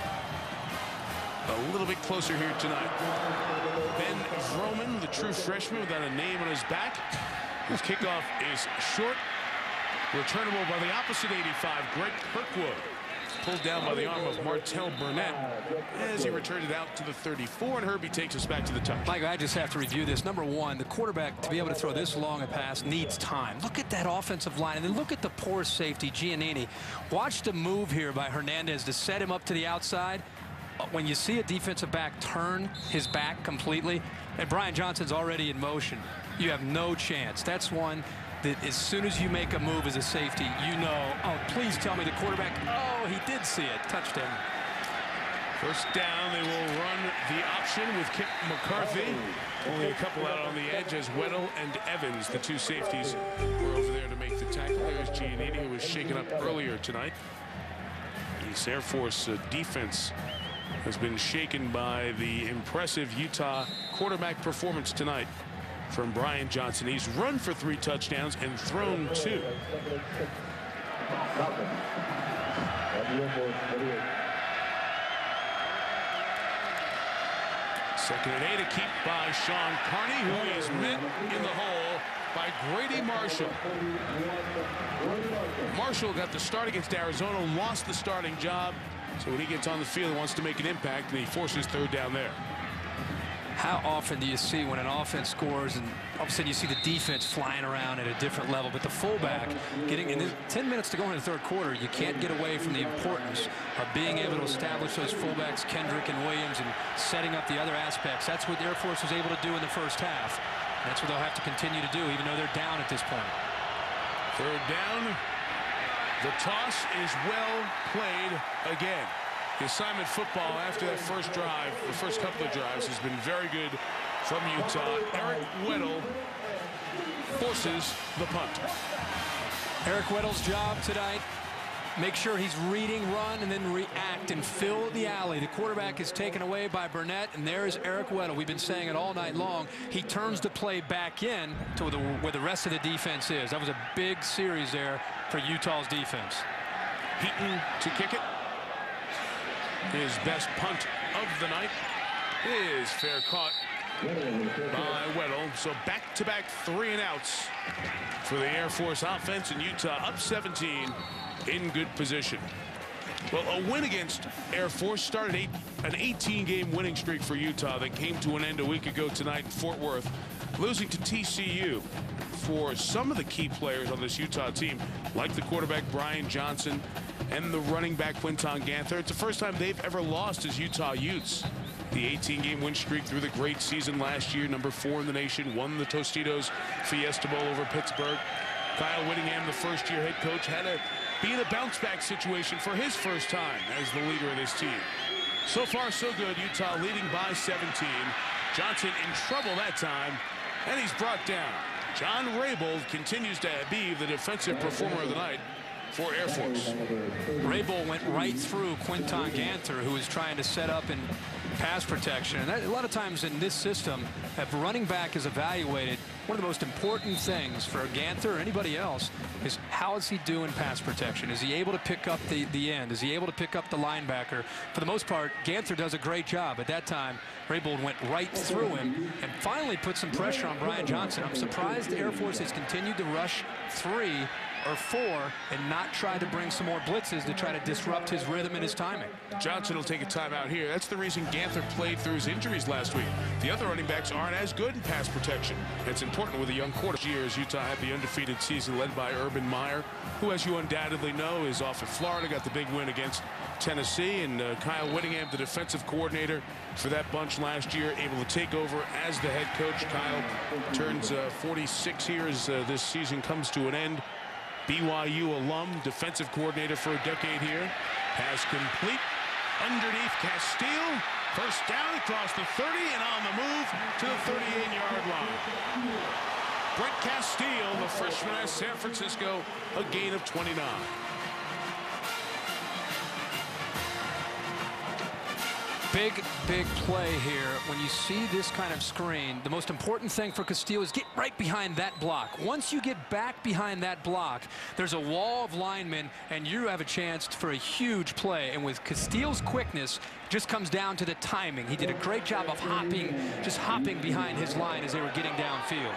Speaker 1: a little bit closer here tonight. Ben Vroman, the true freshman without a name on his back. His kickoff is short. Returnable by the opposite 85, Greg Kirkwood. Pulled down by the arm of Martell Burnett as he returned it out to the 34, and Herbie takes us back to the touch.
Speaker 4: Mike, I just have to review this. Number one, the quarterback, to be able to throw this long a pass, needs time. Look at that offensive line, and then look at the poor safety, Giannini. Watch the move here by Hernandez to set him up to the outside. When you see a defensive back turn his back completely, and Brian Johnson's already in motion, you have no chance. That's one that as soon as you make a move as a safety, you know, oh, please tell me the quarterback, oh, he did see it. Touchdown.
Speaker 1: First down, they will run the option with Kip McCarthy. Only a couple out on the edge as Weddle and Evans, the two safeties, were over there to make the tackle. There's Giannini, who was shaken up earlier tonight. This Air Force defense has been shaken by the impressive Utah quarterback performance tonight from Brian Johnson. He's run for 3 touchdowns and thrown 2. Second and 8, a keep by Sean Carney, who is met in the hole by Grady Marshall. Marshall got the start against Arizona, lost the starting job. So when he gets on the field, he wants to make an impact, and he forces 3rd down there.
Speaker 4: How often do you see when an offense scores and all of a sudden you see the defense flying around at a different level, but the fullback getting in 10 minutes to go in the third quarter, you can't get away from the importance of being able to establish those fullbacks, Kendrick and Williams, and setting up the other aspects. That's what the Air Force was able to do in the first half. And that's what they'll have to continue to do, even though they're down at this point.
Speaker 1: Third down. The toss is well played again. The assignment football after that first drive, the first couple of drives, has been very good from Utah. Eric Weddle forces the punt.
Speaker 4: Eric Weddle's job tonight, make sure he's reading, run, and then react and fill the alley. The quarterback is taken away by Burnett, and there's Eric Weddle. We've been saying it all night long. He turns the play back in to where the rest of the defense is. That was a big series there for Utah's defense.
Speaker 1: Heaton to kick it. His best punt of the night is fair caught by Weddle. So back-to-back 3-and-outs for the Air Force offense, and Utah up 17 in good position. Well, a win against Air Force started an 18-game winning streak for Utah that came to an end a week ago tonight in Fort Worth, losing to TCU. For some of the key players on this Utah team, like the quarterback Brian Johnson and the running back Quinton Ganther, it's the first time they've ever lost as Utah Utes. The 18-game win streak through the great season last year, number 4 in the nation, won the Tostitos Fiesta Bowl over Pittsburgh. Kyle Whittingham, the first-year head coach, had to be in a bounce-back situation for his first time as the leader of this team. So far, so good. Utah leading by 17. Johnson in trouble that time, and he's brought down. John Raybould continues to be the defensive performer of the night for Air Force.
Speaker 4: Raybould went right through Quinton Ganther, who was trying to set up in pass protection. And that, a lot of times in this system, if running back is evaluated, one of the most important things for Ganther or anybody else is how is he doing pass protection? Is he able to pick up the end? Is he able to pick up the linebacker? For the most part, Ganther does a great job. At that time, Raybould went right through him and finally put some pressure on Brian Johnson. I'm surprised the Air Force has continued to rush 3 or 4 and not try to bring some more blitzes to try to disrupt his rhythm and his timing.
Speaker 1: Johnson will take a timeout here. That's the reason Ganther played through his injuries last week. The other running backs aren't as good in pass protection. It's important with a young quarterback. Years Utah had the undefeated season led by Urban Meyer, who, as you undoubtedly know, is off at Florida, got the big win against Tennessee, and Kyle Whittingham, the defensive coordinator for that bunch last year, able to take over as the head coach. Kyle turns 46 here as this season comes to an end. BYU alum, defensive coordinator for a decade here. Pass complete underneath Castile. First down across the 30 and on the move to the 38-yard line. Brent Castile, the freshman at San Francisco, a gain of 29.
Speaker 4: Big play here. When you see this kind of screen, the most important thing for Castillo is get right behind that block. Once you get back behind that block, there's a wall of linemen, and you have a chance for a huge play. And with Castillo's quickness, just comes down to the timing. He did a great job of just hopping behind his line as they were getting downfield.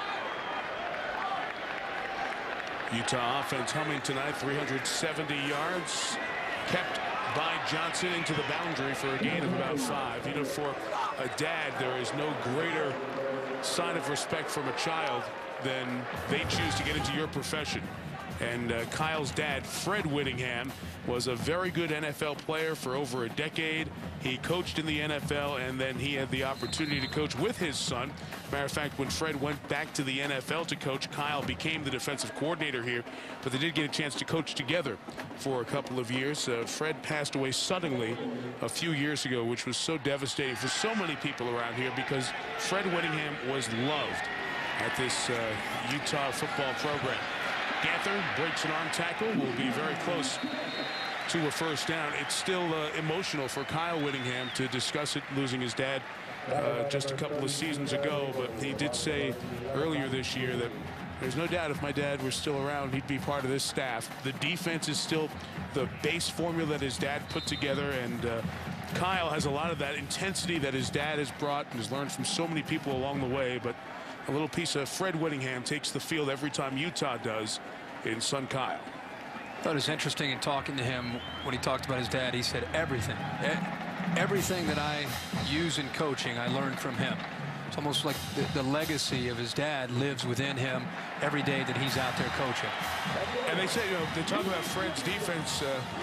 Speaker 1: Utah offense humming tonight, 370 yards. Kept by Johnson into the boundary for a gain of about 5. You know, for a dad, there is no greater sign of respect from a child than they choose to get into your profession. And Kyle's dad, Fred Whittingham, was a very good NFL player for over a decade. He coached in the NFL, and then he had the opportunity to coach with his son. Matter of fact, when Fred went back to the NFL to coach, Kyle became the defensive coordinator here, but they did get a chance to coach together for a couple of years. Fred passed away suddenly a few years ago, which was so devastating for so many people around here, because Fred Whittingham was loved at this Utah football program. Ganther breaks an arm tackle, will be very close to a first down. It's still emotional for Kyle Whittingham to discuss it, losing his dad just a couple of seasons ago, but he did say earlier this year that there's no doubt if my dad were still around, he'd be part of this staff. The defense is still the base formula that his dad put together, and Kyle has a lot of that intensity that his dad has brought and has learned from so many people along the way. But a little piece of Fred Whittingham takes the field every time Utah does in son Kyle.
Speaker 4: I thought it was interesting in talking to him when he talked about his dad. He said everything that I use in coaching, I learned from him. It's almost like the legacy of his dad lives within him every day that he's out there coaching.
Speaker 1: And they say, they talk about Fred's defense.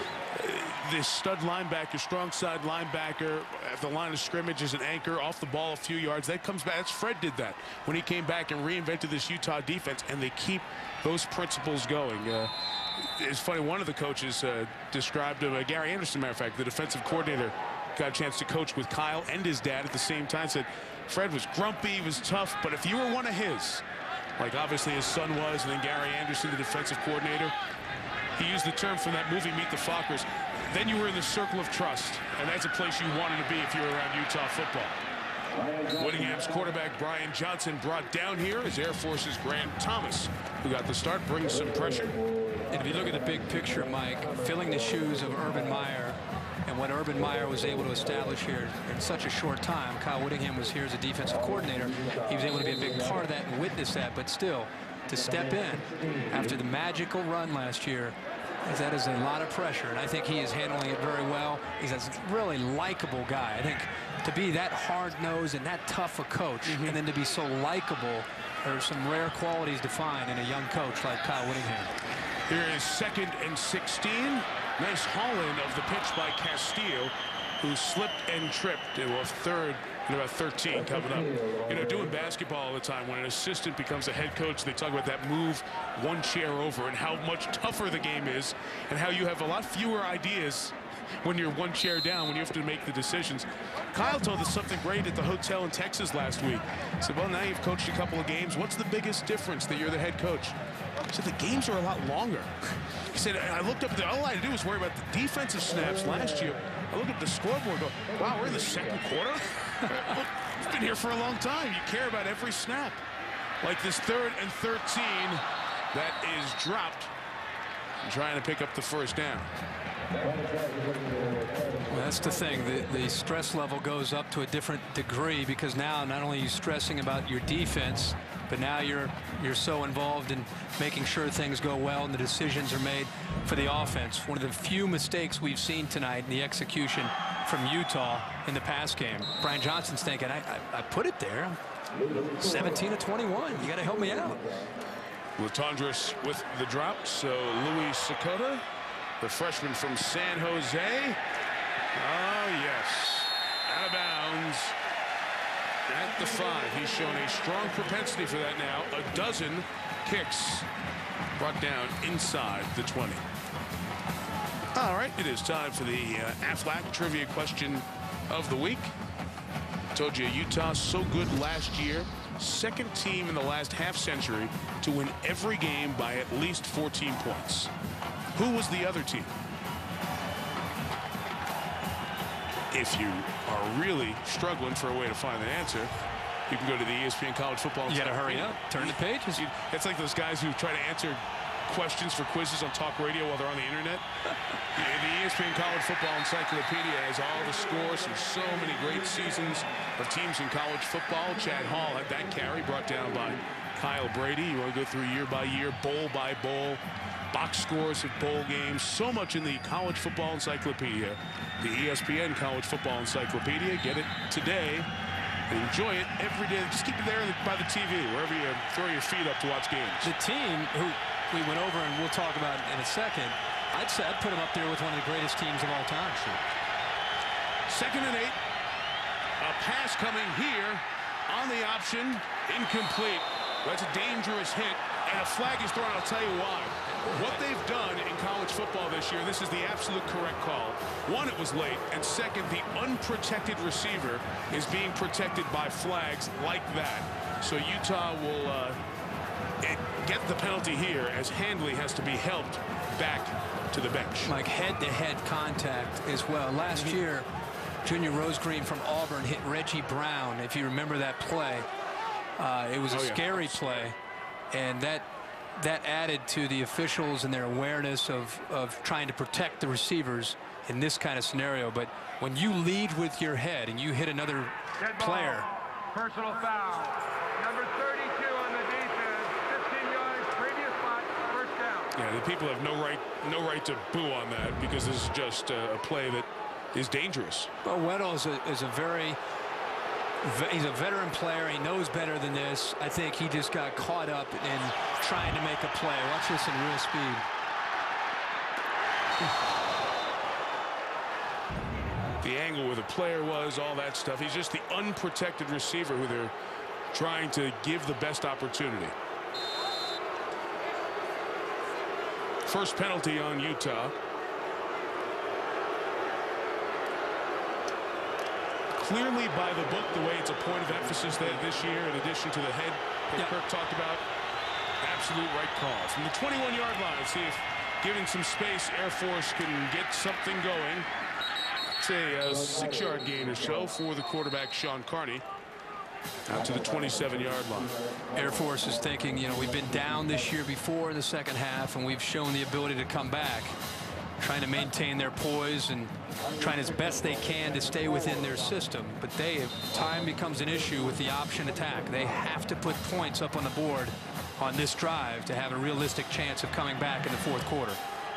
Speaker 1: This stud linebacker, strong side linebacker at the line of scrimmage is an anchor off the ball a few yards. That comes back. Fred did that when he came back and reinvented this Utah defense, and they keep those principles going. It's funny, one of the coaches described him, Gary Anderson, matter of fact, the defensive coordinator, got a chance to coach with Kyle and his dad at the same time, said Fred was grumpy, he was tough, but if you were one of his, like obviously his son was, and then Gary Anderson, the defensive coordinator, he used the term from that movie, Meet the Fockers, then you were in the circle of trust, and that's a place you wanted to be if you were around Utah football. Whittingham's quarterback Brian Johnson brought down here as Air Force's Grant Thomas, who got the start, brings some pressure.
Speaker 4: And if you look at the big picture, Mike, filling the shoes of Urban Meyer and what Urban Meyer was able to establish here in such a short time. Kyle Whittingham was here as a defensive coordinator. He was able to be a big part of that and witness that, but still, to step in after the magical run last year, that is a lot of pressure, and I think he is handling it very well. He's a really likable guy. I think to be that hard-nosed and that tough a coach, and then to be so likable, there are some rare qualities to find in a young coach like Kyle Whittingham.
Speaker 1: Here is 2nd and 16. Nice haul-in of the pitch by Castillo, who slipped and tripped. It was 3rd and about 13 coming up. You know, doing basketball all the time, when an assistant becomes a head coach, they talk about that move one chair over and how much tougher the game is and how you have a lot fewer ideas when you're one chair down, when you have to make the decisions. Kyle told us something great at the hotel in Texas last week. He said, well, now you've coached a couple of games. What's the biggest difference that you're the head coach? He said, the games are a lot longer. He said, I looked up, all I had to do was worry about the defensive snaps last year. I looked at the scoreboard and go, wow, we're in the 2nd quarter? It's been here for a long time. You care about every snap. Like this 3rd and 13 that is dropped. Trying to pick up the first down.
Speaker 4: Well, that's the thing. The stress level goes up to a different degree because now not only are you stressing about your defense, but now you're so involved in making sure things go well and the decisions are made for the offense. One of the few mistakes we've seen tonight in the execution from Utah in the pass game. Brian Johnson's thinking, I put it there. 17 of 21. You got to help me out.
Speaker 1: Latondras with the drop. So Louis Sakota, the freshman from San Jose. Oh, yes. Out of bounds at the 5. He's shown a strong propensity for that now. A dozen kicks brought down inside the 20. All right, it is time for the Aflac trivia question of the week. Told you Utah so good last year. 2nd team in the last half century to win every game by at least 14 points. Who was the other team? If you are really struggling for a way to find an answer, you can go to the ESPN College Football.
Speaker 4: You got to hurry up. Turn the pages.
Speaker 1: It's like those guys who try to answer questions for quizzes on talk radio while they're on the internet. The ESPN College Football Encyclopedia has all the scores from so many great seasons of teams in college football. Chad Hall had that carry brought down by Kyle Brady. You want to go through year by year, bowl by bowl, box scores of bowl games. So much in the College Football Encyclopedia. The ESPN College Football Encyclopedia. Get it today and enjoy it every day. Just keep it there by the TV, wherever you throw your feet up to watch games.
Speaker 4: The team who we went over and we'll talk about in a second, I'd say I'd put them up there with one of the greatest teams of all time.
Speaker 1: 2nd and 8. A pass coming here on the option. Incomplete. That's a dangerous hit, and a flag is thrown. I'll tell you why. What they've done in college football this year, this is the absolute correct call. One, it was late, and second, the unprotected receiver is being protected by flags like that. So Utah will get the penalty here as Handley has to be helped back to the bench.
Speaker 4: Like head-to-head contact as well. Last year, Junior Rosegreen from Auburn hit Reggie Brown, if you remember that play. It was a scary play, and that added to the officials and their awareness of trying to protect the receivers in this kind of scenario. But when you lead with your head and you hit another player.
Speaker 2: Personal foul. Number 32 on the defense. 15 yards, previous spot, first down.
Speaker 1: Yeah, the people have no right to boo on that because this is just a play that is dangerous.
Speaker 4: Well, Weddle is a very He's a veteran player. He knows better than this. I think he just got caught up in trying to make a play. Watch this in real speed.
Speaker 1: The angle where the player was, all that stuff. He's just the unprotected receiver who they're trying to give the best opportunity. First penalty on Utah. Clearly by the book, the way it's a point of emphasis that this year, in addition to the head that Kirk talked about. Absolute right call. From the 21-yard line, see if giving some space, Air Force can get something going. It's a 6-yard gain or so for the quarterback, Sean Carney. Out to the 27-yard line.
Speaker 4: Air Force is thinking, you know, we've been down this year before in the second half, and we've shown the ability to come back. Trying to maintain their poise and trying as best they can to stay within their system. But time becomes an issue with the option attack. They have to put points up on the board on this drive to have a realistic chance of coming back in the fourth quarter.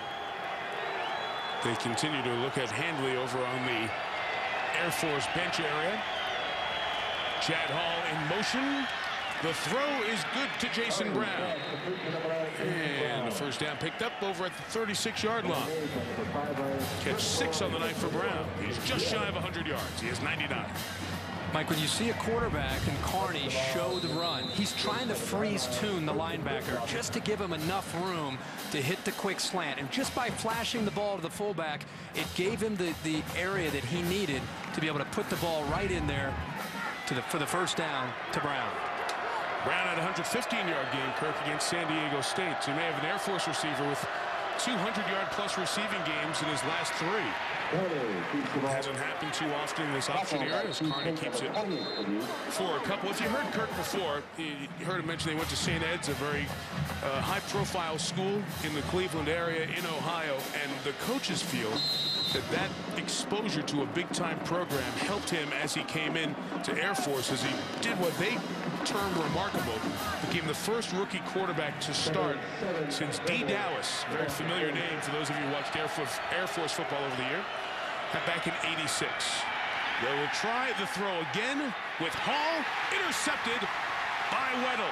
Speaker 1: They continue to look at Handley over on the Air Force bench area. Chad Hall in motion. The throw is good to Jason Brown. And the first down picked up over at the 36-yard line. Catch 6 on the night for Brown. He's just shy of 100 yards. He has 99.
Speaker 4: Mike, when you see a quarterback and Carney show the run, he's trying to freeze tune the linebacker just to give him enough room to hit the quick slant. And just by flashing the ball to the fullback, it gave him the area that he needed to be able to put the ball right in there for the first down to Brown.
Speaker 1: Brown had a 115-yard game, Kirk, against San Diego State. So he may have an Air Force receiver with 200-yard-plus receiving games in his last 3. It hasn't happened too often in this option era as Carney keeps it for a couple. If you heard Kirk before, you heard him mention they went to St. Ed's, a very high-profile school in the Cleveland area in Ohio, and the coaches feel that exposure to a big-time program helped him as he came in to Air Force, as he did what they termed remarkable, became the first rookie quarterback to start since D. Dowis, very familiar name for those of you who watched Air Force football over the year, back in '86. They will try the throw again with Hall, intercepted by Weddle.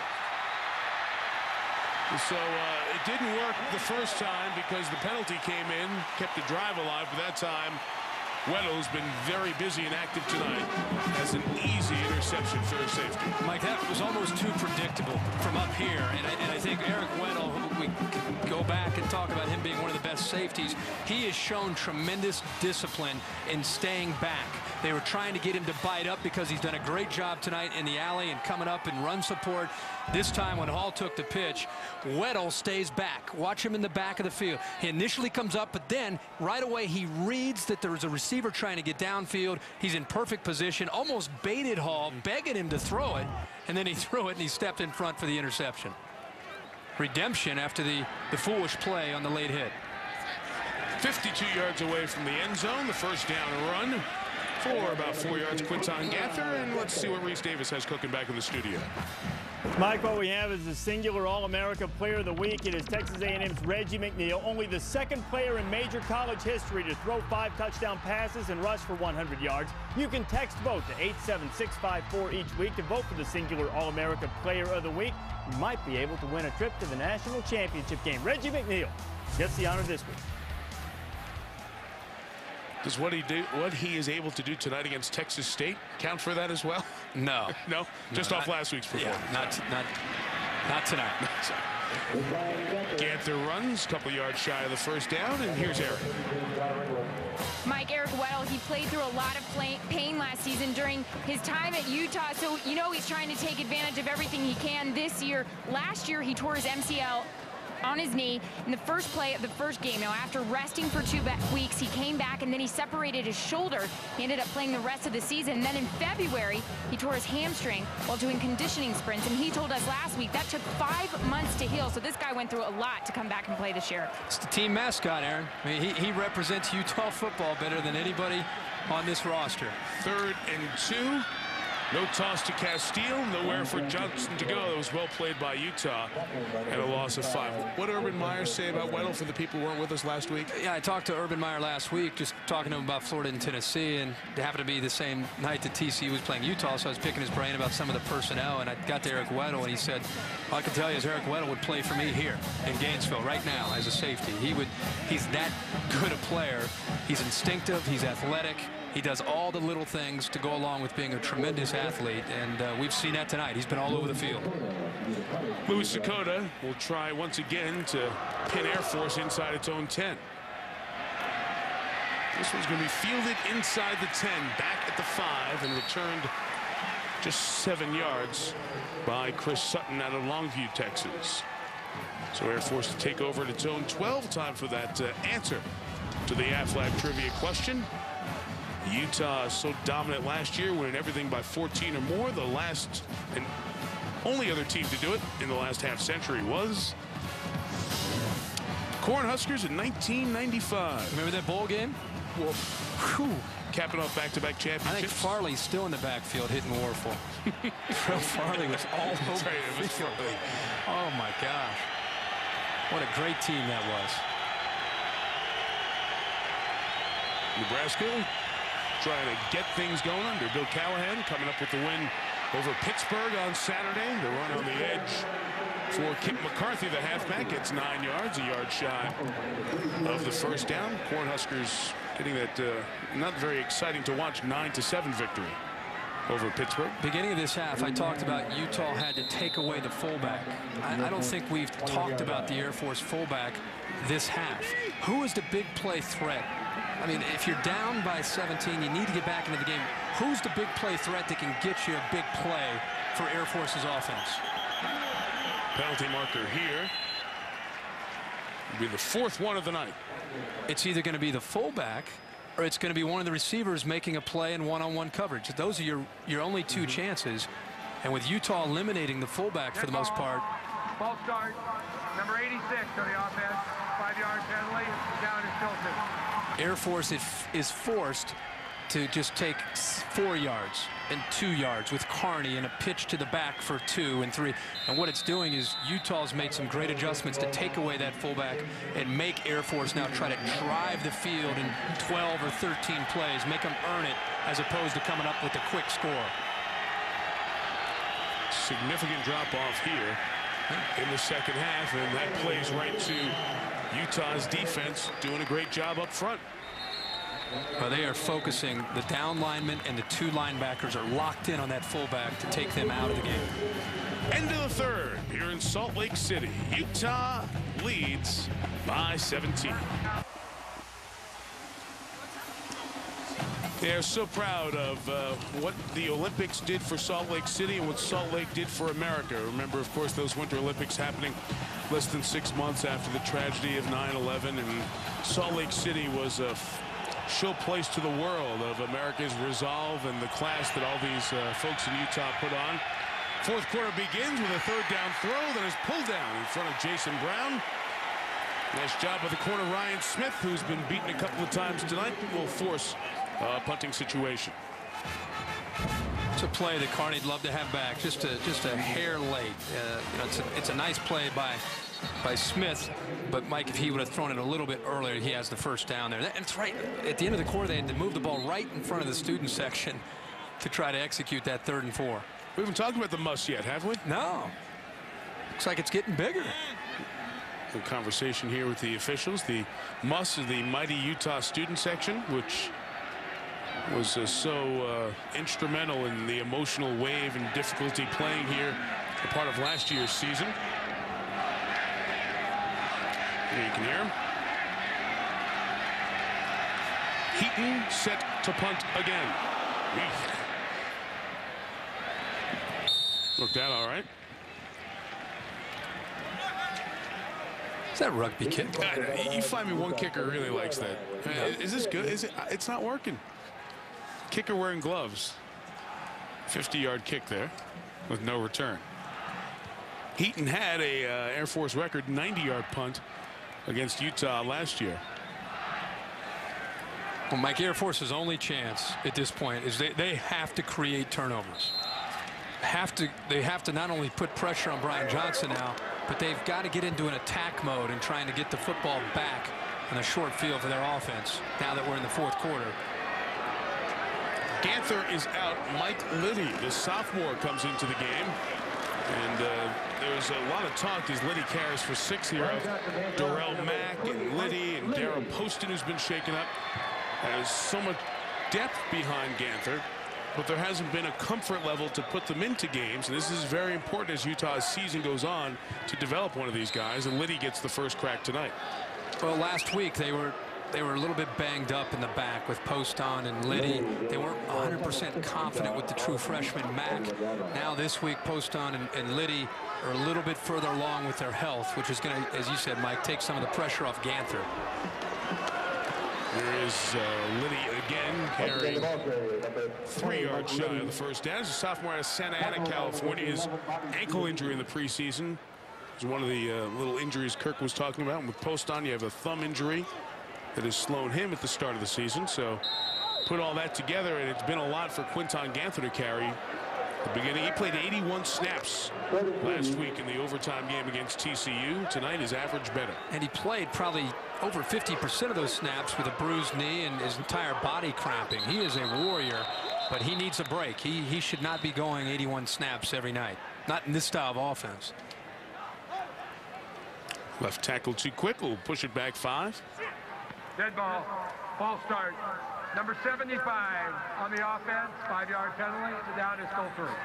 Speaker 1: So it didn't work the first time because the penalty came in, kept the drive alive, but that time Weddle's been very busy and active tonight as an easy interception for a safety.
Speaker 4: Mike, that was almost too predictable from up here. And I think Eric Weddle, we can go back and talk about him being one of the best safeties. He has shown tremendous discipline in staying back. They were trying to get him to bite up because he's done a great job tonight in the alley and coming up in run support. This time when Hall took the pitch, Weddle stays back. Watch him in the back of the field. He initially comes up, but then right away he reads that there is a receiver trying to get downfield. He's in perfect position, almost baited Hall, begging him to throw it, and then he threw it and he stepped in front for the interception. Redemption after the foolish play on the late hit.
Speaker 1: 52 yards away from the end zone, the first down run for about 4 yards, Quinton Gather, and let's see what Reese Davis has cooking back in the studio.
Speaker 6: Mike, what we have is the singular All-America Player of the Week. It is Texas A&M's Reggie McNeal, only the second player in major college history to throw 5 touchdown passes and rush for 100 yards. You can text vote to 87654 each week to vote for the singular All-America Player of the Week. You might be able to win a trip to the national championship game. Reggie McNeal gets the honor this week.
Speaker 1: Does what he is able to do tonight against Texas State count for that as well?
Speaker 4: No.
Speaker 1: No? Just off last week's performance.
Speaker 4: Yeah, not tonight.
Speaker 1: Ganther runs, a couple yards shy of the first down, and here's Eric.
Speaker 5: Mike, Eric Weddle, he played through a lot of pain last season during his time at Utah, so you know he's trying to take advantage of everything he can this year. Last year, he tore his MCL on his knee in the first play of the first game. Now, after resting for 2 weeks, he came back and then he separated his shoulder. He ended up playing the rest of the season. Then in February, he tore his hamstring while doing conditioning sprints. And he told us last week that took 5 months to heal. So this guy went through a lot to come back and play this year.
Speaker 4: It's the team mascot, Aaron. I mean, he represents Utah football better than anybody on this roster.
Speaker 1: 3rd and 2. No toss to Castile, nowhere for Johnson to go. That was well played by Utah, and a loss of 5. What did Urban Meyer say about Weddle for the people who weren't with us last week?
Speaker 4: Yeah, I talked to Urban Meyer last week, just talking to him about Florida and Tennessee, and it happened to be the same night that TCU was playing Utah, so I was picking his brain about some of the personnel, and I got to Eric Weddle, and he said, all I can tell you is Eric Weddle would play for me here in Gainesville right now as a safety. He's that good a player. He's instinctive, he's athletic. He does all the little things to go along with being a tremendous athlete, and we've seen that tonight. He's been all over the field.
Speaker 1: Louis Sakota will try once again to pin Air Force inside its own 10. This one's going to be fielded inside the 10, back at the 5, and returned just 7 yards by Chris Sutton out of Longview, Texas. So Air Force to take over at its own 12. Time for that answer to the Aflac trivia question. Utah so dominant last year, winning everything by 14 or more. The last and only other team to do it in the last half century was Cornhuskers in 1995.
Speaker 4: Remember that bowl game?
Speaker 1: Well, capping off back-to-back championships.
Speaker 4: I think Farley's still in the backfield hitting Warfel. Trell Farley was all over the field. Oh my gosh. What a great team that was.
Speaker 1: Nebraska trying to get things going under Bill Callahan, coming up with the win over Pittsburgh on Saturday. The run on the edge for Kip McCarthy, the halfback, gets 9 yards, a yard shy of the first down. Cornhuskers getting that not very exciting to watch 9-7 victory over Pittsburgh.
Speaker 4: Beginning of this half, I talked about Utah had to take away the fullback. I don't think we've talked about the Air Force fullback this half. Who is the big play threat? I mean, if you're down by 17, you need to get back into the game. Who's the big play threat that can get you a big play for Air Force's offense?
Speaker 1: Penalty marker here. It'll be the 4th one of the night.
Speaker 4: It's either going to be the fullback or it's going to be one of the receivers making a play in one-on-one coverage. Those are your only 2 chances. And with Utah eliminating the fullback for the most part.
Speaker 2: False start. Number 86 on the offense. 5-yard penalty. Down is tilted.
Speaker 4: Air Force is forced to just take 4 yards and 2 yards with Carney and a pitch to the back for 2 and 3. And what it's doing is Utah's made some great adjustments to take away that fullback and make Air Force now try to drive the field in 12 or 13 plays, make them earn it as opposed to coming up with a quick score.
Speaker 1: Significant drop off here in the second half, and that plays right to Utah's defense doing a great job up front.
Speaker 4: They are focusing. The down linemen and the 2 linebackers are locked in on that fullback to take them out of the game.
Speaker 1: End of the 3rd here in Salt Lake City. Utah leads by 17. They're so proud of what the Olympics did for Salt Lake City and what Salt Lake did for America. Remember, of course, those Winter Olympics happening less than 6 months after the tragedy of 9/11, and Salt Lake City was a show place to the world of America's resolve and the class that all these folks in Utah put on. 4th quarter begins with a 3rd down throw that is pulled down in front of Jason Brown. Nice job by the corner Ryan Smith, who's been beaten a couple of times tonight, will force a punting situation.
Speaker 4: It's a play that Carney'd love to have back, just a hair late. You know, it's a nice play by Smith, but Mike, if he would have thrown it a little bit earlier, he has the first down there. And it's right at the end of the quarter. They had to move the ball right in front of the student section to try to execute that 3rd and 4.
Speaker 1: We haven't talked about the muss yet, have we?
Speaker 4: No. Looks like it's getting bigger.
Speaker 1: The conversation here with the officials. The muss is the mighty Utah student section, which was so instrumental in the emotional wave and difficulty playing here, a part of last year's season. Here you can hear him. Heaton set to punt again. Looked out all right.
Speaker 4: Is that rugby kick?
Speaker 1: You find me one kicker who really likes that. Is this good? Is it? It's not working. Kicker wearing gloves. 50-yard kick there with no return. Heaton had a Air Force record 90-yard punt against Utah last year.
Speaker 4: Well, Mike, Air Force's only chance at this point is they have to create turnovers. They have to not only put pressure on Brian Johnson now, but they've got to get into an attack mode and trying to get the football back on a short field for their offense now that we're in the fourth quarter.
Speaker 1: Ganther is out. Mike Liddy, the sophomore, comes into the game. And there's a lot of talk as Liddy carries for 6-0. Darrell Mack and Liddy and Darren Poston, who's been shaken up. There's so much depth behind Ganther, but there hasn't been a comfort level to put them into games. And this is very important as Utah's season goes on to develop one of these guys. And Liddy gets the first crack tonight.
Speaker 4: Well, last week they were a little bit banged up in the back with Poston and Liddy. They weren't 100% confident with the true freshman Mack. Now this week, Poston and Liddy are a little bit further along with their health, which is going to, as you said, Mike, take some of the pressure off Ganther.
Speaker 1: There is Liddy again, carrying 3 yards shy of the first down. He's a sophomore out of Santa Ana, California. His ankle injury in the preseason is one of the little injuries Kirk was talking about. And with Poston, you have a thumb injury that has slowed him at the start of the season. So put all that together, and it's been a lot for Quinton Ganther to carry. At the beginning, he played 81 snaps last week in the overtime game against TCU. Tonight, his average better.
Speaker 4: And he played probably over 50% of those snaps with a bruised knee and his entire body cramping. He is a warrior, but he needs a break. He should not be going 81 snaps every night. Not in this style of offense.
Speaker 1: Left tackle too quick. We'll push it back 5.
Speaker 2: Dead ball. Ball start. Number 75 on the offense. 5-yard penalty. The down is still 3.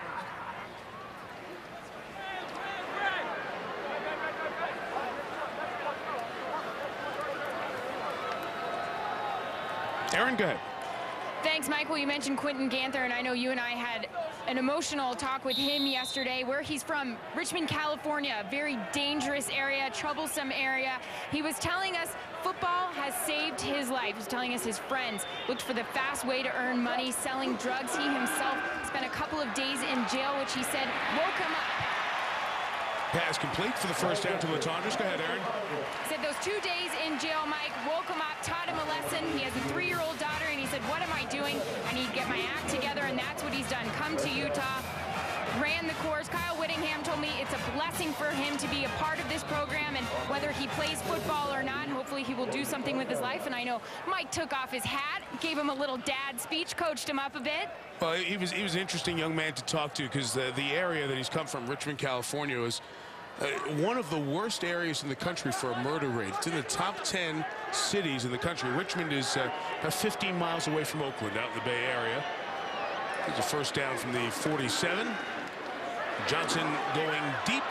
Speaker 1: Aaron, go ahead.
Speaker 5: Thanks, Michael. You mentioned Quinton Ganther, and I know you and I had an emotional talk with him yesterday. Where he's from, Richmond, California, a very dangerous area, troublesome area. He was telling us football has saved his life. He was telling us his friends looked for the fast way to earn money, selling drugs. He himself spent a couple of days in jail, which he said woke him up.
Speaker 1: Pass complete for the first down to Latondres. Go ahead, Aaron.
Speaker 5: He said those 2 days in jail, Mike, woke him up, taught him a lesson. He has a 3-year-old daughter, and he said, what am I doing? I need to get my act together, and that's what he's done. Come to Utah, ran the course. Kyle Whittingham told me it's a blessing for him to be a part of this program, and whether he plays football or not, hopefully he will do something with his life. And I know Mike took off his hat, gave him a little dad speech, coached him up a bit.
Speaker 1: Well, he was an interesting young man to talk to, because the area that he's come from, Richmond, California, is one of the worst areas in the country for a murder rate. It's in the top 10 cities in the country. Richmond is about 15 miles away from Oakland, out in the Bay Area. There's a first down from the 47. Johnson going deep.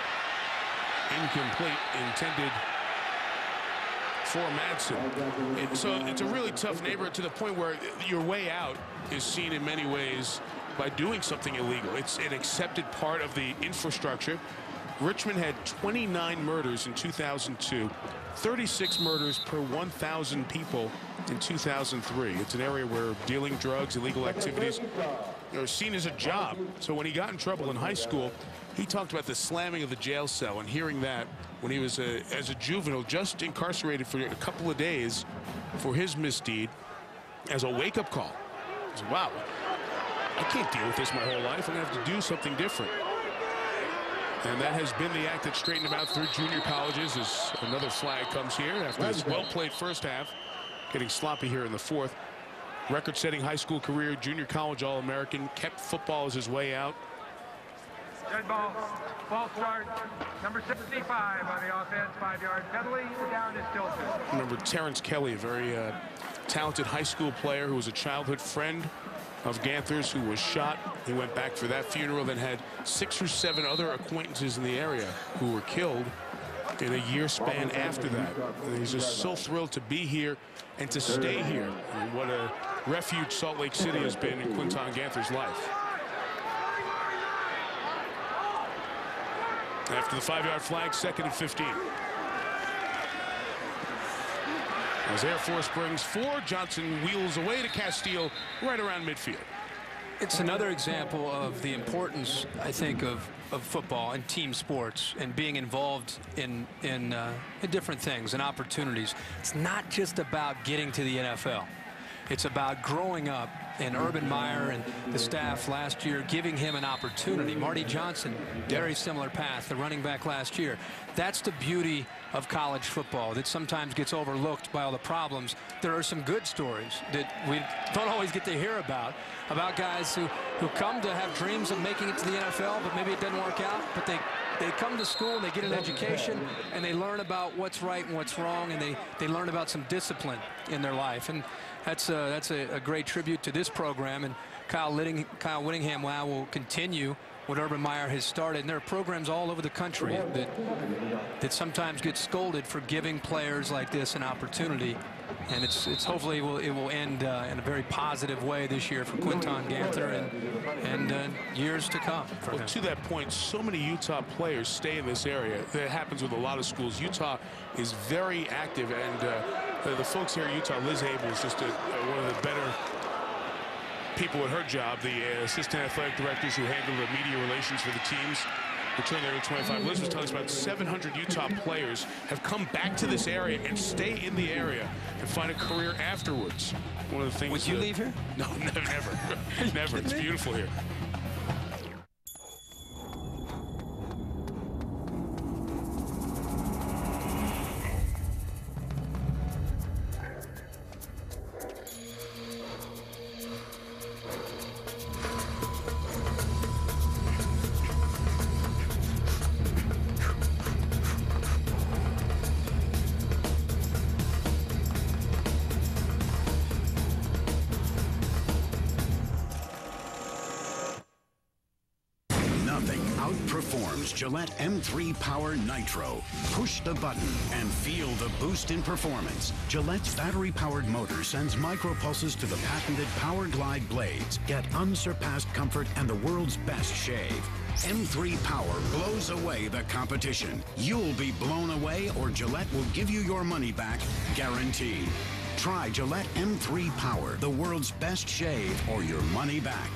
Speaker 1: Incomplete, intended for Madsen. So it's a really tough neighborhood, to the point where your way out is seen in many ways by doing something illegal. It's an accepted part of the infrastructure. Richmond had 29 murders in 2002, 36 murders per 1,000 people in 2003. It's an area where dealing drugs, illegal activities are seen as a job. So when he got in trouble in high school, he talked about the slamming of the jail cell, and hearing that when he was as a juvenile, just incarcerated for a couple of days for his misdeed, as a wake-up call. He said, wow, I can't deal with this my whole life. I'm going to have to do something different. And that has been the act that straightened him out through junior colleges, as another flag comes here after this well-played first half, getting sloppy here in the fourth. Record-setting high school career, junior college All-American, kept football as his way out.
Speaker 2: Dead ball. Ball start. Number 65 on the offense. 5-yard penalty. The down is still 2.
Speaker 1: Remember Terrence Kelly, a very talented high school player who was a childhood friend of Ganther's, who was shot. He went back for that funeral, then had 6 or 7 other acquaintances in the area who were killed in a year span after that. And he's just so thrilled to be here and to stay here. And what a refuge Salt Lake City has been in Quinton Ganther's life. After the 5-yard flag, 2nd and 15. As Air Force brings 4, Johnson wheels away to Castile right around midfield.
Speaker 4: It's another example of the importance, I think, of football and team sports and being involved in different things and opportunities. It's not just about getting to the NFL. It's about growing up, and Urban Meyer and the staff last year giving him an opportunity. Marty Johnson, very similar path, the running back last year. That's the beauty of college football that sometimes gets overlooked by all the problems. There are some good stories that we don't always get to hear about guys who come to have dreams of making it to the NFL, but maybe it doesn't work out, but they come to school and they get an education and they learn about what's right and what's wrong, and they learn about some discipline in their life. And that's a great tribute to this program, and Kyle Whittingham will continue what Urban Meyer has started. And there are programs all over the country that sometimes get scolded for giving players like this an opportunity. And it's hopefully it will end in a very positive way this year for Quinton Ganther and years to come for him.
Speaker 1: To that point, so many Utah players stay in this area. That happens with a lot of schools. Utah is very active, and the folks here at Utah, Liz Abel is just one of the better people at her job, the assistant athletic directors who handle the media relations for the teams. Return there to 25. Liz was telling us about 700 Utah players have come back to this area and stay in the area and find a career afterwards. One of the things.
Speaker 4: Would you leave here?
Speaker 1: No, never. Never. It's beautiful here.
Speaker 23: Outperforms Gillette M3 Power Nitro. Push the button and feel the boost in performance. Gillette's battery-powered motor sends micropulses to the patented Power Glide blades. Get unsurpassed comfort and the world's best shave. M3 Power blows away the competition. You'll be blown away, or Gillette will give you your money back, guaranteed. Try Gillette M3 Power, the world's best shave, or your money back.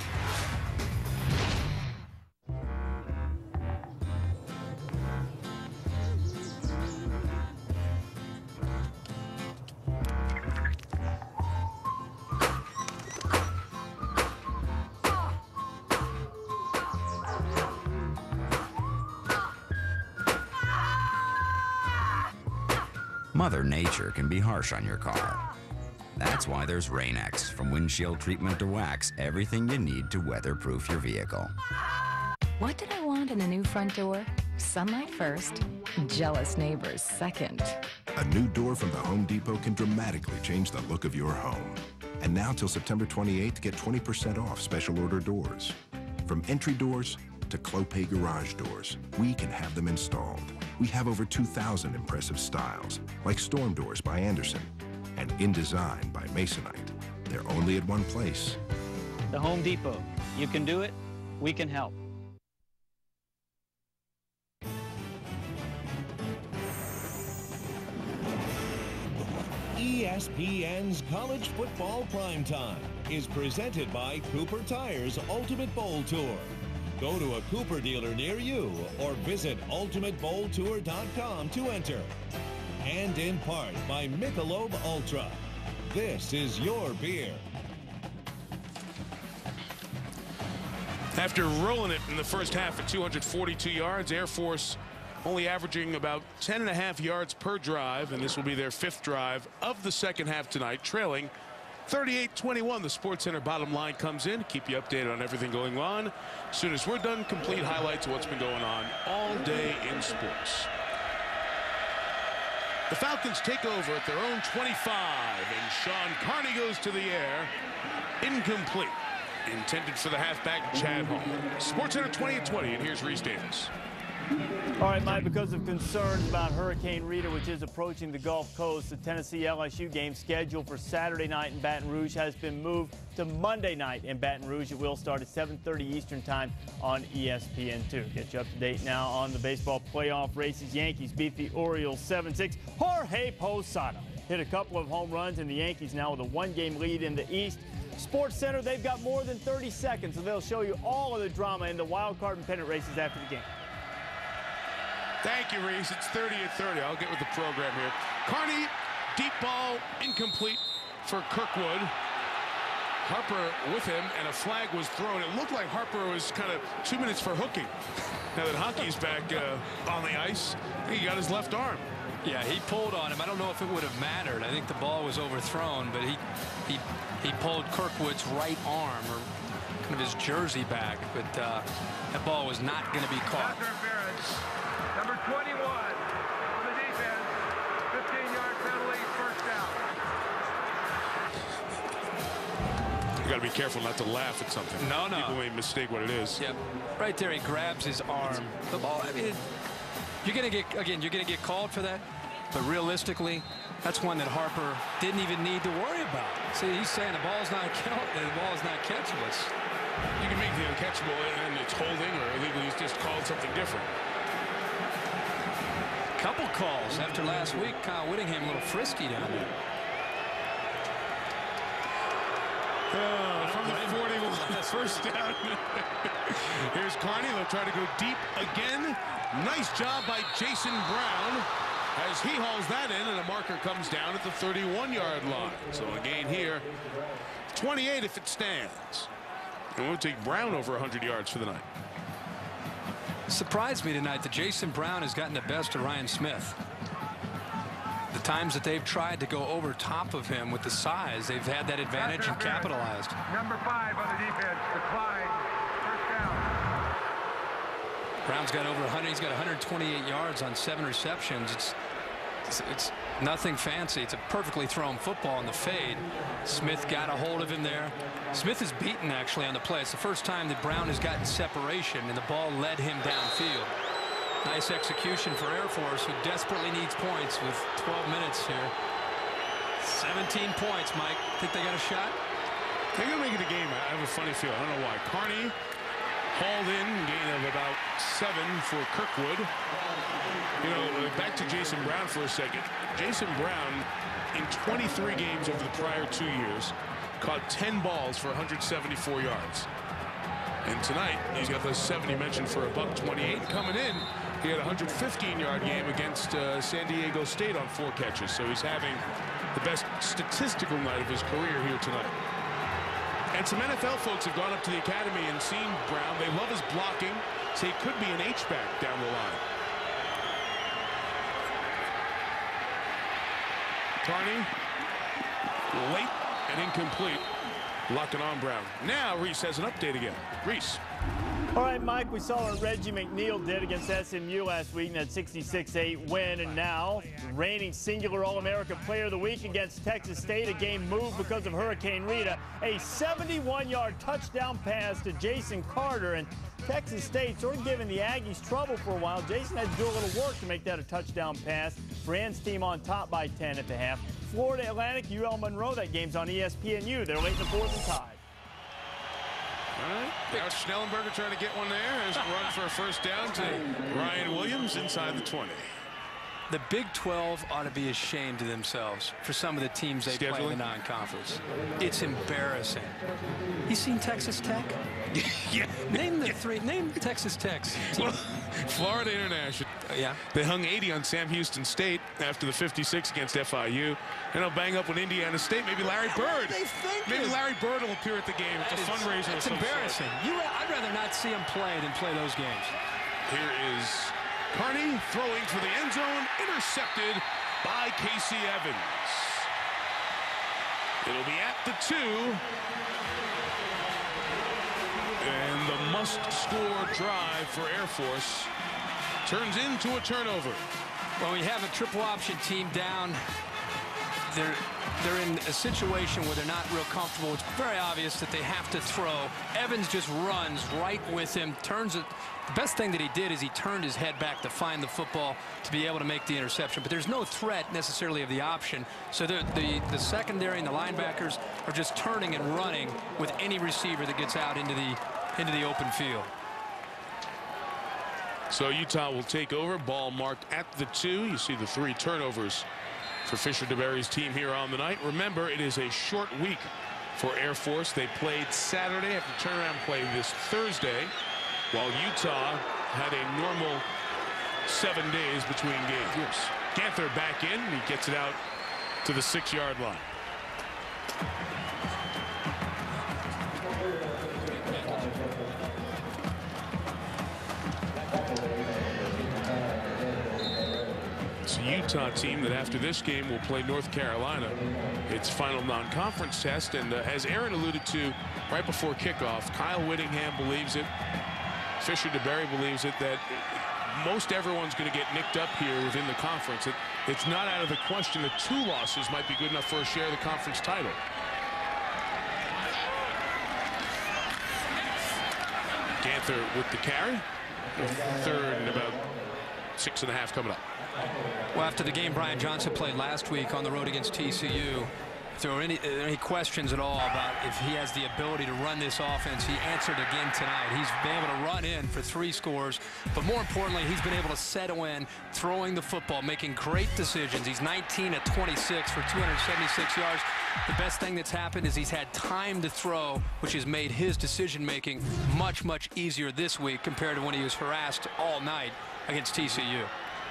Speaker 8: Mother Nature can be harsh on your car. That's why there's Rain-X. From windshield treatment to wax, everything you need to weatherproof your vehicle.
Speaker 9: What did I want in a new front door? Sunlight first, jealous neighbors second.
Speaker 20: A new door from the Home Depot can dramatically change the look of your home. And now till September 28th, get 20% off special order doors. From entry doors to Clopay garage doors, we can have them installed. We have over 2,000 impressive styles, like Storm Doors by Anderson and InDesign by Masonite. They're only at one place.
Speaker 10: The Home Depot. You can do it, we can help.
Speaker 28: ESPN's College Football Primetime is presented by Cooper Tire's Ultimate Bowl Tour. Go to a Cooper dealer near you or visit ultimatebowltour.com to enter. And in part by Michelob Ultra. This is your beer.
Speaker 1: After rolling it in the first half at 242 yards, Air Force only averaging about 10.5 yards per drive, and this will be their 5th drive of the second half tonight, trailing 38-21. The SportsCenter bottom line comes in. Keep you updated on everything going on. As soon as we're done, complete highlights of what's been going on all day in sports. The Falcons take over at their own 25, and Sean Carney goes to the air. Incomplete. Intended for the halfback, Chad Hall. SportsCenter 20-20, and here's Reese Davis.
Speaker 6: All right, Mike, because of concerns about Hurricane Rita, which is approaching the Gulf Coast, the Tennessee-LSU game scheduled for Saturday night in Baton Rouge has been moved to Monday night in Baton Rouge. It will start at 7:30 Eastern time on ESPN2. Get you up to date now on the baseball playoff races. Yankees beat the Orioles 7-6. Jorge Posada hit a couple of home runs, and the Yankees now with a 1-game lead in the East. SportsCenter, they've got more than 30 seconds, so they'll show you all of the drama in the wild card and pennant races after the game.
Speaker 1: Thank you, Reese. It's 30-30. I'll get with the program here. Carney, deep ball, incomplete for Kirkwood. Harper with him, and a flag was thrown. It looked like Harper was kind of 2 minutes for hooking. Now that Hockey's back on the ice, he got his left arm.
Speaker 4: Yeah, he pulled on him. I don't know if it would have mattered. I think the ball was overthrown, but he pulled Kirkwood's right arm, or kind of his jersey back, but that ball was not going to be caught.
Speaker 2: Number 21 on the defense, 15-yard penalty, first down.
Speaker 1: You got to be careful not to laugh at something.
Speaker 4: No.
Speaker 1: People may mistake what it is.
Speaker 4: Yep. Right there, he grabs his arm. The ball, I mean, you're going to get called for that, but realistically, that's one that Harper didn't even need to worry about. See, he's saying the ball's not catchable.
Speaker 1: You can make the uncatchable and it's holding, or illegally he's just called something different.
Speaker 4: Couple calls after last week. Kyle Whittingham a little frisky down there.
Speaker 1: From the 41, first down. Here's Carney. They'll try to go deep again. Nice job by Jason Brown as he hauls that in, and a marker comes down at the 31-yard line. So a gain here, 28 if it stands. And we'll take Brown over 100 yards for the night.
Speaker 4: Surprised me tonight that Jason Brown has gotten the best of Ryan Smith. The times that they've tried to go over top of him with the size, they've had that advantage and capitalized.
Speaker 2: Number 5 on the defense, Clyde, first down.
Speaker 4: Brown's got over 100. He's got 128 yards on 7 receptions. It's nothing fancy. It's a perfectly thrown football in the fade. Smith got a hold of him there. Smith is beaten actually on the play. It's the first time that Brown has gotten separation, and the ball led him downfield. Nice execution for Air Force, who desperately needs points with 12 minutes here. 17 points, Mike. Think they got a shot?
Speaker 1: They're going to make it a game. I have a funny feel. I don't know why. Carney hauled in, gain of about 7 for Kirkwood. You know, back to Jason Brown for a second. Jason Brown, in 23 games over the prior 2 years, caught 10 balls for 174 yards. And tonight, he's got the 70 mentioned for $128. Coming in, he had a 115-yard game against San Diego State on 4 catches. So he's having the best statistical night of his career here tonight. And some NFL folks have gone up to the academy and seen Brown. They love his blocking. Say he could be an H-back down the line. Carney, late and incomplete. Locking on Brown. Now Reese has an update again. Reese.
Speaker 6: All right, Mike, we saw what Reggie McNeil did against SMU last week in that 66-8 win, and now reigning singular All-America Player of the Week against Texas State. A game moved because of Hurricane Rita. A 71-yard touchdown pass to Jason Carter, and Texas State sort of giving the Aggies trouble for a while. Jason had to do a little work to make that a touchdown pass. Brand's team on top by 10 at the half. Florida Atlantic, UL Monroe, that game's on ESPNU. They're late in the fourth and tied.
Speaker 1: All right. Now Schnellenberger trying to get one there. There's a run for a first down to Ryan Williams inside the 20.
Speaker 4: The Big 12 ought to be ashamed of themselves for some of the teams they play in the non-conference. It's embarrassing. You seen Texas Tech?
Speaker 1: Yeah.
Speaker 4: Name Texas Tech's team.
Speaker 1: Well, Florida International.
Speaker 4: Yeah.
Speaker 1: They hung 80 on Sam Houston State after the 56 against FIU. And they'll bang up with Indiana State. Maybe Larry Bird. Maybe Larry Bird will appear at the game. It's a fundraiser.
Speaker 4: It's embarrassing. I'd rather not see him play than play those games.
Speaker 1: Here is Carney throwing for the end zone, intercepted by Casey Evans. It'll be at the 2. And the must-score drive for Air Force turns into a turnover.
Speaker 4: When we have a triple option team down, they're in a situation where they're not real comfortable. It's very obvious that they have to throw. Evans just runs right with him, turns it. The best thing that he did is he turned his head back to find the football to be able to make the interception. But there's no threat necessarily of the option. So the secondary and the linebackers are just turning and running with any receiver that gets out into the open field.
Speaker 1: So Utah will take over. Ball marked at the 2. You see the 3 turnovers for Fisher DeBerry's team here on the night. Remember, it is a short week for Air Force. They played Saturday, have to turn around and play this Thursday, while Utah had a normal 7 days between games. Yes. Ganther back in. He gets it out to the 6-yard line. the Utah team that after this game will play North Carolina its final non-conference test. And as Aaron alluded to right before kickoff, Kyle Whittingham believes it. Fisher DeBerry believes it, that most everyone's going to get nicked up here within the conference. It's not out of the question that 2 losses might be good enough for a share of the conference title. Ganther with the carry. 3rd and about 6.5 coming up.
Speaker 4: Well, after the game Brian Johnson played last week on the road against TCU, if there were any questions at all about if he has the ability to run this offense, he answered again tonight. He's been able to run in for 3 scores, but more importantly, he's been able to settle in, throwing the football, making great decisions. He's 19 of 26 for 276 yards. The best thing that's happened is he's had time to throw, which has made his decision-making much, much easier this week compared to when he was harassed all night against TCU.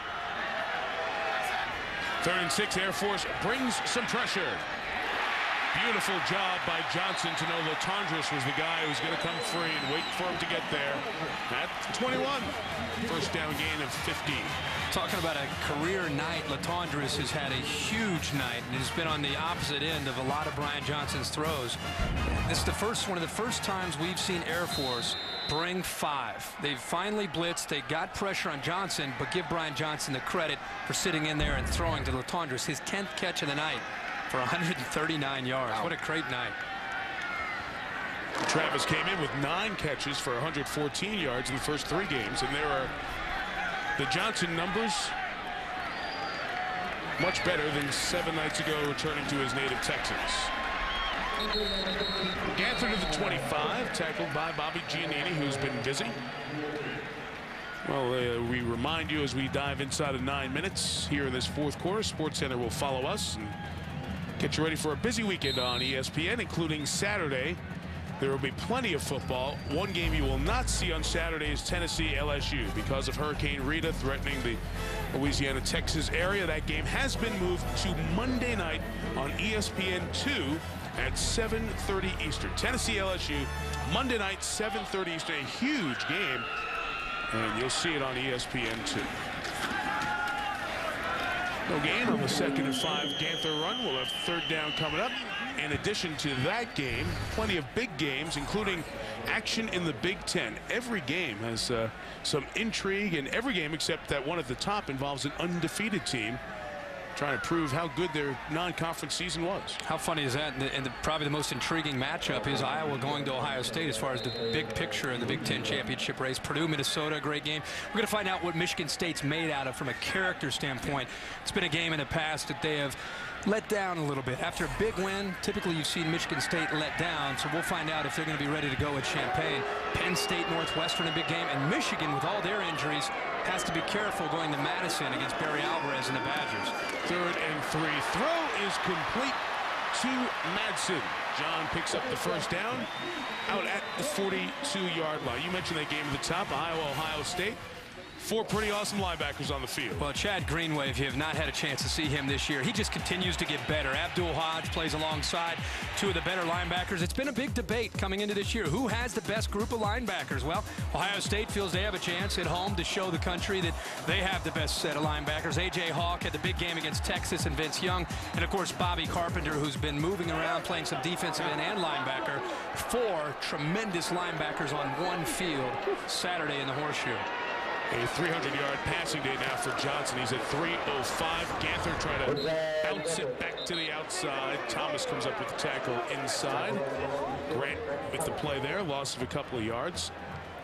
Speaker 1: 3rd and 6, Air Force brings some pressure. Beautiful job by Johnson to know Latondras was the guy who was going to come free and wait for him to get there. At 21, 1st down gain of 15.
Speaker 4: Talking about a career night, Latondras has had a huge night and has been on the opposite end of a lot of Brian Johnson's throws. This is one of the first times we've seen Air Force bring 5. They've finally blitzed. They got pressure on Johnson, but give Brian Johnson the credit for sitting in there and throwing to Latondras, his 10th catch of the night for 139 yards. Wow. What a great night.
Speaker 1: Travis came in with 9 catches for 114 yards in the first 3 games, and there are the Johnson numbers much better than 7 nights ago returning to his native Texas. Ganther to the 25, tackled by Bobby Giannini, who's been busy. Well, we remind you as we dive inside of 9 minutes here in this 4th quarter, SportsCenter will follow us and get you ready for a busy weekend on ESPN, including Saturday. There will be plenty of football. One game you will not see on Saturday is Tennessee LSU because of Hurricane Rita threatening the Louisiana-Texas area. That game has been moved to Monday night on ESPN2 at 7:30 Eastern. Tennessee LSU, Monday night, 7:30 Eastern. A huge game, and you'll see it on ESPN2. No gain on the 2nd and 5 Ganther run. We'll have 3rd down coming up. In addition to that game, plenty of big games, including action in the Big Ten. Every game has some intrigue, and every game except that one at the top involves an undefeated team trying to prove how good their non-conference season was.
Speaker 4: How funny is that? And probably the most intriguing matchup is Iowa going to Ohio State as far as the big picture in the Big Ten championship race. Purdue, Minnesota, a great game. We're going to find out what Michigan State's made out of from a character standpoint. It's been a game in the past that they have let down a little bit. After a big win, typically you've seen Michigan State let down, so we'll find out if they're going to be ready to go at Champaign. Penn State, Northwestern, a big game, and Michigan, with all their injuries, has to be careful going to Madison against Barry Alvarez and the Badgers.
Speaker 1: 3rd and 3. Throw is complete to Madsen. John picks up the 1st down out at the 42-yard line. You mentioned that game at the top, Iowa, Ohio State. 4 pretty awesome linebackers on the field.
Speaker 4: Well, Chad Greenway, if you have not had a chance to see him this year, he just continues to get better. Abdul Hodge plays alongside 2 of the better linebackers. It's been a big debate coming into this year. Who has the best group of linebackers? Well, Ohio State feels they have a chance at home to show the country that they have the best set of linebackers. A.J. Hawk had the big game against Texas and Vince Young. And, of course, Bobby Carpenter, who's been moving around playing some defensive end and linebacker. 4 tremendous linebackers on one field Saturday in the Horseshoe.
Speaker 1: A 300-yard passing day now for Johnson. He's at 3:05. Ganther trying to bounce it back to the outside. Thomas comes up with the tackle inside. Grant with the play there. Loss of a couple of yards.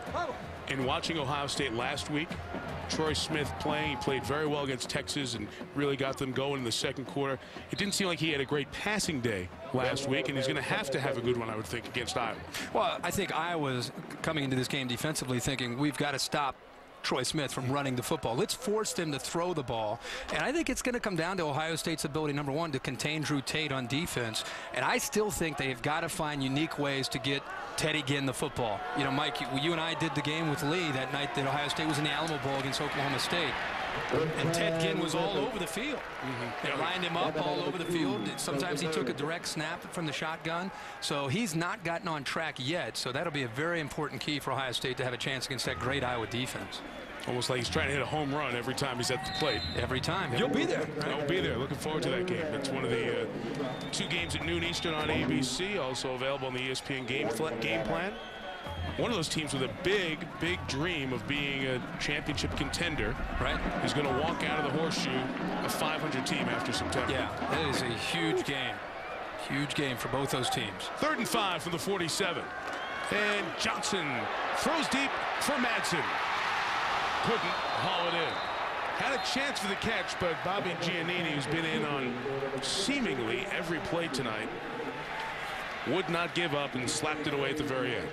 Speaker 1: In watching Ohio State last week, Troy Smith playing. He played very well against Texas and really got them going in the 2nd quarter. It didn't seem like he had a great passing day last week, and he's going to have a good one, I would think, against Iowa.
Speaker 4: Well, I think Iowa's coming into this game defensively thinking we've got to stop Troy Smith from running the football. Let's force them to throw the ball. And I think it's going to come down to Ohio State's ability, number 1, to contain Drew Tate on defense. And I still think they've got to find unique ways to get Teddy Ginn the football. You know, Mike, you and I did the game with Lee that night that Ohio State was in the Alamo Bowl against Oklahoma State. And Ted Ginn was all over the field. They lined him up all over the field. Sometimes he took a direct snap from the shotgun. So he's not gotten on track yet. So that'll be a very important key for Ohio State to have a chance against that great Iowa defense.
Speaker 1: Almost like he's trying to hit a home run every time he's at the plate.
Speaker 4: Every time. You'll be there. Right?
Speaker 1: I'll be there. Looking forward to that game. It's one of the 2 games at noon Eastern on ABC. Also available on the ESPN game plan. One of those teams with a big, big dream of being a championship contender.
Speaker 4: Right.
Speaker 1: Is going to walk out of the horseshoe a 500 team after September.
Speaker 4: Yeah, that is a huge game. Huge game for both those teams.
Speaker 1: 3rd and 5 from the 47. And Johnson throws deep for Madsen. Couldn't haul it in. Had a chance for the catch, but Bobby Giannini, who's been in on seemingly every play tonight, would not give up and slapped it away at the very end.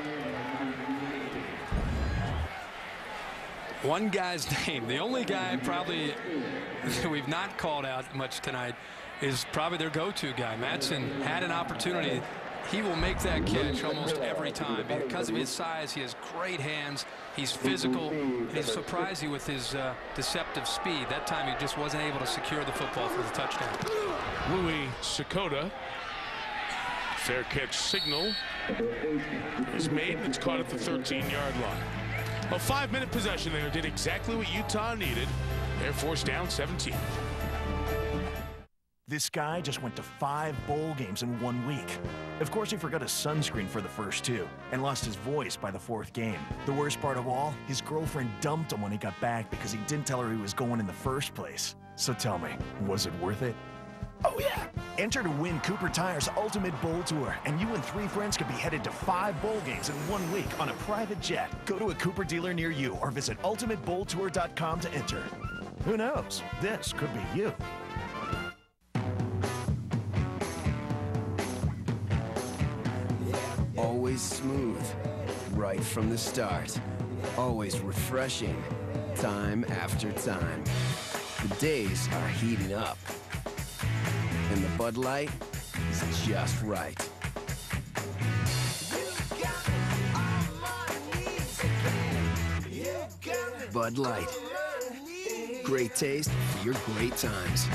Speaker 4: One guy's name, the only guy probably we've not called out much tonight, is probably their go-to guy. Madsen had an opportunity. He will make that catch almost every time. Because of his size, he has great hands. He's physical. He's surprising with his deceptive speed. That time he just wasn't able to secure the football for the touchdown.
Speaker 1: Louis Sakota. Fair catch signal is made, and it's caught at the 13-yard line. A 5-minute possession there did exactly what Utah needed. Air Force down 17.
Speaker 11: This guy just went to 5 bowl games in 1 week. Of course, he forgot his sunscreen for the first 2 and lost his voice by the 4th game. The worst part of all, his girlfriend dumped him when he got back because he didn't tell her he was going in the first place. So tell me, was it worth it? Oh yeah! Enter to win Cooper Tire's Ultimate Bowl Tour, and you and 3 friends could be headed to 5 bowl games in 1 week on a private jet. Go to a Cooper dealer near you or visit ultimatebowltour.com to enter. Who knows? This could be you.
Speaker 12: Always smooth, right from the start. Always refreshing, time after time. The days are heating up. And the Bud Light is just right. Bud Light. Great taste for your great times.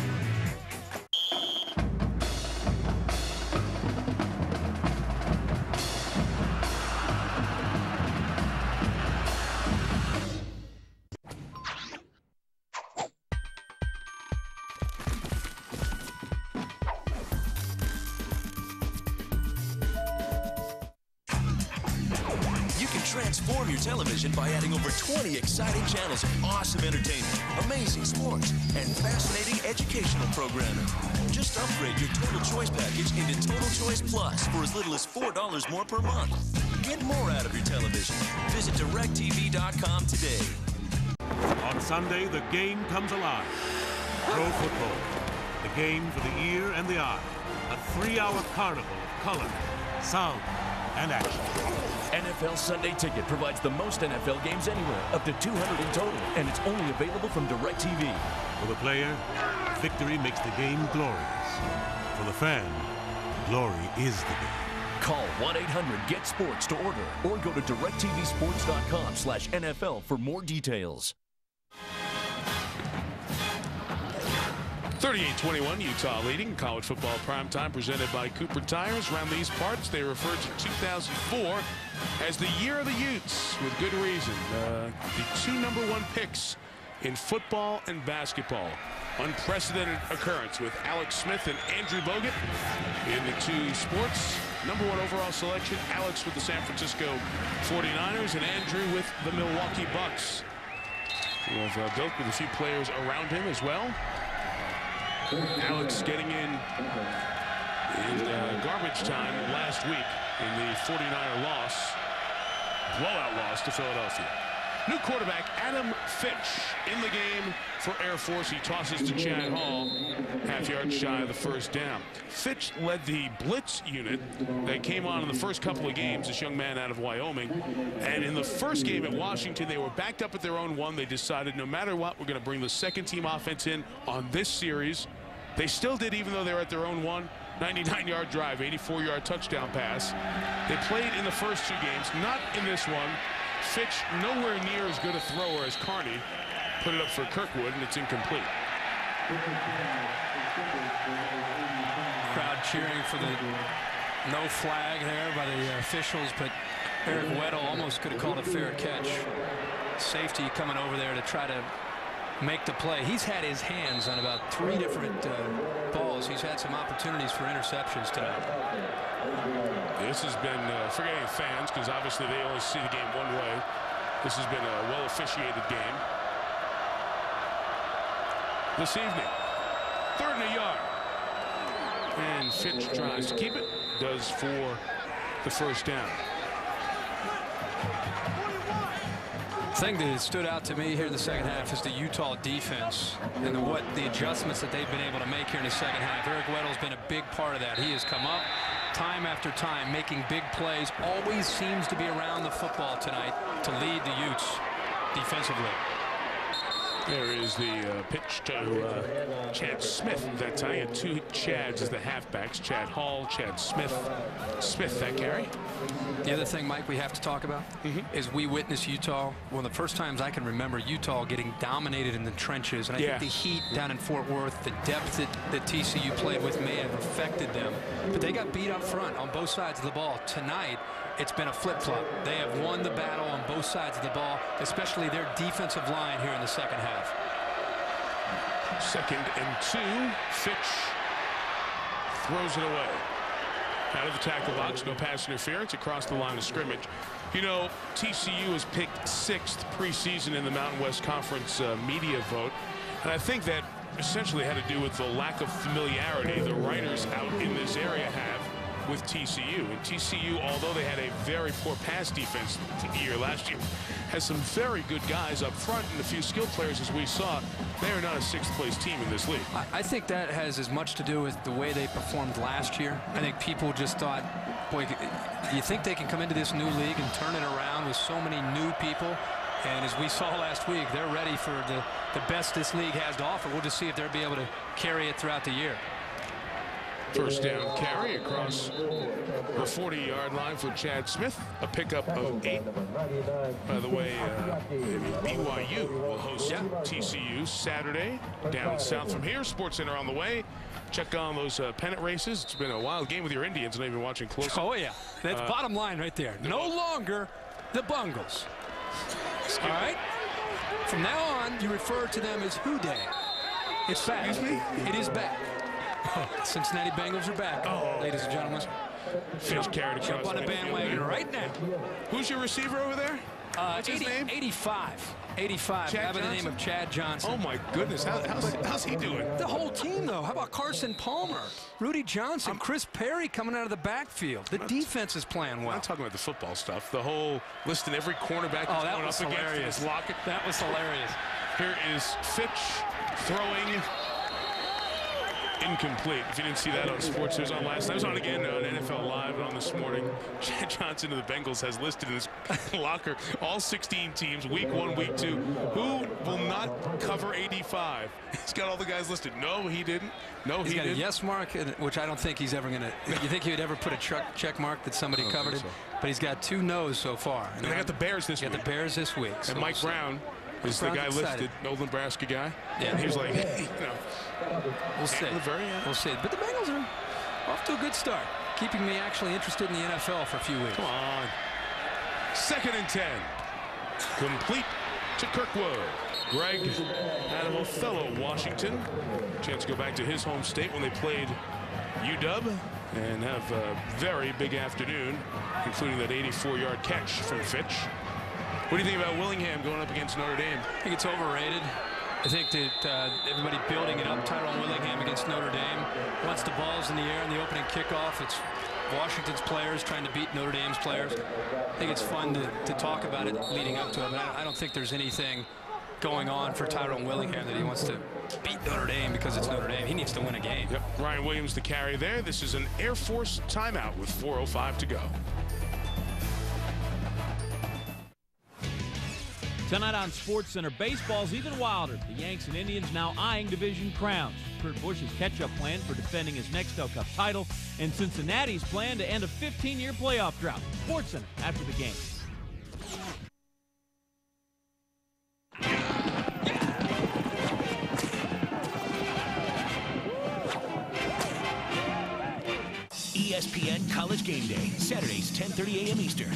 Speaker 14: Transform your television by adding over 20 exciting channels of awesome entertainment, amazing sports, and fascinating educational programming. Just upgrade your Total Choice package into Total Choice Plus for as little as $4 more per month. Get more out of your television. Visit DirecTV.com today.
Speaker 28: On Sunday, the game comes alive. Pro football. The game for the ear and the eye. A 3-hour carnival of color, sound, and action.
Speaker 15: NFL Sunday Ticket provides the most NFL games anywhere, up to 200 in total, and it's only available from DirecTV.
Speaker 28: For the player, victory makes the game glorious. For the fan, glory is the game.
Speaker 15: Call 1-800-GET-SPORTS to order, or go to directvsports.com/NFL for more details.
Speaker 1: 38-21, Utah leading. College football primetime presented by Cooper Tires. Around these parts, they refer to 2004 as the year of the Utes, with good reason. The 2 #1 picks in football and basketball. Unprecedented occurrence with Alex Smith and Andrew Bogut in the 2 sports. #1 overall selection, Alex with the San Francisco 49ers and Andrew with the Milwaukee Bucks. Who have built with a few players around him as well. Alex getting in garbage time last week in the 49er blowout loss to Philadelphia. New quarterback Adam Fitch in the game for Air Force. He tosses to Chad Hall, half-yard shy of the first down. Fitch led the blitz unit that came on in the first couple of games, this young man out of Wyoming. And in the first game at Washington, they were backed up at their own 1. They decided no matter what, we're going to bring the second-team offense in on this series. They still did, even though they were at their own 1. 99-yard drive, 84-yard touchdown pass. They played in the first 2 games, not in this one. Fitch nowhere near as good a thrower as Carney. put it up for Kirkwood, and it's incomplete.
Speaker 4: Crowd cheering for the no flag there by the officials, but Eric Weddle almost could have called a fair catch. Safety coming over there to try to make the play. He's had his hands on about 3 different balls. He's had some opportunities for interceptions tonight.
Speaker 1: This has been, forgetting fans, because obviously they only see the game one way. This has been a well-officiated game this evening. 3rd and a yard. And Fitch tries to keep it. Does for the first down.
Speaker 4: The thing that stood out to me here in the second half is the Utah defense and the adjustments that they've been able to make here in the second half. Eric Weddle's been a big part of that. He has come up time after time, making big plays, always seems to be around the football tonight to lead the Utes defensively.
Speaker 1: There is the pitch to Chad Smith that time. And 2 Chads as the halfbacks. Chad Hall, Chad Smith. Smith that carry.
Speaker 4: The other thing, Mike, we have to talk about is we witnessed Utah, one of the first times I can remember Utah getting dominated in the trenches. And I think the heat down in Fort Worth, the depth that TCU played with may have affected them. But they got beat up front on both sides of the ball. Tonight, it's been a flip-flop. They have won the battle on both sides of the ball, especially their defensive line here in the second half.
Speaker 1: 2nd and 2. Fitch throws it away. Out of the tackle box, no pass interference across the line of scrimmage. You know, TCU was picked 6th preseason in the Mountain West Conference media vote. And I think that essentially had to do with the lack of familiarity the writers out in this area have with TCU. And TCU, although they had a very poor pass defense year last year, has some very good guys up front and a few skilled players as we saw. They are not a 6th place team in this league.
Speaker 4: I think that has as much to do with the way they performed last year. I think people just thought, boy, you think they can come into this new league and turn it around with so many new people? And as we saw last week, they're ready for the best this league has to offer. We'll just see if they'll be able to carry it throughout the year.
Speaker 1: First down carry across the 40-yard line for Chad Smith. A pickup of 8. By the way, BYU will host TCU Saturday down south from here. SportsCenter on the way. Check on those pennant races. It's been a wild game with your Indians, and I've been watching closely.
Speaker 4: Oh, yeah. That's bottom line right there. No longer the Bungles. All right? From now on, you refer to them as Who Day. It's back. It is back. Cincinnati Bengals are back, ladies and gentlemen.
Speaker 1: Fitch carried across.
Speaker 4: Jump on the bandwagon right now.
Speaker 1: Who's your receiver over there? What's his name?
Speaker 4: 85. 85. By the name of Chad Johnson.
Speaker 1: Oh, my goodness. How's he doing?
Speaker 4: The whole team, though. How about Carson Palmer, Rudy Johnson, Chris Perry coming out of the backfield? The defense is playing well.
Speaker 1: I'm not talking about the football stuff. The whole listing every cornerback
Speaker 4: that's
Speaker 1: going up against his locket.
Speaker 4: That was hilarious.
Speaker 1: Here is Fitch throwing. Incomplete. If you didn't see that on Sports, it was on last night. It was on again on NFL Live and on this morning. Chad Johnson of the Bengals has listed in his locker all 16 teams, week 1, week 2. Who will not cover 85? He's got all the guys listed. No, he didn't. No,
Speaker 4: he's
Speaker 1: he
Speaker 4: got
Speaker 1: didn't.
Speaker 4: A yes mark, which I don't think he's ever going to. You think he would ever put a check mark that somebody covered it?
Speaker 1: So.
Speaker 4: But he's got 2 no's so far.
Speaker 1: And they got the Bears this week.
Speaker 4: Got the Bears this week.
Speaker 1: And Mike Brown is the guy listed, old Nebraska guy. Yeah. And he was like, hey, you know.
Speaker 4: We'll see. We'll see. But the Bengals are off to a good start, keeping me actually interested in the NFL for a few weeks.
Speaker 1: Come on. 2nd and 10. Complete to Kirkwood. Greg out of Othello, Washington. Chance to go back to his home state when they played UW and have a very big afternoon, including that 84-yard catch from Fitch. What do you think about Willingham going up against Notre Dame?
Speaker 4: I think it's overrated. I think that everybody building it up, Tyrone Willingham against Notre Dame. Once the ball's in the air in the opening kickoff, it's Washington's players trying to beat Notre Dame's players. I think it's fun to talk about it leading up to it, but I don't think there's anything going on for Tyrone Willingham that he wants to beat Notre Dame because it's Notre Dame. He needs to win a game.
Speaker 1: Yep. Ryan Williams the carry there. This is an Air Force timeout with 4:05 to go.
Speaker 3: Tonight on SportsCenter, baseball's even wilder. The Yanks and Indians now eyeing division crowns. Kurt Busch's catch-up plan for defending his Nextel Cup title, and Cincinnati's plan to end a 15-year playoff drought. SportsCenter after the game.
Speaker 7: ESPN College Game Day, Saturdays, 10:30 a.m. Eastern.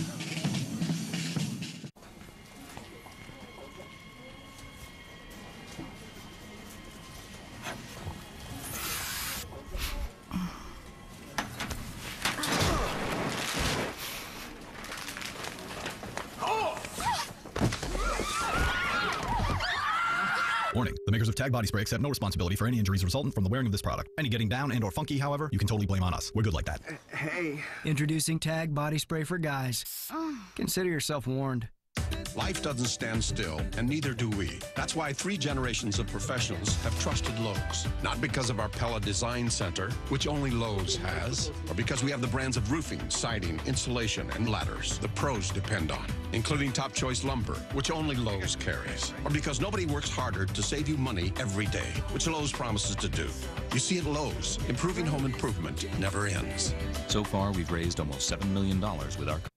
Speaker 13: Warning, the makers of Tag Body Spray accept no responsibility for any injuries resultant from the wearing of this product. Any getting down and or funky, however, you can totally blame on us. We're good like that.
Speaker 18: Hey. Introducing Tag Body Spray for guys. Consider yourself warned.
Speaker 21: Life doesn't stand still, and neither do we. That's why 3 generations of professionals have trusted Lowe's. Not because of our Pella Design Center, which only Lowe's has, or because we have the brands of roofing, siding, insulation, and ladders the pros depend on, including Top Choice Lumber, which only Lowe's carries, or because nobody works harder to save you money every day, which Lowe's promises to do. You see, at Lowe's, improving home improvement never ends.
Speaker 22: So far, we've raised almost $7 million with our...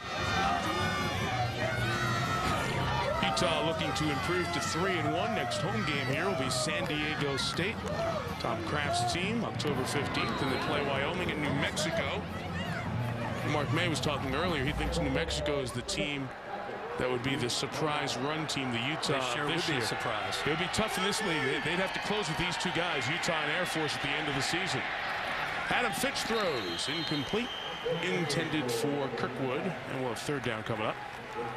Speaker 1: Utah looking to improve to 3-1. Next home game here will be San Diego State. Tom Kraft's team, October 15th, and they play Wyoming and New Mexico. Mark May was talking earlier. He thinks New Mexico is the team that would be the surprise run team, the Utah
Speaker 4: They sure
Speaker 1: this
Speaker 4: would be
Speaker 1: year.
Speaker 4: a surprise.
Speaker 1: It would be tough in this league. They'd have to close with these two guys, Utah and Air Force, at the end of the season. Adam Fitch throws, incomplete, intended for Kirkwood, and we'll have third down coming up.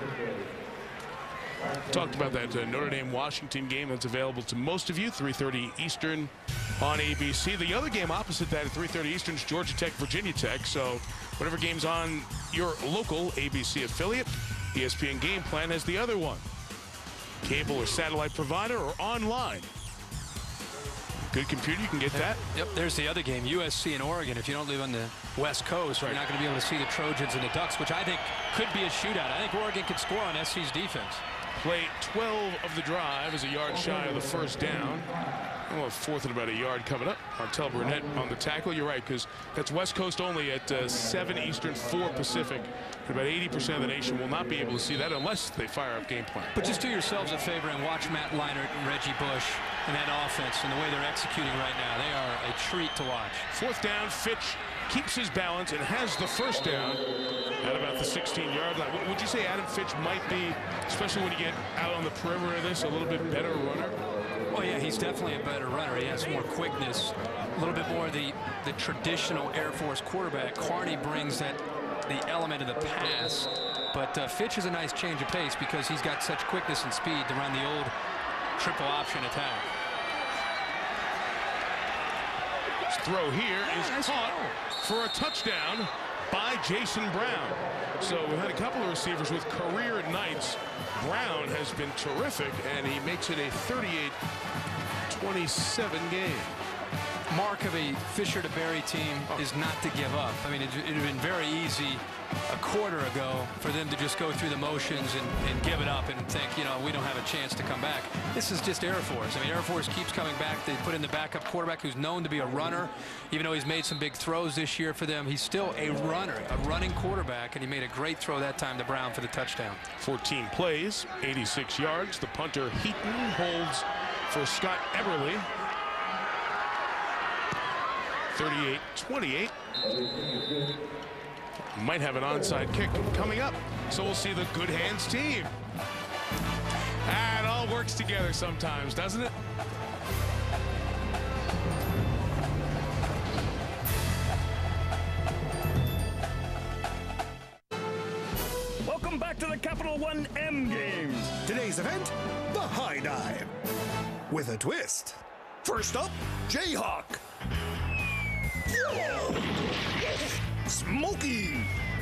Speaker 1: Talked about that Notre Dame-Washington game that's available to most of you, 3:30 Eastern on ABC. The other game opposite that at 3:30 Eastern is Georgia Tech, Virginia Tech. So whatever game's on your local ABC affiliate, ESPN Game Plan has the other one. Cable or satellite provider or online. Good computer, you can get that.
Speaker 4: Yep, there's the other game, USC and Oregon. If you don't live on the West Coast, you're not going to be able to see the Trojans and the Ducks, which I think could be a shootout. I think Oregon could score on SC's defense.
Speaker 1: Play 12 of the drive is a yard shy of the first down. We'll have fourth and about a yard coming up. Martell Burnett on the tackle. You're right, because that's West Coast only at 7 Eastern, 4 Pacific. And about 80% of the nation will not be able to see that unless they fire up game plan.
Speaker 4: But just do yourselves a favor and watch Matt Leinart and Reggie Bush and that offense and the way they're executing right now. They are a treat to watch.
Speaker 1: Fourth down, Fitch keeps his balance and has the first down at about the 16-yard line. Would you say Adam Fitch might be, especially when you get out on the perimeter of this, a little bit better runner?
Speaker 4: Well, yeah, he's definitely a better runner. He has more quickness, a little bit more of the traditional Air Force quarterback. Carney brings the element of the pass, but Fitch is a nice change of pace because he's got such quickness and speed to run the old triple option attack.
Speaker 1: This throw here is caught for a touchdown by Jason Brown. So we've had a couple of receivers with career nights. Brown has been terrific, and he makes it a 38-27 game.
Speaker 4: Mark of a Fisher to Berry team is not to give up. I mean, it would have been very easy a quarter ago for them to just go through the motions and give it up and think, you know, we don't have a chance to come back. This is just Air Force. I mean, Air Force keeps coming back. They put in the backup quarterback who's known to be a runner. Even though he's made some big throws this year for them, he's still a runner, a running quarterback, and he made a great throw that time to Brown for the touchdown.
Speaker 1: 14 plays, 86 yards. The punter, Heaton, holds for Scott Eberle. 38-28. Might have an onside kick coming up. So we'll see the Good Hands team. It all works together sometimes, doesn't it?
Speaker 6: Welcome back to the Capital One M Games.
Speaker 24: Today's event, the high dive. With a twist. First up, Jayhawk. Smokey.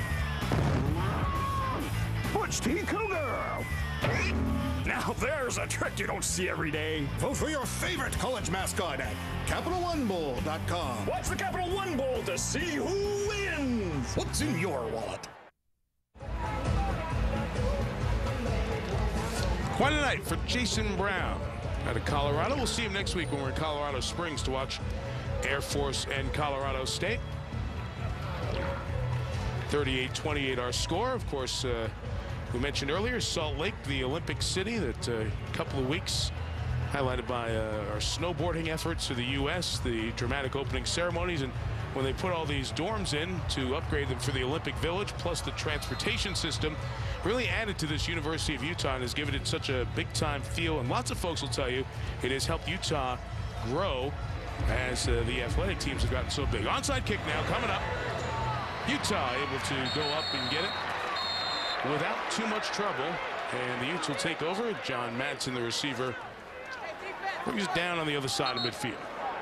Speaker 6: Butch T. Cougar. Now there's a trick you don't see every day.
Speaker 24: Vote for your favorite college mascot at CapitalOneBowl.com.
Speaker 6: Watch the Capital One Bowl to see who wins.
Speaker 24: What's in your wallet?
Speaker 1: Quite a night for Jason Brown out of Colorado. We'll see him next week when we're in Colorado Springs to watch Air Force and Colorado State. 38-28 our score. Of course, we mentioned earlier Salt Lake, the Olympic city, that a couple of weeks highlighted by our snowboarding efforts for the U.S., the dramatic opening ceremonies, and when they put all these dorms in to upgrade them for the Olympic Village, plus the transportation system, really added to this University of Utah and has given it such a big-time feel. And lots of folks will tell you it has helped Utah grow as the athletic teams have gotten so big. Onside kick now coming up. Utah able to go up and get it without too much trouble. And the Utes will take over. John Madsen, the receiver, brings it down on the other side of midfield.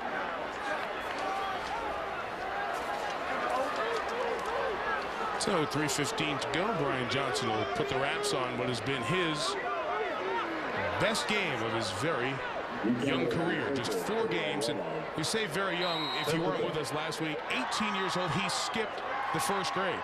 Speaker 1: So 3:15 to go. Brian Johnson will put the wraps on what has been his best game of his very young career. Just 4 games, and we say very young. If you weren't with us last week, 18 years old, he skipped the 1st grade.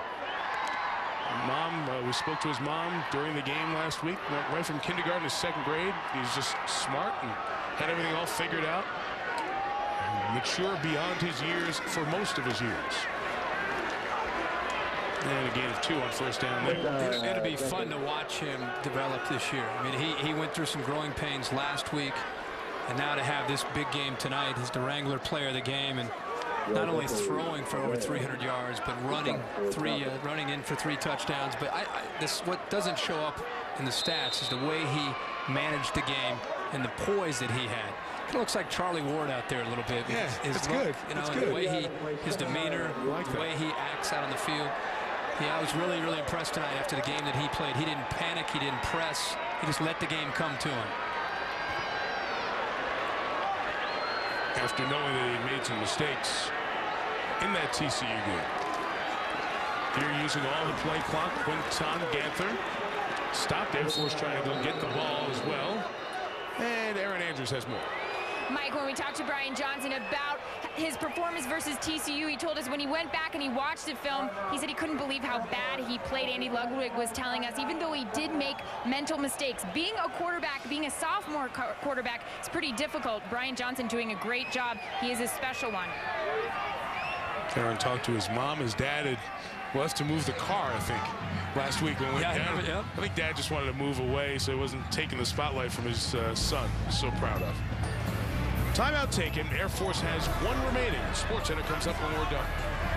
Speaker 1: We spoke to his mom during the game last week. Went right from kindergarten to 2nd grade. He's just smart and had everything all figured out. Mature beyond his years for most of his years. And a gain of 2 on 1st down there.
Speaker 4: It'll be fun to watch him develop this year. I mean, he went through some growing pains last week, and now to have this big game tonight, he's the Wrangler player of the game, and not only throwing for over 300 yards, but running in for 3 touchdowns. But what doesn't show up in the stats is the way he managed the game and the poise that he had. It looks like Charlie Ward out there a little bit.
Speaker 1: Yeah,
Speaker 4: his look,
Speaker 1: good.
Speaker 4: You know,
Speaker 1: It's
Speaker 4: the
Speaker 1: good.
Speaker 4: way his demeanor, the way he acts out on the field. Yeah, I was really, really impressed tonight after the game that he played. He didn't panic. He didn't press. He just let the game come to him.
Speaker 1: After knowing that he'd made some mistakes in that TCU game. Here using all the play clock, Quinton Ganther stopped Air Force trying to go get the ball as well. And Aaron Andrews has more.
Speaker 5: Mike, when we talked to Brian Johnson about his performance versus TCU, he told us when he went back and he watched the film, he said he couldn't believe how bad he played. Andy Ludwig was telling us, even though he did make mental mistakes, being a quarterback, being a sophomore quarterback, is pretty difficult. Brian Johnson doing a great job. He is a special one.
Speaker 1: Aaron talked to his mom. His dad had to move the car, I think, last week when we went down.
Speaker 4: Yeah.
Speaker 1: I think Dad just wanted to move away so he wasn't taking the spotlight from his son. He's so proud of. Timeout taken. Air Force has 1 remaining. Sports Center comes up when we're done.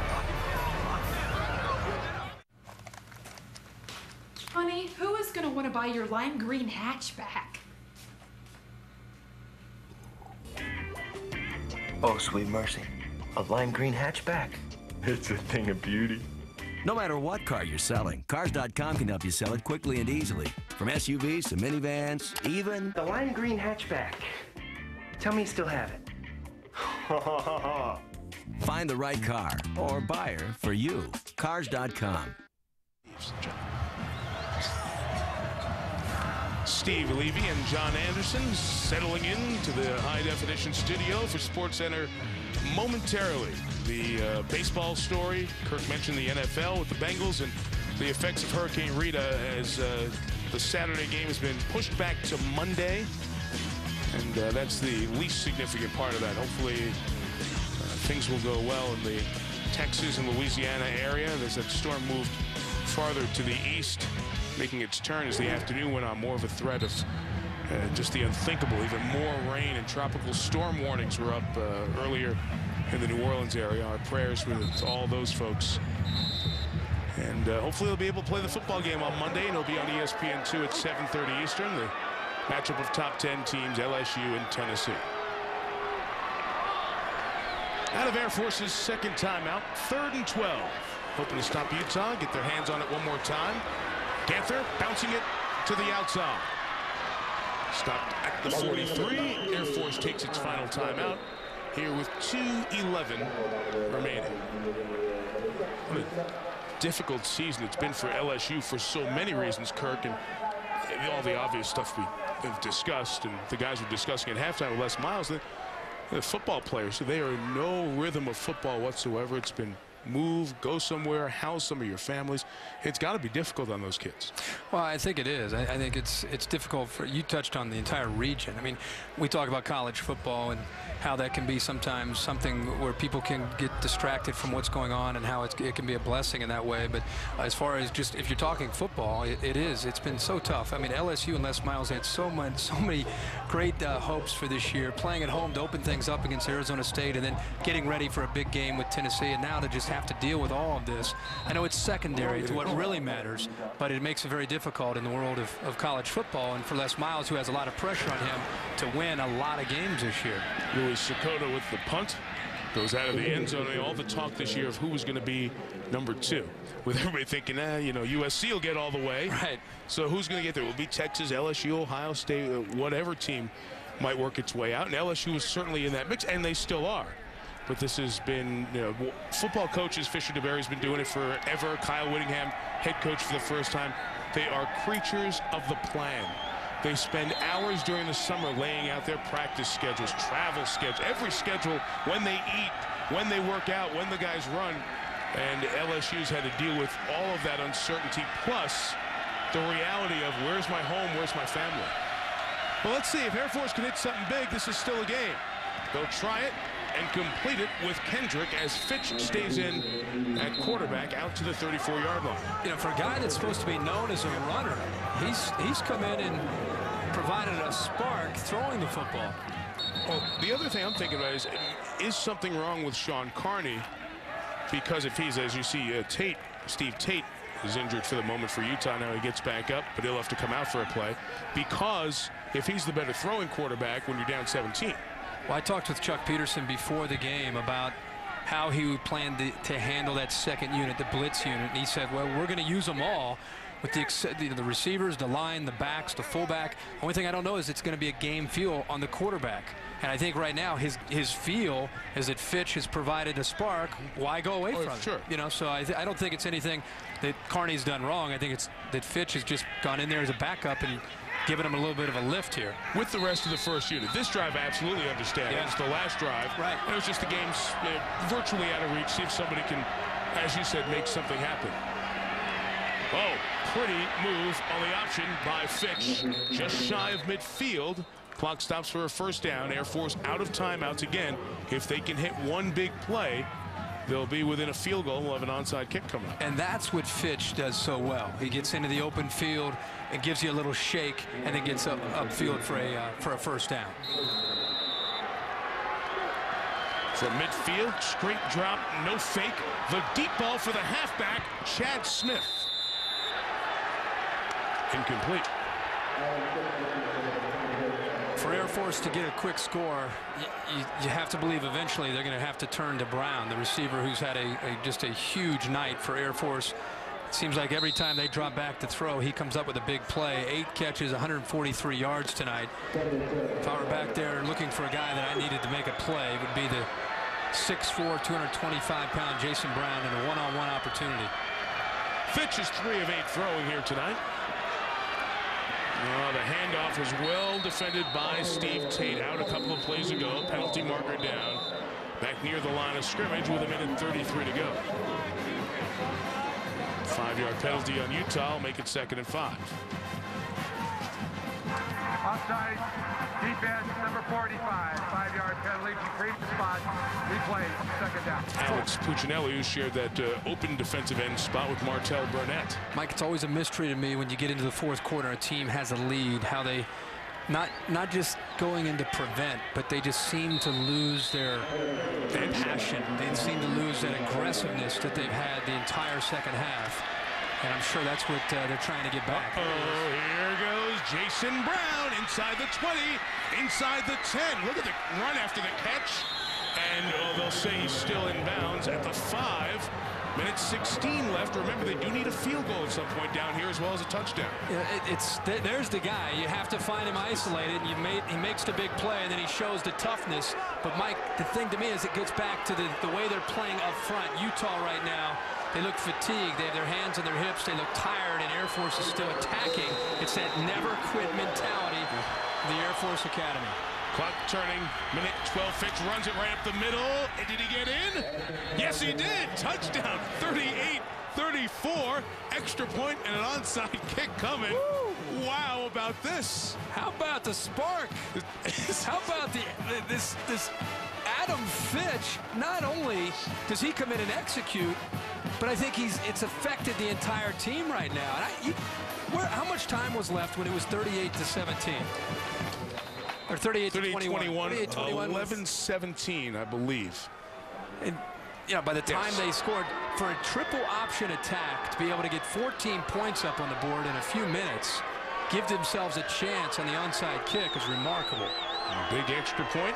Speaker 16: Honey, who is going to want to buy your lime green hatchback?
Speaker 17: Oh, sweet mercy. A lime green hatchback.
Speaker 19: It's a thing of beauty. No matter what car you're selling, Cars.com can help you sell it quickly and easily. From SUVs to minivans, even
Speaker 17: The lime green hatchback. Tell me you still have it.
Speaker 19: Find the right car or buyer for you. Cars.com.
Speaker 1: Steve Levy and John Anderson settling into the high-definition studio for SportsCenter momentarily. The baseball story, Kirk mentioned the NFL with the Bengals and the effects of Hurricane Rita as the Saturday game has been pushed back to Monday. And that's the least significant part of that. Hopefully things will go well in the Texas and Louisiana area. As that storm moved farther to the east, making its turn as the afternoon went on. More of a threat of just the unthinkable. Even more rain and tropical storm warnings were up earlier in the New Orleans area. Our prayers with all those folks. And hopefully they'll be able to play the football game on Monday, and it'll be on ESPN2 at 7:30 Eastern. The matchup of top 10 teams, LSU and Tennessee. Out of Air Force's 2nd timeout, 3rd and 12. Hoping to stop Utah, get their hands on it one more time. Ganther bouncing it to the outside. Stopped at the 43. Air Force takes its final timeout here with 2:11 remaining. What a difficult season it's been for LSU for so many reasons, Kirk, and all the obvious stuff we have discussed, and the guys were discussing at halftime with Les Miles. The football players, so they are in no rhythm of football whatsoever. It's been move, go somewhere, house some of your families. It's got to be difficult on those kids.
Speaker 4: Well, I think it is. I think it's difficult for, you touched on the entire region. I mean, we talk about college football, and how that can be sometimes something where people can get distracted from what's going on, and how it can be a blessing in that way. But as far as just if you're talking football, it's been so tough. I mean, LSU and Les Miles had so many great hopes for this year, playing at home to open things up against Arizona State, and then getting ready for a big game with Tennessee, and now to just have to deal with all of this. I know it's secondary to what really matters, but it makes it very difficult in the world of college football, and for Les Miles, who has a lot of pressure on him to win a lot of games this year.
Speaker 1: Louis Sakota with the punt. Goes out of the end zone. All the talk this year of who was going to be number 2. With everybody thinking, you know, USC will get all the way.
Speaker 4: Right.
Speaker 1: So who's going to get there? It will be Texas, LSU, Ohio State, whatever team might work its way out. And LSU is certainly in that mix, and they still are. But this has been, you know, football coaches, Fisher DeBerry's been doing it forever. Kyle Whittingham, head coach for the first time. They are creatures of the plan. They spend hours during the summer laying out their practice schedules, travel schedules, every schedule, when they eat, when they work out, when the guys run. And LSU's had to deal with all of that uncertainty, plus the reality of where's my home, where's my family. Well, let's see if Air Force can hit something big. This is still a game. They'll try it and complete it with Kendrick as Fitch stays in at quarterback out to the 34-yard line.
Speaker 4: You know, for a guy that's supposed to be known as a runner, he's come in and provided a spark throwing the football.
Speaker 1: Well, the other thing I'm thinking about is something wrong with Sean Carney? Because if he's, as you see, Steve Tate is injured for the moment for Utah. Now he gets back up, but he'll have to come out for a play. Because if he's the better throwing quarterback when you're down 17.
Speaker 4: Well, I talked with Chuck Peterson before the game about how he planned to handle that second unit, the blitz unit, and he said, well, we're going to use them all with the receivers, the line, the backs, the fullback. The only thing I don't know is it's going to be a game feel on the quarterback. And I think right now his feel is that Fitch has provided a spark. Why go away from it?
Speaker 1: Sure.
Speaker 4: You know, so I don't think it's anything that Carney's done wrong. I think it's that Fitch has just gone in there as a backup and giving him a little bit of a lift here.
Speaker 1: With the rest of the first unit. This drive, I absolutely understand.
Speaker 4: Yeah.
Speaker 1: It's the last drive.
Speaker 4: Right.
Speaker 1: And it was just the game's virtually out of reach. See if somebody can, as you said, make something happen. Oh, pretty move on the option by Fitch. Just shy of midfield. Clock stops for a first down. Air Force out of timeouts again. If they can hit one big play, they'll be within a field goal. We'll have an onside kick coming up.
Speaker 4: And that's what Fitch does so well. He gets into the open field and gives you a little shake, and then gets upfield for a first down.
Speaker 1: From midfield, straight drop, no fake. The deep ball for the halfback, Chad Smith. Incomplete.
Speaker 4: For Air Force to get a quick score, you have to believe eventually they're going to have to turn to Brown, the receiver who's had just a huge night for Air Force. It seems like every time they drop back to throw, he comes up with a big play. 8 catches, 143 yards tonight. If I were back there looking for a guy that I needed to make a play, it would be the 6'4", 225-pound Jason Brown in a one-on-one opportunity.
Speaker 1: Fitch is 3 of 8 throwing here tonight. The handoff was well defended by Steve Tate. Out a couple of plays ago. Penalty marker down. Back near the line of scrimmage with 1:33 to go. 5-yard penalty on Utah will make it 2nd and 5.
Speaker 2: Offside, defense, number 45. 5-yard penalty from previous spot. Replay, 2nd down.
Speaker 1: Alex Puccinelli, who shared that open defensive end spot with Martell Burnett.
Speaker 4: Mike, it's always a mystery to me when you get into the 4th quarter, a team has a lead, how they not just going into prevent, but they just seem to lose their passion. They seem to lose that aggressiveness that they've had the entire second half. And I'm sure that's what they're trying to get back.
Speaker 1: Here goes Jason Brown inside the 20, inside the 10. Look at the run after the catch. And they'll say he's still in bounds at the 5. Minute 16 left. Remember, they do need a field goal at some point down here as well as a touchdown.
Speaker 4: Yeah, there's the guy. You have to find him isolated. He makes the big play, and then he shows the toughness. But, Mike, the thing to me is it gets back to the way they're playing up front. Utah right now, they look fatigued. They have their hands on their hips. They look tired, and Air Force is still attacking. It's that never-quit mentality of the Air Force Academy.
Speaker 1: Clock turning, minute 12. Fitch runs it right up the middle. And did he get in? Yes, he did. Touchdown, 34, extra point and an onside kick coming. Woo. Wow, about this?
Speaker 4: How about the spark? How about this Adam Fitch? Not only does he come in and execute, but I think it's affected the entire team right now. And how much time was left when it was 38-17? Or 38-21?
Speaker 1: 11-17, I believe.
Speaker 4: And by the time they scored for a triple option attack to be able to get 14 points up on the board in a few minutes, give themselves a chance on the onside kick is remarkable.
Speaker 1: Big extra point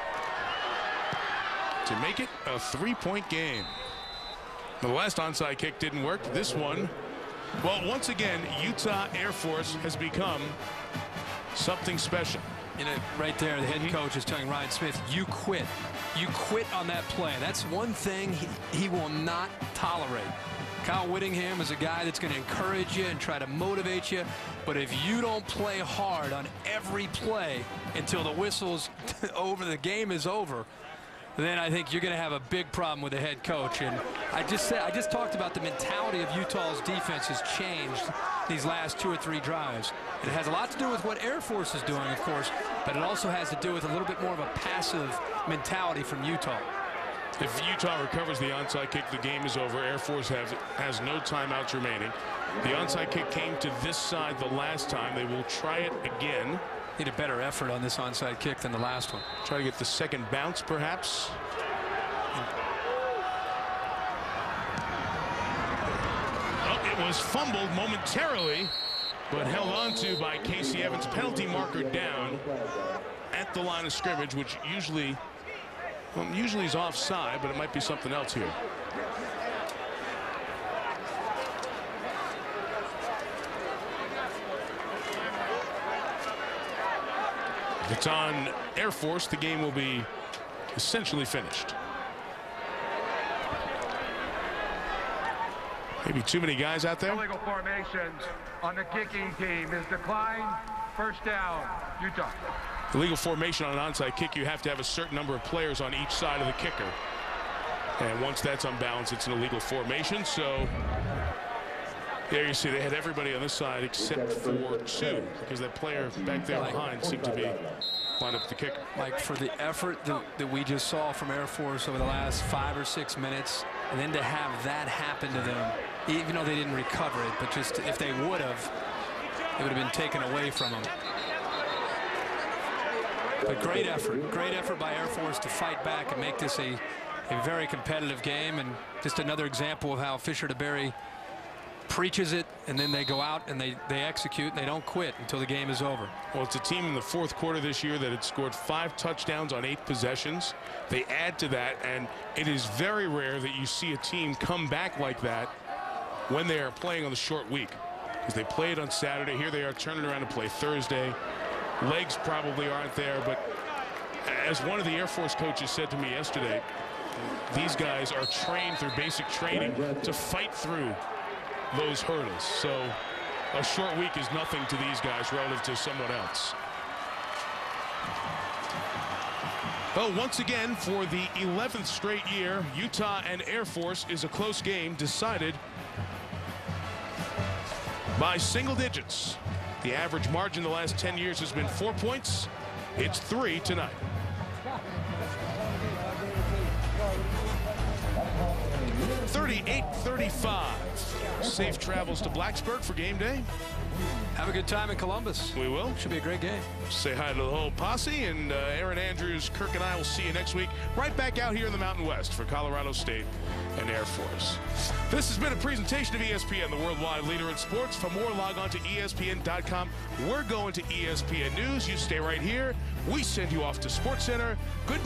Speaker 1: to make it a 3-point game. The last onside kick didn't work. This one, well, once again, Utah Air Force has become something special.
Speaker 4: Right there, the head coach is telling Ryan Smith, you quit. You quit on that play. That's one thing he will not tolerate. Kyle Whittingham is a guy that's going to encourage you and try to motivate you. But if you don't play hard on every play until the whistle's over, the game is over, then I think you're going to have a big problem with the head coach. And I just talked about the mentality of Utah's defense has changed these last 2 or 3 drives. It has a lot to do with what Air Force is doing, of course, but it also has to do with a little bit more of a passive mentality from Utah.
Speaker 1: If Utah recovers the onside kick, the game is over. Air Force has no timeouts remaining. The onside kick came to this side the last time. They will try it again.
Speaker 4: Need a better effort on this onside kick than the last one.
Speaker 1: Try to get the second bounce, perhaps. Oh, it was fumbled momentarily, but held on to by Casey Evans. Penalty marker down at the line of scrimmage, which usually is offside, but it might be something else here. If it's on Air Force, the game will be essentially finished. Maybe too many guys out there.
Speaker 2: Illegal formation on the kicking team is declined. First down, Utah.
Speaker 1: Illegal formation on an onside kick, you have to have a certain number of players on each side of the kicker. And once that's unbalanced, it's an illegal formation. So there you see they had everybody on this side except for 2, because that player back there behind seemed to be lined up with the kicker.
Speaker 4: Mike, for the effort that we just saw from Air Force over the last 5 or 6 minutes, and then to have that happen to them, even though they didn't recover it, but just if they would have, it would have been taken away from them. But great effort by Air Force to fight back and make this a very competitive game, and just another example of how Fisher DeBerry preaches it, and then they go out and they execute, and they don't quit until the game is over.
Speaker 1: Well, it's a team in the 4th quarter this year that had scored 5 touchdowns on 8 possessions. They add to that, and it is very rare that you see a team come back like that when they are playing on the short week, because they played on Saturday. Here they are turning around to play Thursday. Legs probably aren't there, but as one of the Air Force coaches said to me yesterday, these guys are trained through basic training to fight through those hurdles. So a short week is nothing to these guys relative to someone else. Well, once again, for the 11th straight year, Utah and Air Force is a close game decided by single digits. The average margin the last 10 years has been 4 points. It's 3 tonight. $38-35. Safe travels to Blacksburg for game day.
Speaker 4: Have a good time in Columbus.
Speaker 1: We will.
Speaker 4: Should be a great game.
Speaker 1: Say hi to the whole posse, and Aaron Andrews, Kirk, and I will see you next week right back out here in the Mountain West for Colorado State and Air Force. This has been a presentation of ESPN, the worldwide leader in sports. For more, log on to ESPN.com. We're going to ESPN News. You stay right here. We send you off to SportsCenter. Good